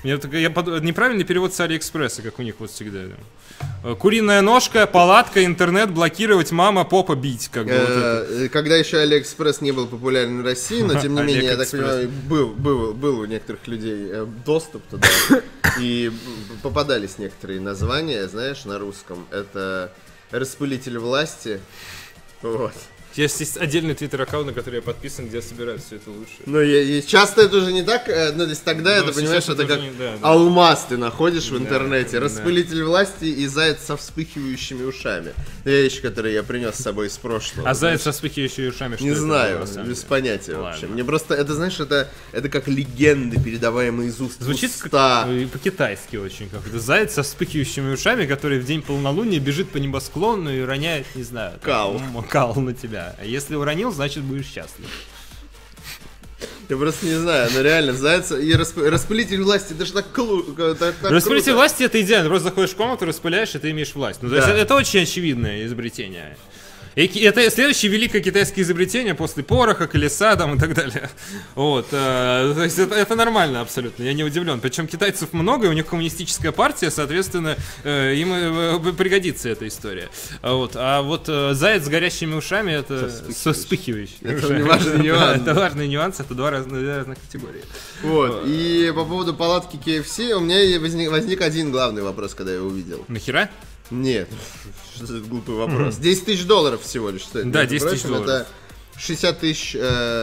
Неправильный перевод с Алиэкспресса, как у них вот всегда. Куриная ножка, палатка, интернет, блокировать, мама, попа бить. Как бы, вот это. Когда еще Алиэкспресс не был популярен в России, но тем не менее, я так понимаю, был у некоторых людей доступ туда. И попадались некоторые названия, знаешь, на русском. Это распылитель власти. Вот. Есть отдельный твиттер-аккаунт, на который я подписан, где я собираю все это лучше. Ну, часто это уже не так, ну, то есть тогда это, понимаешь, это как алмаз ты находишь в интернете. Распылитель власти и заяц со вспыхивающими ушами. Вещь, которую я принес с собой из прошлого. А заяц со вспыхивающими ушами, что не это? знаю, без понятия вообще. Мне просто, это, знаешь, это как легенды, передаваемые из уст. Звучит по-китайски очень как-то. Заяц со вспыхивающими ушами, который в день полнолуния бежит по небосклону и роняет, не знаю, кал на тебя. А если уронил, значит будешь счастлив. Я просто не знаю, но реально, заяц и распылитель власти, это же так круто. Распылитель власти это идеально, просто заходишь в комнату, распыляешь, и ты имеешь власть. Ну, то есть это очень очевидное изобретение. И это следующее великое китайское изобретение после пороха, колеса там, и так далее. Вот, то есть это нормально абсолютно, я не удивлен. Причем китайцев много, и у них коммунистическая партия, соответственно, им пригодится эта история. Вот, а вот заяц с горящими ушами это вспыхивающий. Это важный нюанс. Это важный нюанс, это две разных категории. Вот, и по поводу палатки KFC у меня возник один главный вопрос, когда я его увидел. Нахера? Нет, что за глупый вопрос. 10 тысяч долларов всего лишь стоит. Да, 10 тысяч долларов. Это 60 тысяч...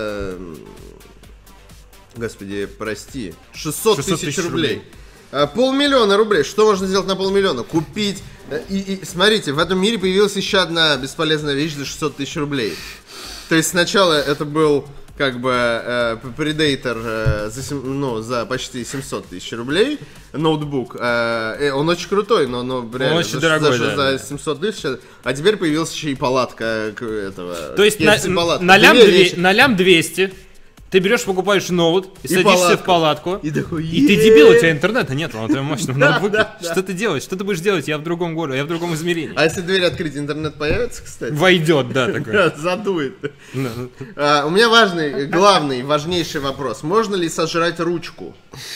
Господи, прости. 600 тысяч рублей. 500 000 рублей. Что можно сделать на 500 000? Купить... И смотрите, в этом мире появилась еще одна бесполезная вещь за 600 тысяч рублей. То есть сначала это был... как бы Predator за почти 700 тысяч рублей ноутбук. Он очень крутой, но реально очень дорогой, за 700 тысяч. А теперь появилась еще и палатка этого. То есть на лям 200 ты берешь, покупаешь ноут и садишься в палатку. И ты дебил, у тебя интернета нет, на твоем мощном ноутбуке. Что ты делаешь? Что ты будешь делать? Я в другом городе, я в другом измерении. А если дверь открыть, интернет появится, кстати? Войдет, да, такой. Задует. У меня важнейший вопрос. Можно ли сожрать ручку?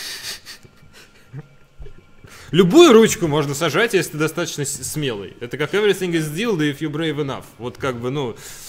Любую ручку можно сожрать, если ты достаточно смелый. Это как everything is deal, if you brave enough. Вот как бы,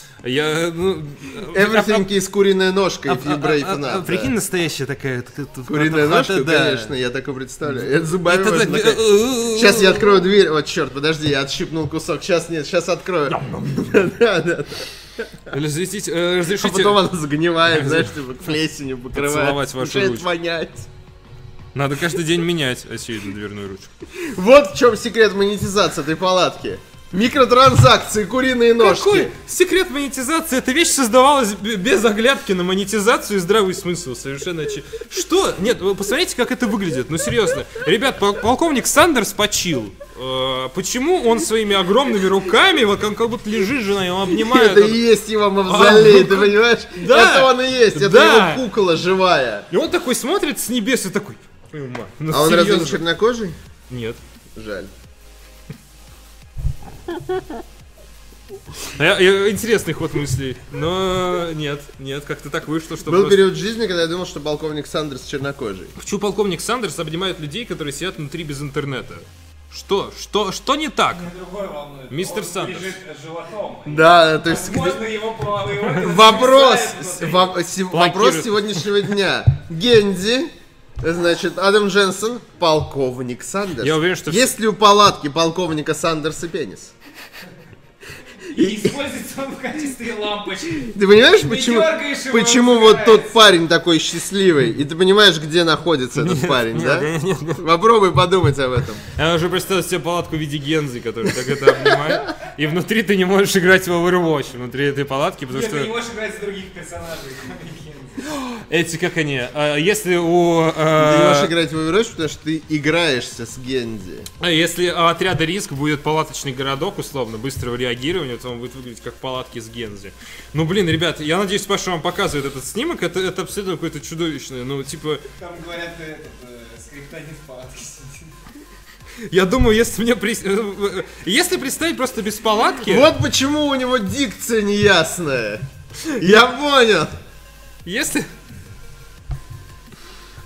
Everything is куриная ножка, if you brave enough. Прикинь, настоящая такая... Куриная ножка, конечно, я так и представляю. Это зубами можно... Сейчас я открою дверь. Вот, черт, подожди, я отщипнул кусок. Сейчас открою. Да. Разрешите... А потом она загнивает, знаешь, типа плесенью покрывает. Поцеловать вашу ручку. Вонять. Надо каждый день менять очевидно дверную ручку. Вот в чем секрет монетизации этой палатки. Микротранзакции, куриные ножки. Какой секрет монетизации? Эта вещь создавалась без оглядки на монетизацию и здравый смысл. Совершенно Что? Нет, вы посмотрите, как это выглядит. Ну, серьезно. Ребят, полковник Сандерс почил. Почему он своими огромными руками, вот он как будто лежит, жена его обнимает. Это и есть его мавзолей, ты понимаешь? Да. Это он и есть, это его кукла живая. И он такой смотрит с небес и такой... А он разве не чернокожий? Нет. Жаль. Интересный ход мыслей, но нет, как-то так вышло, что был период жизни, когда я думал, что полковник Сандерс чернокожий. Почему полковник Сандерс обнимает людей, которые сидят внутри без интернета? Что не так? Мистер Сандерс. Да, то есть... Вопрос Блокирует. сегодняшнего дня. Генди... Значит, Адам Дженсен, полковник Сандерс. Я уверен, что... Есть ли у палатки полковника Сандерса пенис? И используется он в качестве лампочки. Ты понимаешь, почему вот тот парень такой счастливый? И ты понимаешь, где находится этот парень, да? Нет. Попробуй подумать об этом. Я уже представил себе палатку в виде Гензи, который так это обнимает. И внутри ты не можешь играть в Overwatch, внутри этой палатки, потому что... Ты не можешь играть за других персонажей, кроме Гензи. Эти, как они, если у... Ты не можешь играть в Overwatch, потому что ты играешься с Гензи. Если у отряда Риск будет палаточный городок, условно, быстрого реагирования, то он будет выглядеть как палатки с Гензи. Ну, блин, ребят, я надеюсь, Паша вам показывает этот снимок, это абсолютно какое-то чудовищное, ну, типа... Там, говорят, скриптонит в палатке сидит. Я думаю, если представить просто без палатки... Вот почему у него дикция неясная. Я понял. Если...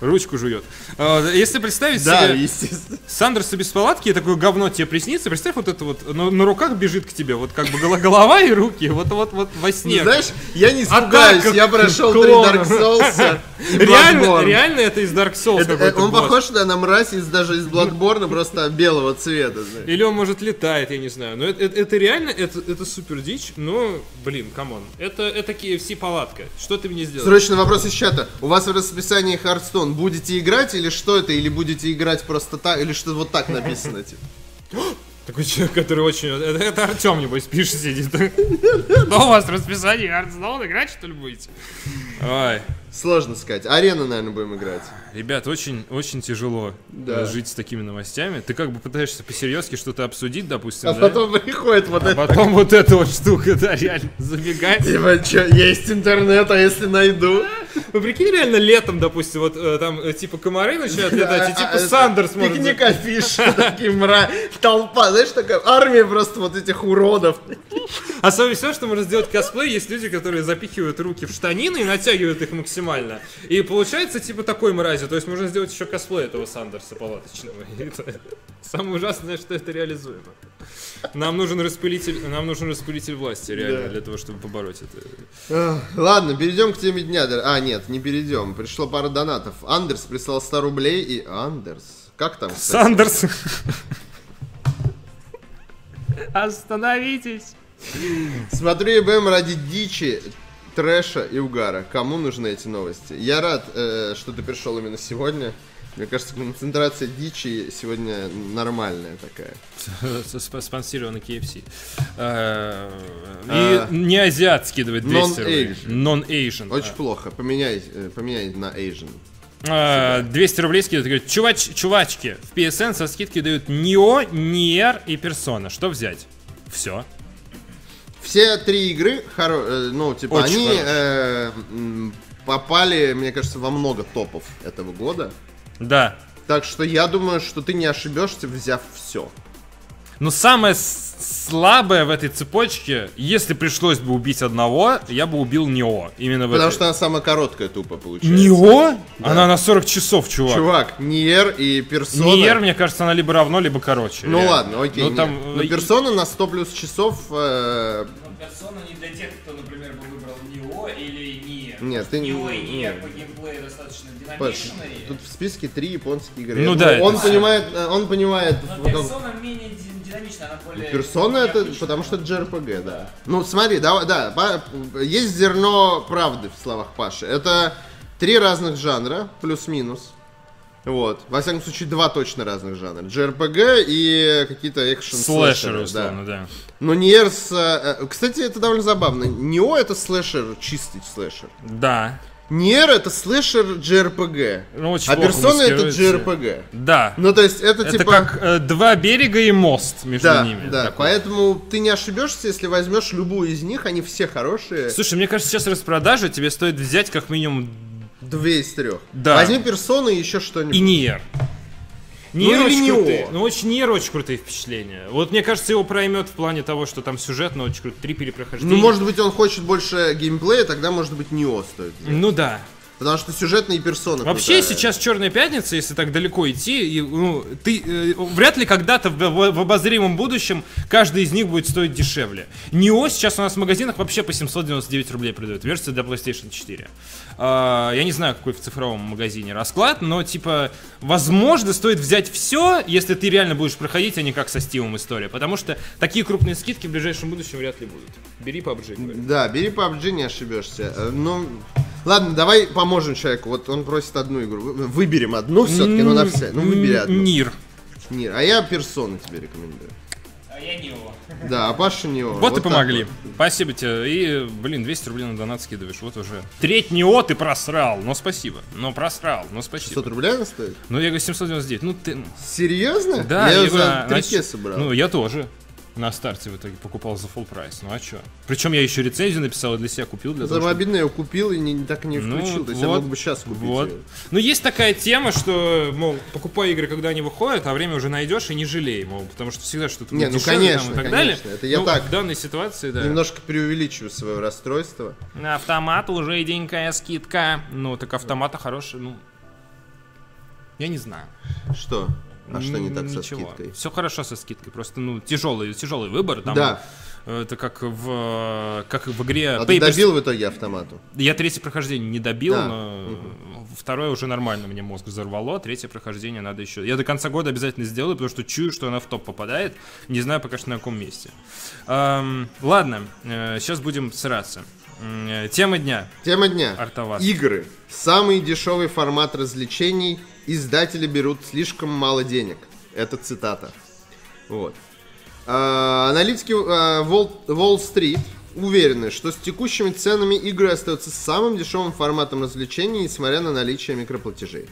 Ручку жует. Если представить Да, себе естественно. Сандерса без палатки, и такое говно тебе приснится, представь, вот это вот на руках бежит к тебе, вот как бы голова и руки, вот во сне. Знаешь, я не испугаюсь, я прошел 3 Dark Souls и Bloodborne. Реально это из Dark Souls какой-то Он босс. похож на мразь даже из Bloodborne, просто белого цвета. знаешь. Или он, может, летает, я не знаю. Но это реально, это супер дичь, но, блин, камон. Это KFC палатка. Что ты мне сделал? Срочный вопрос из чата. У вас в расписании Hearthstone будете играть или что это? Или будете играть просто так? Или что вот так написано? Типа? Такой человек, который очень... Это Артем, небось, пишет, сидит. Что у вас в расписании Hearthstone? Играть, что ли, будете? Ой. Сложно сказать. Арену, наверное, будем играть. Ребят, очень тяжело жить с такими новостями. Ты как бы пытаешься по-серьезки что-то обсудить, допустим, А да? потом приходит вот это. Потом вот эта вот штука, да, реально забегает. Типа, что, есть интернет, а если найду? Ну, прикинь, реально летом, допустим, вот там, типа, комары начинают летать, и типа Сандерс может... Пикник афиша, такие толпа, знаешь, такая армия просто вот этих уродов. А самое все, что можно сделать косплей, есть люди, которые запихивают руки в штанины и натягивают их максимально. И получается, типа, такой мрази. То есть можно сделать еще косплей этого Сандерса палаточного. И это самое ужасное, что это реализуемо. Нам нужен распылитель власти, реально, для того, чтобы побороть это. Ладно, перейдем к теме дня. А, нет, не перейдем. Пришло пара донатов. Андерс прислал 100 рублей и... Андерс? Как там, кстати? Сандерс! Остановитесь! Смотрю ЕБМ ради дичи, трэша и угара. Кому нужны эти новости? Я рад, что ты пришел именно сегодня. Мне кажется, концентрация дичи сегодня нормальная такая. Спонсировано KFC. И не азиат скидывает 200 рублей. Non-Asian. Очень плохо. Поменяй на Asian. 200 рублей скидывают. Говорят, чувачки, в PSN со скидкой дают Nioh, Nier и Persona. Что взять? Все. Все 3 игры, ну, типа, Очень они попали, мне кажется, во много топов этого года. Да. Так что я думаю, что ты не ошибешься, взяв все. Но самое слабое в этой цепочке, если пришлось бы убить одного, я бы убил Nioh. Именно Потому что она самая короткая тупо получается. Nioh? Да. Она на 40 часов, чувак. Чувак, Nier и Persona. Nier, мне кажется, она либо равно, либо короче. Ну реально. ладно, окей. Ну, там... Но Persona на 100 плюс часов... Но Persona не для тех, кто, например, бы выбрал Nioh или Nier. Нет, ты не... Nioh и Nier по геймплею достаточно динамичные. Тут в списке 3 японские игры. Ну да, он это понимает... Но Persona менее динамичная, она более... Persona это необычная. потому что это JRPG, да. Ну смотри, есть зерно правды в словах Паши. Это 3 разных жанра, плюс-минус. Вот. Во всяком случае, 2 точно разных жанра. JRPG и какие-то экшн-слэшеры. условно, да. Но Nier кстати, это довольно забавно. Nioh это слэшер, чистый слэшер. Да. Nier это слэшер JRPG. Ну, очень А плохо Persona это маскируется. JRPG. Да. Ну, то есть, это Это типа... как 2 берега и мост между Да, ними. да, Такой. поэтому ты не ошибешься, если возьмешь любую из них, они все хорошие. Слушай, мне кажется, сейчас распродажа, тебе стоит взять как минимум 2 из 3. Да. Возьми персоны и еще что-нибудь. и Nier. Ну, или очень Nioh. крутые. Ну, очень Nier очень крутые впечатления. Вот мне кажется, его проймет в плане того, что там сюжетно очень круто. 3 перепрохождения. Ну, может быть, он хочет больше геймплея, тогда, может быть, Nioh стоит взять. Ну да. Потому что сюжетные персоны Вообще крутая. сейчас Черная пятница, если так далеко идти, и, ну, ты вряд ли когда-то в обозримом будущем каждый из них будет стоить дешевле. Nioh сейчас у нас в магазинах вообще по 799 рублей продают, версия для PlayStation 4. Я не знаю, какой в цифровом магазине расклад, но типа, возможно, стоит взять все, если ты реально будешь проходить, а не как со Steam история, потому что такие крупные скидки в ближайшем будущем вряд ли будут. Бери PUBG. Да, бери PUBG, не ошибешься. Ну, ладно, давай поможем человеку. Вот он просит одну игру. Выберем одну все-таки, ну на все. Ну, выбери одну. Nier. Nier. А я персоны тебе рекомендую. А я Nioh. Да, а Паша Nioh. Вот и так помогли. вот. Спасибо тебе. И, блин, 200 рублей на донат скидываешь. Вот уже. Треть Nioh ты просрал. Но спасибо. Но просрал. Но 600 спасибо. рублей она стоит? Ну, я говорю, 799. Ну, ты... Серьезно? Да, я ее говорю, за 3 значит, кеса брал. Ну, я тоже. На старте в итоге покупал за full прайс. Ну, а чё? Причем я еще рецензию написал и для себя купил. Для За того, чтобы... мобильный я его купил и так и не Ну, включил. То есть я вот, мог бы сейчас купить Вот. её. Ну, есть такая тема, что, мол, покупай игры, когда они выходят, а время уже найдешь и не жалей, мол, потому что всегда что-то Не, ну, дешевле там конечно, и так конечно. далее. Это я Ну, так. в данной ситуации, да. Немножко преувеличиваю свое расстройство. На автомат уже иденькая скидка. Ну, так автомата хороший, ну... Я не знаю. Что? А что не так со Ничего. скидкой? Все хорошо со скидкой, просто, тяжелый выбор. Там, Да. Это как в игре А ты добил в итоге автомату? Я третье прохождение не добил, Да. но второе уже нормально мне мозг взорвало, третье прохождение надо еще. Я до конца года обязательно сделаю, потому что чую, что она в топ попадает. Не знаю пока что на каком месте. Ладно, сейчас будем сраться. Тема дня. Тема дня. Артовас. Игры. Самый дешевый формат развлечений. Издатели берут слишком мало денег. Это цитата. Вот. Аналитики Wall Street уверены, что с текущими ценами игры остаются самым дешевым форматом развлечений, несмотря на наличие микроплатежей.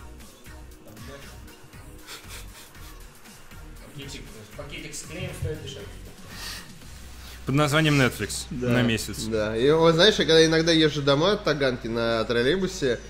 Пакетик с клеем стоит дешевле. Под названием Netflix на месяц. Да. И вот, знаешь, я когда иногда езжу домой от Таганки на троллейбусе,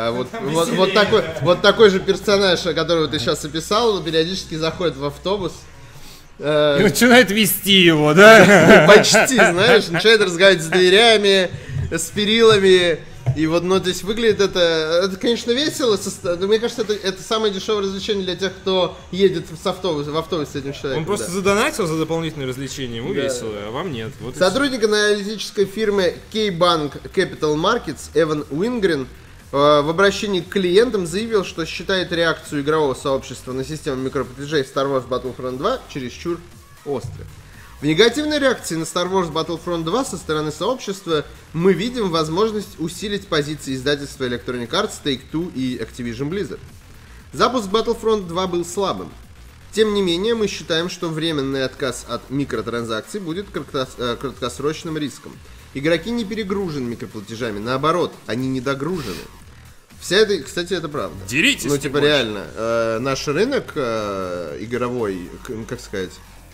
вот такой же персонаж, которого ты сейчас описал, периодически заходит в автобус. И начинает вести его, да? Почти, знаешь, начинает разговаривать с дверями, с перилами. И вот, то есть выглядит это, конечно, весело. Но мне кажется, это самое дешевое развлечение для тех, кто едет в автобус с этим человеком. Он просто задонатил за дополнительное развлечение, ему весело, а вам нет. Вот Сотрудник аналитической фирмы K-Bank Capital Markets Эван Уингрен в обращении к клиентам заявил, что считает реакцию игрового сообщества на систему микроплатежей Star Wars Battlefront 2 чересчур острой. В негативной реакции на Star Wars Battlefront 2 со стороны сообщества мы видим возможность усилить позиции издательства Electronic Arts, Take-Two и Activision Blizzard. Запуск Battlefront 2 был слабым. Тем не менее, мы считаем, что временный отказ от микротранзакций будет краткосрочным риском. Игроки не перегружены микроплатежами, наоборот, они недогружены. Вся это, кстати, это правда. Деритесь! Типа реально, наш рынок игровой, как сказать,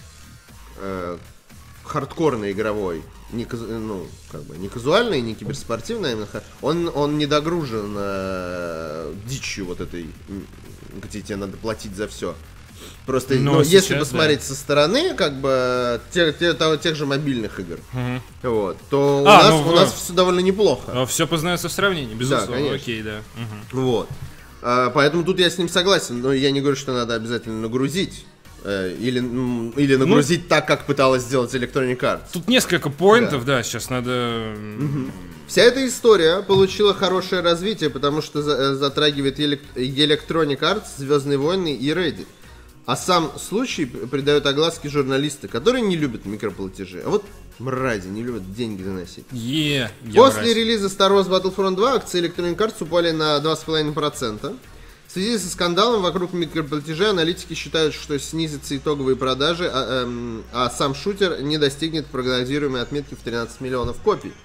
хардкорный игровой, не казуальный, не киберспортивный, он не догружен дичью вот этой, где тебе надо платить за все. Просто, если посмотреть со стороны, как бы, тех же мобильных игр, вот, то у нас все довольно неплохо. Все познается в сравнении, безусловно. Да, окей, да. Вот. Поэтому тут я с ним согласен, но я не говорю, что надо обязательно нагрузить. Или нагрузить так, как пыталась сделать Electronic Arts. Тут несколько поинтов, да, сейчас надо... Вся эта история получила хорошее развитие, потому что затрагивает Electronic Arts, Звездные войны и Reddit. А сам случай придают огласке журналисты, которые не любят микроплатежи. А вот мрази, не любят деньги доносить. После релиза Star Wars Battlefront 2 акции Electronic Arts упали на 2,5%. В связи со скандалом вокруг микроплатежей аналитики считают, что снизятся итоговые продажи, а сам шутер не достигнет прогнозируемой отметки в 13 миллионов копий.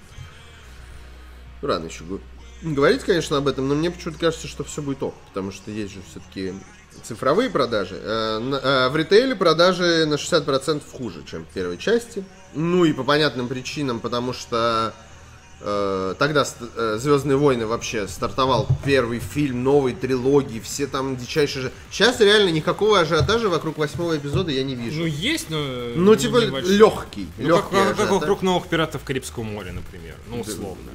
Рано еще говорить, конечно, об этом, но мне почему-то кажется, что все будет ок, потому что есть же все-таки цифровые продажи. В ритейле продажи на 60% хуже, чем в первой части. Ну и по понятным причинам, потому что тогда «Звездные войны» вообще стартовал первый фильм новой трилогии, все там дичайшие... Сейчас реально никакого ажиотажа вокруг 8-го эпизода я не вижу. Ну есть, но... Ну типа легкий. Как вокруг новых «Пиратов Карибского моря», например, условно.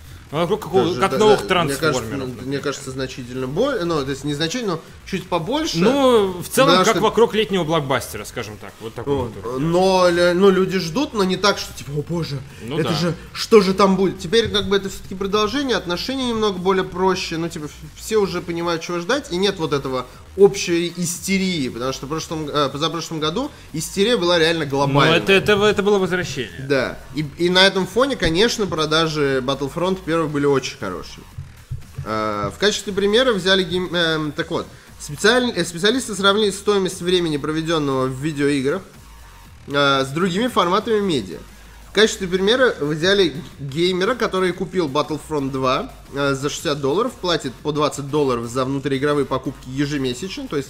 Как новых трансформеров. Мне кажется, значительно больше. Ну, то есть не значительно, но чуть побольше. Ну, в целом, как вокруг летнего блокбастера, скажем так. Вот такого. Но люди ждут, но не так, что типа, о боже, это же, что же там будет? Теперь как бы это все-таки продолжение, отношения немного более проще. Ну, типа, все уже понимают, чего ждать, и нет вот этого общей истерии, потому что позапрошлом году истерия была реально глобальной. Но это было возвращение. Да. И на этом фоне, конечно, продажи Battlefront 1 были очень хорошие. В качестве примера взяли так вот, специалисты сравнили стоимость времени, проведенного в видеоиграх, с другими форматами медиа. В качестве примера взяли геймера, который купил Battlefront 2 за $60, платит по $20 за внутриигровые покупки ежемесячно, то есть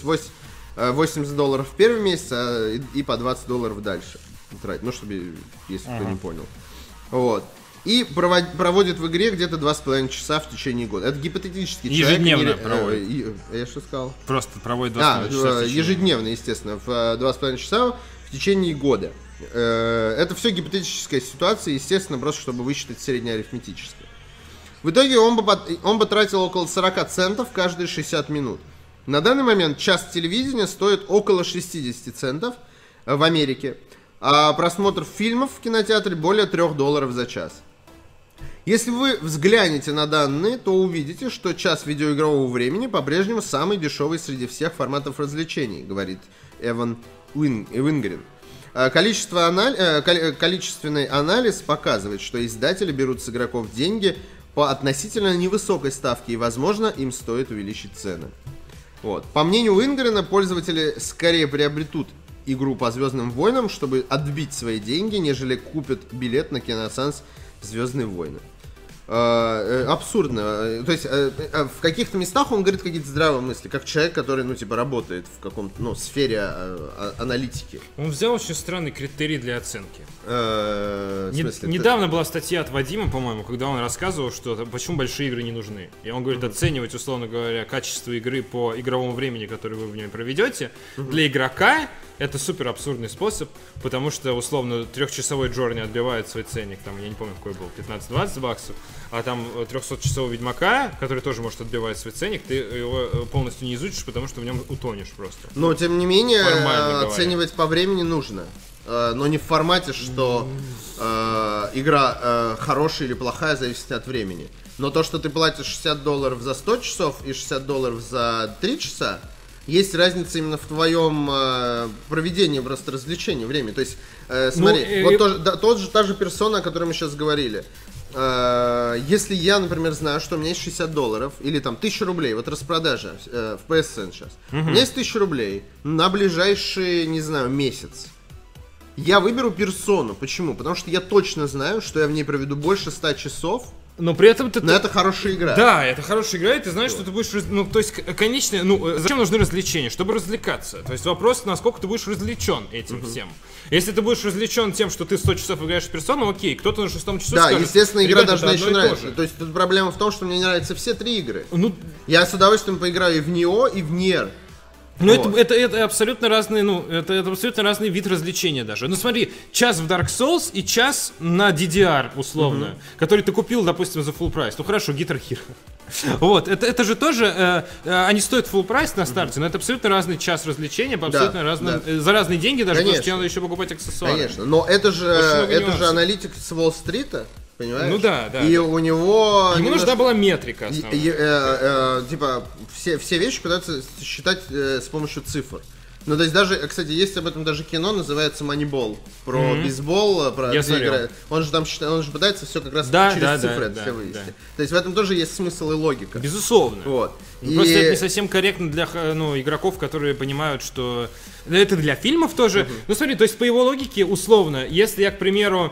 $80 в первый месяц и по $20 дальше тратить, ну, чтобы, если кто не понял. Вот. И проводит в игре где-то 2,5 часа в течение года. Это гипотетически ежедневно проводит. Я что сказал? Просто проводит 2,5 часа. Ежедневно, естественно, в 2,5 часа в течение года. Это все гипотетическая ситуация, естественно, просто чтобы высчитать среднеарифметическое. В итоге он бы тратил около 40 центов каждые 60 минут. На данный момент час телевидения стоит около 60 центов в Америке, а просмотр фильмов в кинотеатре более $3 за час. Если вы взглянете на данные, то увидите, что час видеоигрового времени по-прежнему самый дешевый среди всех форматов развлечений, говорит Эван Уингрен. Количественный анализ показывает, что издатели берут с игроков деньги по относительно невысокой ставке, и, возможно, им стоит увеличить цены. Вот. По мнению Уингрена, пользователи скорее приобретут игру по Звездным войнам, чтобы отбить свои деньги, нежели купят билет на киносеанс «Звездные войны». Абсурдно. То есть в каких-то местах он говорит какие-то здравые мысли, как человек, который, работает в каком-то, сфере аналитики. Он взял очень странный критерий для оценки. Смысле, Недавно была статья от Вадима, по-моему, когда он рассказывал, что почему большие игры не нужны. И он говорит, оценивать, условно говоря, качество игры по игровому времени, которое вы в ней проведете, для игрока это супер абсурдный способ, потому что, условно, 3-часовой Джорни отбивает свой ценник, там, я не помню, какой был, 15-20 баксов, а там 300-часового Ведьмака, который тоже может отбивать свой ценник, ты его полностью не изучишь, потому что в нем утонешь просто. Но, тем не менее, оценивать по времени нужно. Но не в формате, что игра хорошая или плохая зависит от времени. Но то, что ты платишь $60 за 100 часов и $60 за 3 часа, есть разница именно в твоем проведении просто развлечения, времени. То есть, смотри, та же персона, о которой мы сейчас говорили. Если я, например, знаю, что у меня есть $60 или там 1000 рублей, вот распродажа в PSN сейчас. У меня есть 1000 рублей на ближайший, не знаю, месяц. Я выберу персону. Почему? Потому что я точно знаю, что я в ней проведу больше 100 часов. Но при этом Но это хорошая игра. Да, это хорошая игра, и ты знаешь, что ты будешь... то есть, конечно, зачем нужны развлечения? Чтобы развлекаться. То есть вопрос, насколько ты будешь развлечен этим всем. Если ты будешь развлечен тем, что ты 100 часов играешь в персону, окей, кто-то на 6-м часу да, скажет... естественно, игра должна еще нравиться. То есть тут проблема в том, что мне не нравятся все 3 игры. Я с удовольствием поиграю и в Neo, и в Nier. Ну, вот. это абсолютно разные, это абсолютно разный вид развлечения даже. Ну, смотри, час в Dark Souls и час на DDR, условно, который ты купил, допустим, за full прайс. Ну, хорошо, Guitar Hero. Вот, это же тоже, они стоят full прайс на старте, но это абсолютно разный час развлечения, по абсолютно разным, за разные деньги, даже потому что тебе надо еще покупать аксессуары. Конечно, но это же аналитик с Уолл-стрита. Понимаешь? Ну да. И у него... Ему нужна была метрика. Типа, все вещи пытаются считать с помощью цифр. Ну, то есть даже, кстати, есть об этом даже кино, называется Moneyball. Про бейсбол, про где играет. Он же там считает, он же пытается все как раз через цифры это все вывести. Да. То есть в этом тоже есть смысл и логика. Безусловно. Вот. Просто это не совсем корректно для игроков, которые понимают, что... Это для фильмов тоже. Ну, смотри, то есть по его логике, условно, если я, к примеру,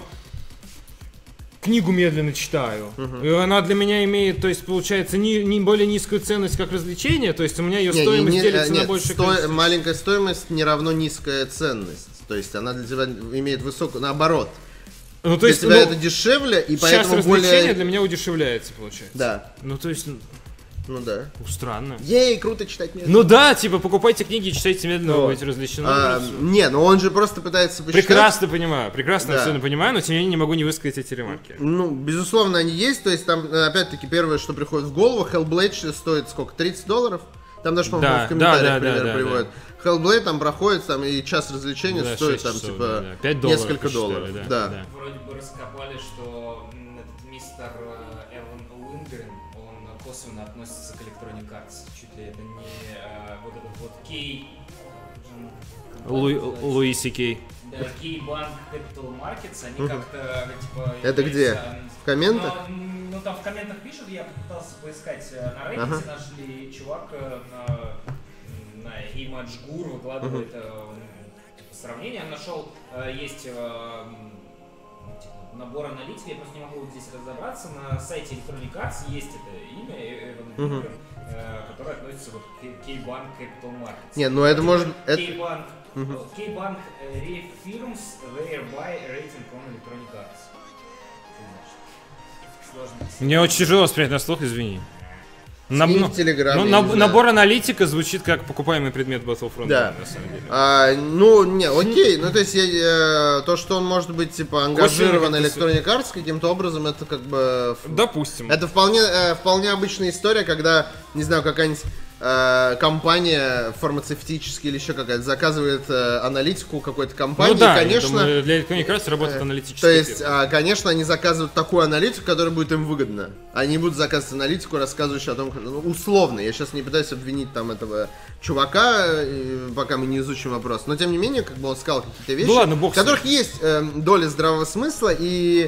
книгу медленно читаю. И она для меня имеет, то есть, получается, не более низкую ценность, как развлечение, то есть у меня ее стоимость делится на большее количество. Маленькая стоимость не равно низкая ценность. То есть она для тебя имеет высокую, наоборот. Ну, то есть, для тебя это дешевле, и поэтому сейчас развлечение для меня удешевляется, получается. Да. Ну, то есть... Ну да. Странно. Ей, круто читать медленно. Ну да, типа, покупайте книги, читайте медленно, вы будете развлечены. Не, ну он же просто пытается посчитать. Прекрасно понимаю, абсолютно понимаю, но тем не менее не могу не высказать эти ремарки. Ну, безусловно, они есть, то есть там, опять-таки, первое, что приходит в голову, Hellblade стоит сколько, $30? Там даже, по-моему, в комментариях пример приводят. Hellblade там проходит, там и час развлечения стоит там, типа, $5 несколько долларов. Да. Вроде бы раскопали, что этот мистер Эван Уингрен, он косвенно относится к Electronic Arts. Чуть ли это не вот этот вот Кей... Луиси Кей. Да, Key-Bank Capital Markets, они как-то, типа... Это где? В комментах? Ну, там в комментах пишут, я попытался поискать на Reddit, нашли чувак на ImageGuru, выкладывает сравнение, я нашел, есть набор аналитики, я просто не могу здесь разобраться, на сайте Electronic Arts есть это имя, Эван, которое относится вот к Key-Bank Capital Markets. Не, ну это может... Key-Bank reaffirms their buy rating on Electronic Arts. Мне очень тяжело воспринять на слух, извини. Телеграме, набор аналитика звучит как покупаемый предмет Battlefront, да. на самом деле. Окей, ну то есть то, что он может быть типа ангажирован Electronic Arts каким-то образом, это как бы... Допустим. Это вполне обычная история, когда, не знаю, какая-нибудь компания фармацевтическая или еще какая-то заказывает аналитику какой-то компании, Ну да, конечно, я думаю, для Electronic Arts работает аналитический. то есть, конечно, они заказывают такую аналитику, которая будет им выгодна. Они будут заказывать аналитику, рассказывающую о том, ну, условно, я сейчас не пытаюсь обвинить там этого чувака, пока мы не изучим вопрос, но тем не менее, как бы он сказал какие-то вещи, Ну ладно, бог в которых есть доля здравого смысла, и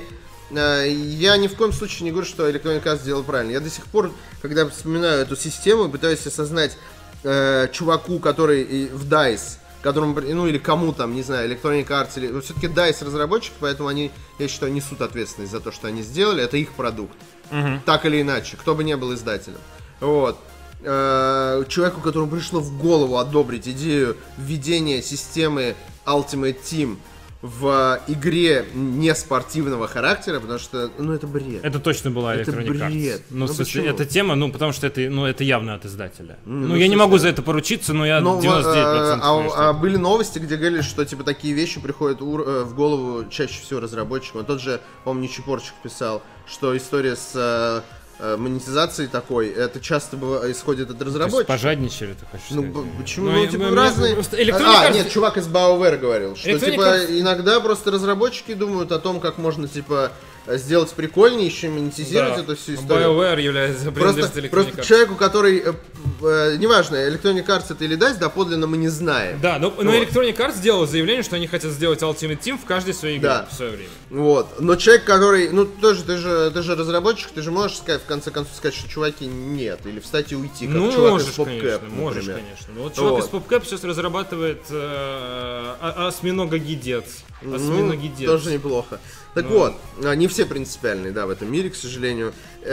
я ни в коем случае не говорю, что Electronic Arts сделал правильно. Я до сих пор, когда вспоминаю эту систему, пытаюсь осознать чуваку, который в DICE, которому, ну или кому там, не знаю, Electronic Arts, или, ну, все-таки DICE разработчик, поэтому они, я считаю, несут ответственность за то, что они сделали, это их продукт. Так или иначе, кто бы не был издателем. Вот. Человеку, которому пришло в голову одобрить идею введения системы Ultimate Team в игре не спортивного характера, потому что, ну, это бред. Это точно была Это Electronic Arts. бред. Ну, в Ну, смысле, почему? эта тема, ну, потому что это явно от издателя. Ну, Ну, в я не смысле, могу за это поручиться, но я 99% уверен, что- были новости, где говорили, что типа такие вещи приходят в голову чаще всего разработчикам. Тот же, по-моему, Ничипорчик писал, что история с монетизацией такой, это часто исходит от То есть разработчиков. пожадничали, ты хочешь Ну, сказать? почему? Ну, Ну, типа, я- разные... просто Electronic Arts- нет, чувак из BioWare говорил, что, Electronic типа, Arts- иногда просто разработчики думают о том, как можно, типа, сделать прикольнее, еще монетизировать Да. эту всю историю. BioWare является брендом Просто Electronic Arts. человеку, который, неважно, Electronic Arts это или DICE, доподлинно мы не знаем. Да, но Вот. Electronic Arts сделал заявление, что они хотят сделать Ultimate Team в каждой своей игре Да. в свое время. Вот. Но человек, который, ну, тоже, ты же разработчик, ты же можешь сказать, в конце концов, сказать, что чуваки нет, или встать и уйти, как Ну, чувак можешь, из PopCap, конечно, можешь, например. конечно. Ну, вот чувак Вот. из PopCap сейчас разрабатывает осьминога-гидец. Ну, Осьминог-гидец. тоже неплохо. Так Ну. вот, не все принципиальные, да, в этом мире, к сожалению.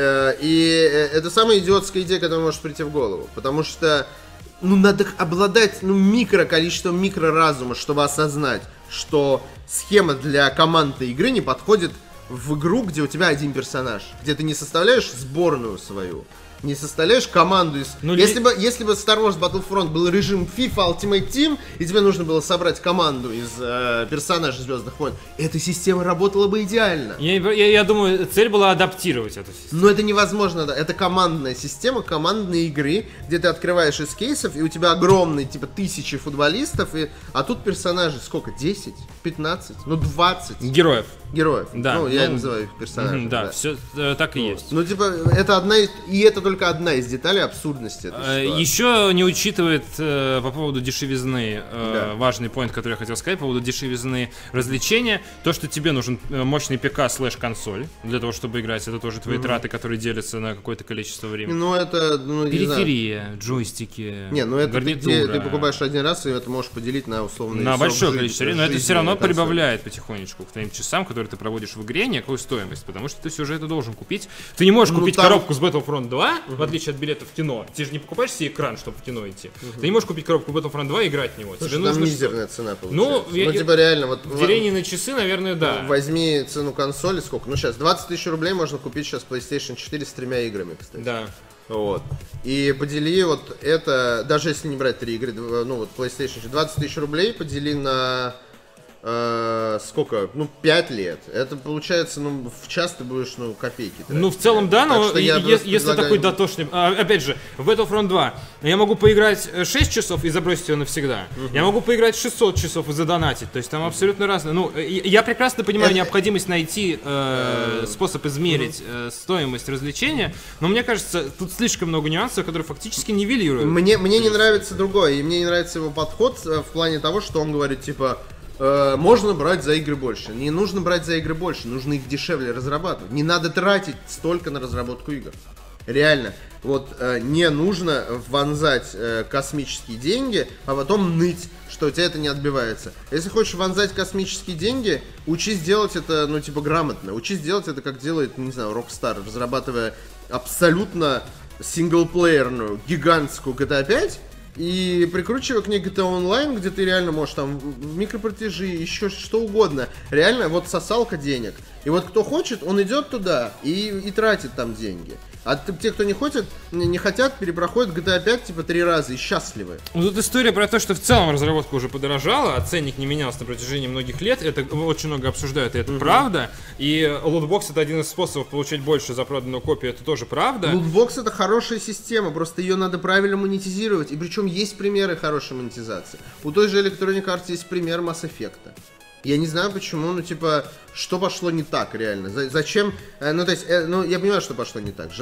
И это самая идиотская идея, которая может прийти в голову. Потому что, ну, надо обладать, ну, количеством микроразума, чтобы осознать, что схема для командной игры не подходит в игру, где у тебя один персонаж. Где ты не составляешь сборную свою. Не составляешь команду из... Ну, если бы Star Wars Battlefront был режим FIFA Ultimate Team, и тебе нужно было собрать команду из персонажей Звездных войн, эта система работала бы идеально. Я думаю, цель была адаптировать эту систему. Но это невозможно, да. Это командная система, командные игры, где ты открываешь из кейсов, и у тебя огромные, типа, 1000 футболистов, а тут персонажей сколько? 10? 15? Ну, 20 Героев. героев. Да, Ну, я ну, называю их персонажами. Да, все так и есть. Ну, типа, это одна из... И это только одна из деталей абсурдности этой ситуации. Еще не учитывает по поводу дешевизны, Да. важный поинт, который я хотел сказать, по поводу дешевизны развлечения, то, что тебе нужен мощный ПК слэш-консоль для того, чтобы играть, это тоже твои траты, которые делятся на какое-то количество времени. Ну, это, ну, не знаю. Периферия, джойстики, Не, ну это гарнитура. ты покупаешь один раз, и это можешь поделить на условный На срок большое жизни, количество времени, но это жизни все равно консоли. прибавляет потихонечку к твоим часам, которые ты проводишь в игре, некую стоимость, потому что ты сюжеты должен купить. Ты не можешь Ну, купить там- коробку с Battlefront 2, в отличие от билета в кино. Ты же не покупаешь себе экран, чтобы в кино идти. Ты не можешь купить коробку Battlefront 2 и играть в него. Слушай, Тебе там нужно мизерная цена получается. Ну, Ну, типа реально, вот деление на часы, наверное, да. возьми цену консоли, сколько? Ну, сейчас 20 тысяч рублей можно купить сейчас PlayStation 4 с 3 играми, кстати. Да. Вот. И подели вот это, даже если не брать 3 игры, ну вот PlayStation 4, 20 тысяч рублей подели на сколько? Ну, 5 лет. Это получается, ну, в час ты будешь, ну, копейки тратить. Ну, в целом, да, Так но что я просто если предлагаю- такой дотошный... опять же, в Battlefront 2 я могу поиграть 6 часов и забросить ее навсегда. Я могу поиграть 600 часов и задонатить. То есть там абсолютно разное. Ну, я прекрасно понимаю Это- необходимость найти способ измерить стоимость развлечения, но мне кажется, тут слишком много нюансов, которые фактически нивелируют. Мне не нравится другое, и мне не нравится его подход в плане того, что он говорит, типа, можно брать за игры больше. Не нужно брать за игры больше, нужно их дешевле разрабатывать. Не надо тратить столько на разработку игр. Реально. Вот не нужно вонзать космические деньги, а потом ныть, что у тебя это не отбивается. Если хочешь вонзать космические деньги, учись делать это, ну, типа, грамотно. Учись делать это, как делает, не знаю, Rockstar, разрабатывая абсолютно синглплеерную, гигантскую GTA 5, и прикручивая к ней GTA Online, где ты реально можешь там микроплатежи, еще что угодно. Реально, вот сосалка денег. И вот кто хочет, он идет туда и тратит там деньги. А те, кто не хотят, перепроходят GTA 5 типа 3 раза и счастливы. Ну, тут история про то, что в целом разработка уже подорожала, а ценник не менялся на протяжении многих лет. Это очень много обсуждают, и это правда. И лутбокс — это один из способов получить больше за проданную копию, это тоже правда. Лутбокс — это хорошая система, просто ее надо правильно монетизировать. И причем есть примеры хорошей монетизации. У той же Electronic Arts есть пример Mass Effect. Я не знаю почему, ну типа, что пошло не так реально? Зачем? Ну то есть, я понимаю, что пошло не так.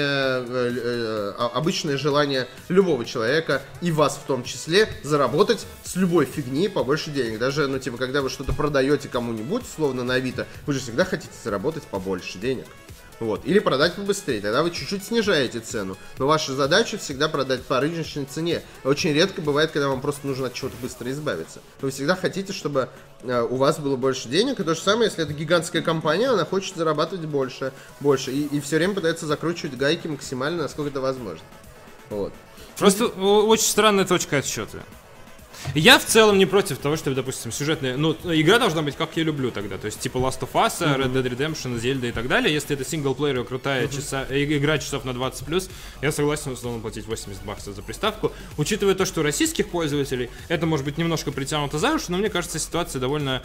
Обычное желание любого человека, и вас в том числе, заработать с любой фигни побольше денег. Даже, ну типа, когда вы что-то продаете кому-нибудь, условно на Авито, вы же всегда хотите заработать побольше денег. Вот. Или продать побыстрее, тогда вы чуть-чуть снижаете цену. Но ваша задача всегда продать по рыночной цене. Очень редко бывает, когда вам просто нужно от чего-то быстро избавиться. Вы всегда хотите, чтобы у вас было больше денег. И то же самое, если это гигантская компания, она хочет зарабатывать больше. И все время пытается закручивать гайки максимально, насколько это возможно. Вот. Просто очень странная точка отсчета. Я в целом не против того, чтобы, допустим, сюжетная... Ну, игра должна быть, как я люблю тогда. То есть, типа Last of Us, Red Dead Redemption, Zelda и так далее. Если это синглплеер, крутая игра часов на 20+, я согласен, условно, платить $80 за приставку. Учитывая то, что у российских пользователей это может быть немножко притянуто за уши, но мне кажется, ситуация довольно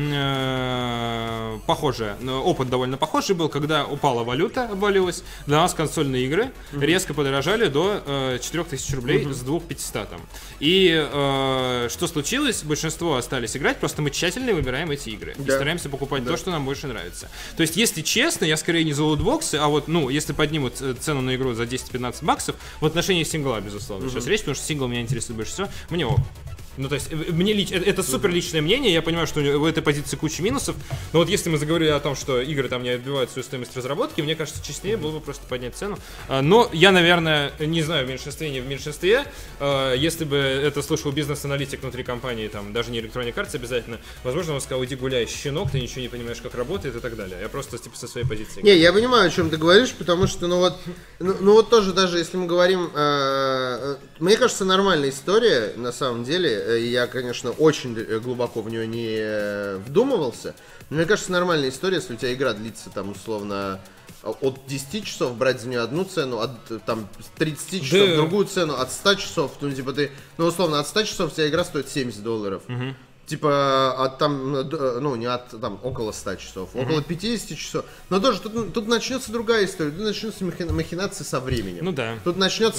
похожая. Опыт довольно похожий был, когда упала валюта, обвалилась. Для нас консольные игры резко подорожали до 4000 рублей с 2500 там. И что случилось? Большинство остались играть, просто мы тщательно выбираем эти игры. И стараемся покупать то, что нам больше нравится. То есть, если честно, я скорее не за лутбоксы, а вот, ну, если поднимут цену на игру за 10-15 баксов, в отношении сингла, безусловно, сейчас речь, потому что сингл меня интересует больше всего, мне ок. Ну, то есть, мне это супер личное мнение, я понимаю, что в этой позиции куча минусов, но вот если мы заговорили о том, что игры там не отбивают свою стоимость разработки, мне кажется, честнее было бы просто поднять цену. Но я, наверное, не знаю, в меньшинстве, не в меньшинстве, если бы это слушал бизнес-аналитик внутри компании, там, даже не Electronic Arts обязательно, возможно, он сказал, иди гуляй, щенок, ты ничего не понимаешь, как работает и так далее. Я просто, типа, со своей позиции. Не, я понимаю, о чем ты говоришь, потому что, ну вот тоже, даже если мы говорим, мне кажется, нормальная история, на самом деле, я, конечно, очень глубоко в нее не вдумывался, но мне кажется, нормальная история, если у тебя игра длится, там, условно, от 10 часов, брать за нее одну цену, от там 30 часов другую цену, от 100 часов, ну, типа ты, ну, условно, от 100 часов у тебя игра стоит $70. Типа, от там, ну, не от, там, около 100 часов, около 50 часов. Но тоже, тут начнется другая история, тут начнутся махинации со временем. Ну да. Тут начнется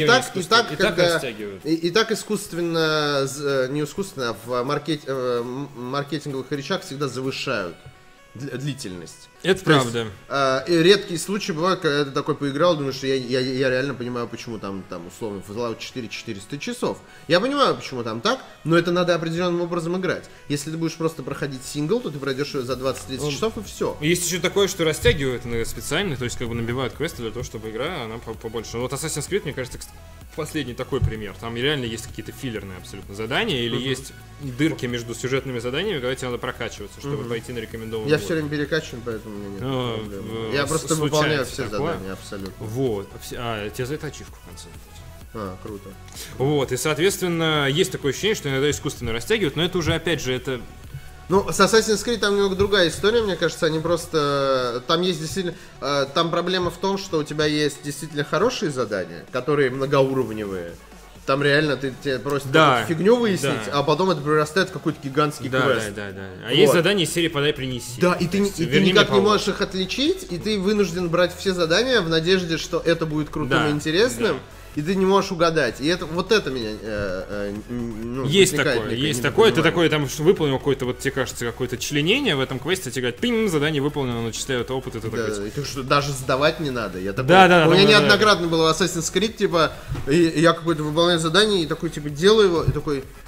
и так искусственно, не искусственно, а в маркетинговых речах всегда завышают длительность. Это правда. Редкие случаи бывают, когда ты такой поиграл, думаешь, что я реально понимаю, почему там условно Fallout 4 400 часов. Я понимаю, почему там так, но это надо определенным образом играть. Если ты будешь просто проходить сингл, то ты пройдешь за 20-30 часов и все. Есть еще такое, что растягивают специально, то есть как бы набивают квесты для того, чтобы игра, она побольше. Вот Assassin's Creed, мне кажется, последний такой пример. Там реально есть какие-то филлерные абсолютно задания, или есть дырки между сюжетными заданиями, когда тебе надо прокачиваться, чтобы пойти на рекомендованный. Я все время перекачан, поэтому у меня нет проблем. Я просто выполняю все задания, абсолютно. Вот. Тебе за это ачивку в конце. Круто. Вот, и, соответственно, есть такое ощущение, что иногда искусственно растягивают, но это уже, опять же, это... Ну, с Assassin's Creed там немного другая история, мне кажется, они просто... Там есть действительно... Там проблема в том, что у тебя есть действительно хорошие задания, которые многоуровневые. Там реально тебе просят какую-то фигню выяснить, а потом это прирастает в какой-то гигантский квест. Да. А есть задания из серии «Подай, принеси». Да, и ты никак не можешь их отличить, и ты вынужден брать все задания в надежде, что это будет крутым и интересным. И ты не можешь угадать. И это вот это меня есть такое. Ты такой там выполнил какое-то, вот тебе кажется, какое-то членение в этом квесте, тебе говорят, пинг, задание выполнено, начисляют опыт, и ты такой... И ты что, даже сдавать не надо. Я такой, у меня неоднократно было в Assassin's Creed, типа, и я какое-то выполняю задание, и такой, типа, делаю его, и такой,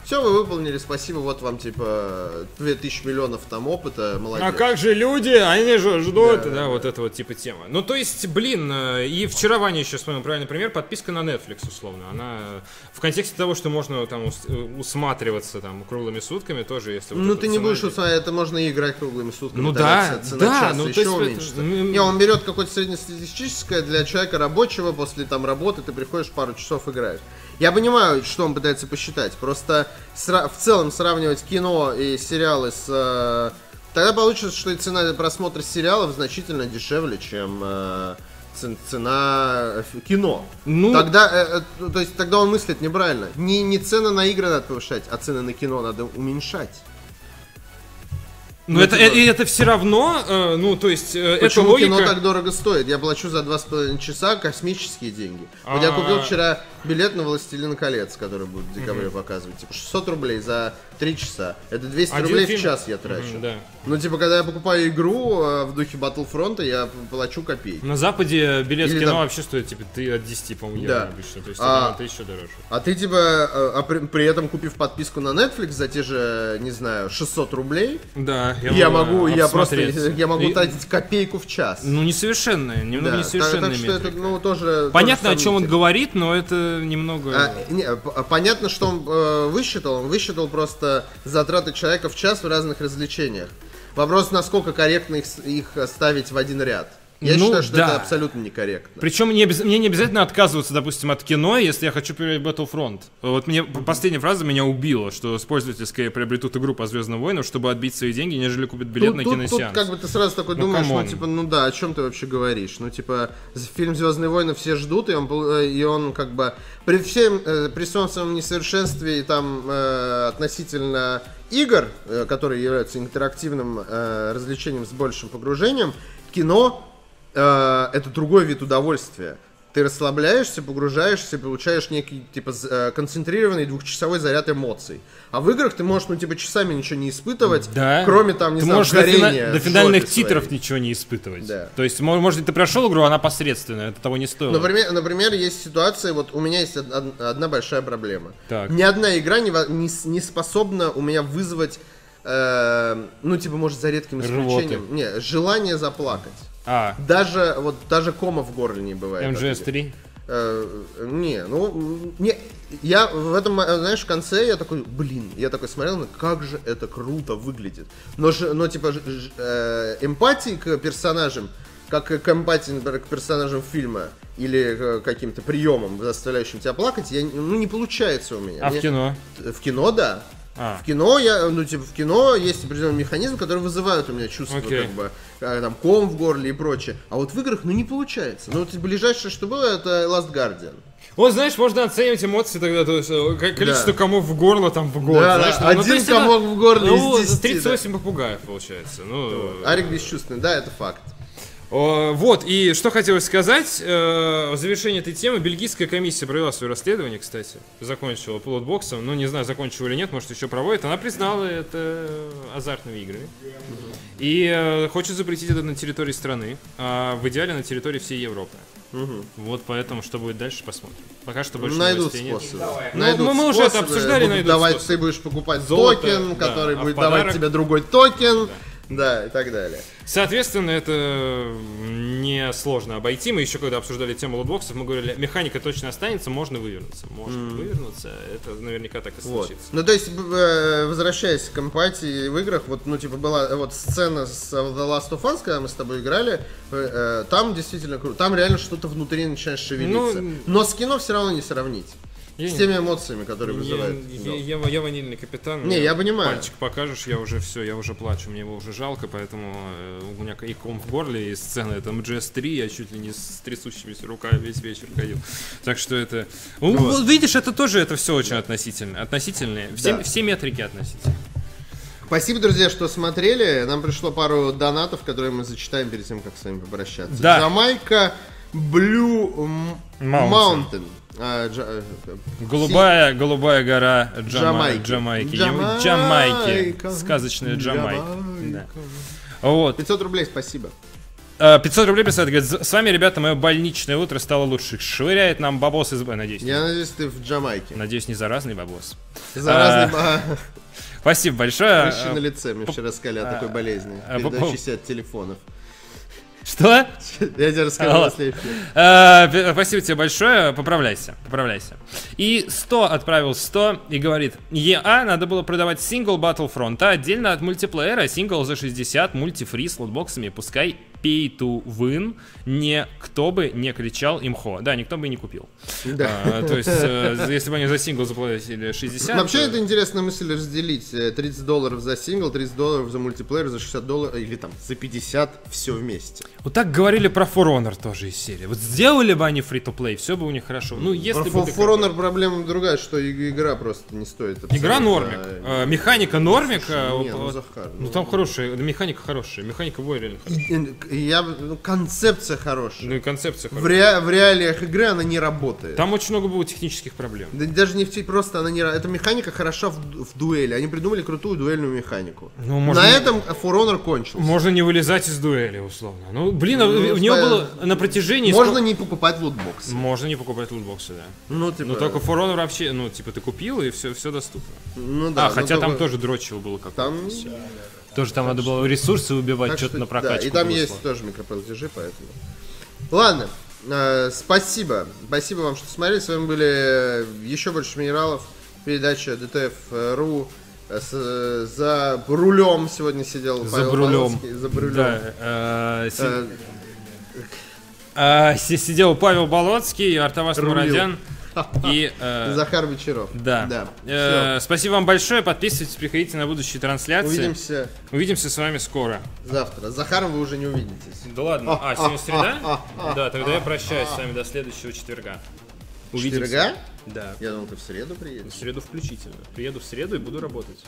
Все, вы выполнили, спасибо, вот вам, типа, 2000 миллионов там опыта, молодец. А как же люди? Они же ждут, да, вот это вот типа тема. Ну, то есть, блин, и вчера Ваня еще вспомнил правильный пример, подписка на Netflix, условно. Она в контексте того, что можно там усматриваться там круглыми сутками, тоже, если... Ну, ты не будешь усматривать, это можно и играть круглыми сутками. Ну да, цена да, часа ну еще то есть уменьшится. Не, он берет какое-то среднестатистическое для человека рабочего, после там работы ты приходишь, пару часов играешь. Я понимаю, что он пытается посчитать, просто в целом сравнивать кино и сериалы с... Тогда получится, что и цена просмотра сериалов значительно дешевле, чем цена кино. Ну... Тогда, то есть, тогда он мыслит неправильно. Не цены на игры надо повышать, а цены на кино надо уменьшать. Ну, это все равно, ну, то есть, это почему логика... кино так дорого стоит? Я плачу за 2,5 часа космические деньги. Вот я купил вчера билет на «Властелин колец», который будет в декабре показывать. Типа 600 рублей за 3 часа. Это 200 рублей в час я трачу. Да. Ну, типа, когда я покупаю игру в духе Battlefront, я плачу копейки. На Западе билет в кино там... вообще стоит, типа, от 10, по-моему, евро обычно. То есть, это еще дороже. А ты, типа, при этом, купив подписку на Netflix за те же, не знаю, 600 рублей... Да, я могу тратить копейку в час. Ну, несовершенное, немного несовершенное. Так что это, ну, тоже... Понятно, о чем он говорит, но это немного... Понятно, что он высчитал. Он высчитал просто затраты человека в час в разных развлечениях. Вопрос, насколько корректно их ставить в один ряд. Я считаю, что это абсолютно некорректно. Причем мне не обязательно отказываться, допустим, от кино, если я хочу проверить Battlefront. Вот мне последняя фраза меня убила, что пользователи скорее приобретут игру по Звездным войнам, чтобы отбить свои деньги, нежели купят билет на киносеанс. Тут как бы ты сразу такой думаешь, ну типа, ну да, о чем ты вообще говоришь? Ну типа, фильм «Звездные войны» все ждут, и он как бы при всем своем несовершенстве и там относительно игр, которые являются интерактивным развлечением с большим погружением, кино это другой вид удовольствия. Ты расслабляешься, погружаешься, получаешь некий, типа, концентрированный двухчасовой заряд эмоций. А в играх ты можешь, ну, типа, часами ничего не испытывать, кроме, там, не знаю, горения. До финальных титров ничего не испытывать. Да. То есть, может быть, ты прошел игру, она посредственная, это того не стоило. Например, есть ситуация, вот у меня есть одна большая проблема. Так. Ни одна игра не способна у меня вызвать, ну, типа, может, за редким исключением, желание заплакать. Даже кома в горле не бывает. MGS3? Я в этом, знаешь, в конце я такой, я такой смотрел, как же это круто выглядит. Но типа, эмпатии к персонажам, как к эмпатии, например, к персонажам фильма или к каким-то приемам, заставляющим тебя плакать, не получается у меня. А в кино? В кино, да. В кино в кино есть определенный механизм, который вызывает у меня чувство, как бы, там, ком в горле и прочее. А вот в играх, не получается. Ну, вот ближайшее, что было, это Last Guardian. Вот, знаешь, можно оценивать эмоции тогда, то есть количество комов в горло там в год. Да, знаешь, один комок в горле из 10. 38 попугаев, получается. Арик бесчувственный, да, это факт. Вот, и что хотелось сказать, в завершении этой темы, бельгийская комиссия провела свое расследование, кстати, закончила пилотбоксом, не знаю, закончила или нет, может еще проводит, она признала это азартными играми, и хочет запретить это на территории страны, а в идеале на территории всей Европы. Вот поэтому, что будет дальше, посмотрим. Пока что больше новостей нет. Мы уже это обсуждали, ты будешь покупать токен, который будет давать тебе другой токен. Да, и так далее. Соответственно, это несложно обойти. Мы еще когда обсуждали тему лутбоксов, мы говорили, механика точно останется, можно вывернуться. Можно вывернуться, это наверняка так и случится. Ну, то есть, возвращаясь к эмпатии в играх, была сцена с The Last of Us, когда мы с тобой играли, там действительно круто. Там реально что-то внутри начинает шевелиться. Но с кино все равно не сравнить. С теми эмоциями, которые вызывают. Я ванильный капитан. Я понимаю. Пальчик покажешь, я уже плачу, мне его уже жалко, поэтому у меня и ком в горле, и сцена, это MGS3, я чуть ли не с трясущимися руками весь вечер ходил. Так что это... Вот. Видишь, это тоже, это все очень относительные. Все метрики относительные. Спасибо, друзья, что смотрели. Нам пришло пару донатов, которые мы зачитаем перед тем, как с вами попрощаться. Да. Джамайка Blue Mountain. Голубая гора Джамайки. Сказочная Джамайка. Да. Вот. 500 рублей, спасибо. 500 рублей присылает, говорит, с вами, ребята, мое больничное утро стало лучше. Швыряет нам бабос из... Надеюсь. Я надеюсь, ты в Джамайке. Надеюсь, не заразный бабос. Заразный Спасибо большое. Прыщи на лице, мне вчера сказали о такой болезни, передающейся от телефонов. Что? Я тебе расскажу на следующий. Спасибо тебе большое, поправляйся. И 100 отправил 100 и говорит, надо было продавать сингл Battlefront, отдельно от мультиплеера, сингл за 60, мультифри с лотбоксами, пускай pay to win, никто бы не кричал имхо. Да, никто бы и не купил. Да. То есть, если бы они за сингл заплатили 60... Вообще, это интересная мысль разделить. $30 за сингл, $30 за мультиплеер, за $60, или там за 50, все вместе. Вот так говорили про For Honor тоже из серии. Вот сделали бы они free-to-play, все бы у них хорошо. Ну, если Про бы... For Honor проблема другая, что игра просто не стоит. Игра нормик. Механика нормик. Не, ну, Захар, Ну, там хорошая, механика хорошая. Механика в реально хорошая. Концепция хорошая. Ну и концепция В хорошая. реалиях игры она не работает. Там очень много было технических проблем. Да даже не просто она не... Эта механика хороша в дуэли. Они придумали крутую дуэльную механику. Ну, можно... На этом For Honor кончился. Можно не вылезать из дуэли, условно. Ну, блин, в нее было на протяжении... Можно не покупать лутбоксы. Можно не покупать лутбоксы, да. Ну, типа... Но только For Honor вообще, ну, типа, ты купил, и все доступно. Ну да. Хотя там только... тоже дрочево было какое-то. Там... Тоже там надо было ресурсы убивать, Так что-то что, на прокачку. да, и там было есть сложно. тоже микроплатежи, поэтому... Ладно, спасибо. Спасибо вам, что смотрели. С вами были еще больше минералов. Передача DTF.ru. За рулем сегодня сидел Павел Болоцкий. За брулем. Да, сидел Павел Болоцкий, Артавас Мурадян и... Захар Вечеров. Да. Спасибо вам большое. Подписывайтесь, приходите на будущие трансляции. Увидимся с вами скоро. Завтра. С Захаром вы уже не увидитесь. Да ладно. Сегодня среда? Да, тогда я прощаюсь с вами до следующего четверга. Увидимся. Четверга? Да. Я думал, ты в среду приедешь. В среду включительно. Приеду в среду и буду работать.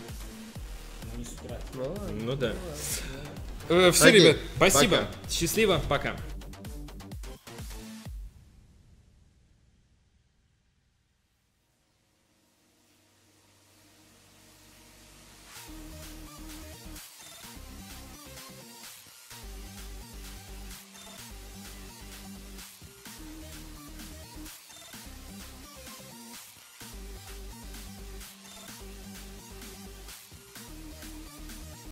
Ну да. Все, Окей. ребят, спасибо. Пока. Счастливо, пока.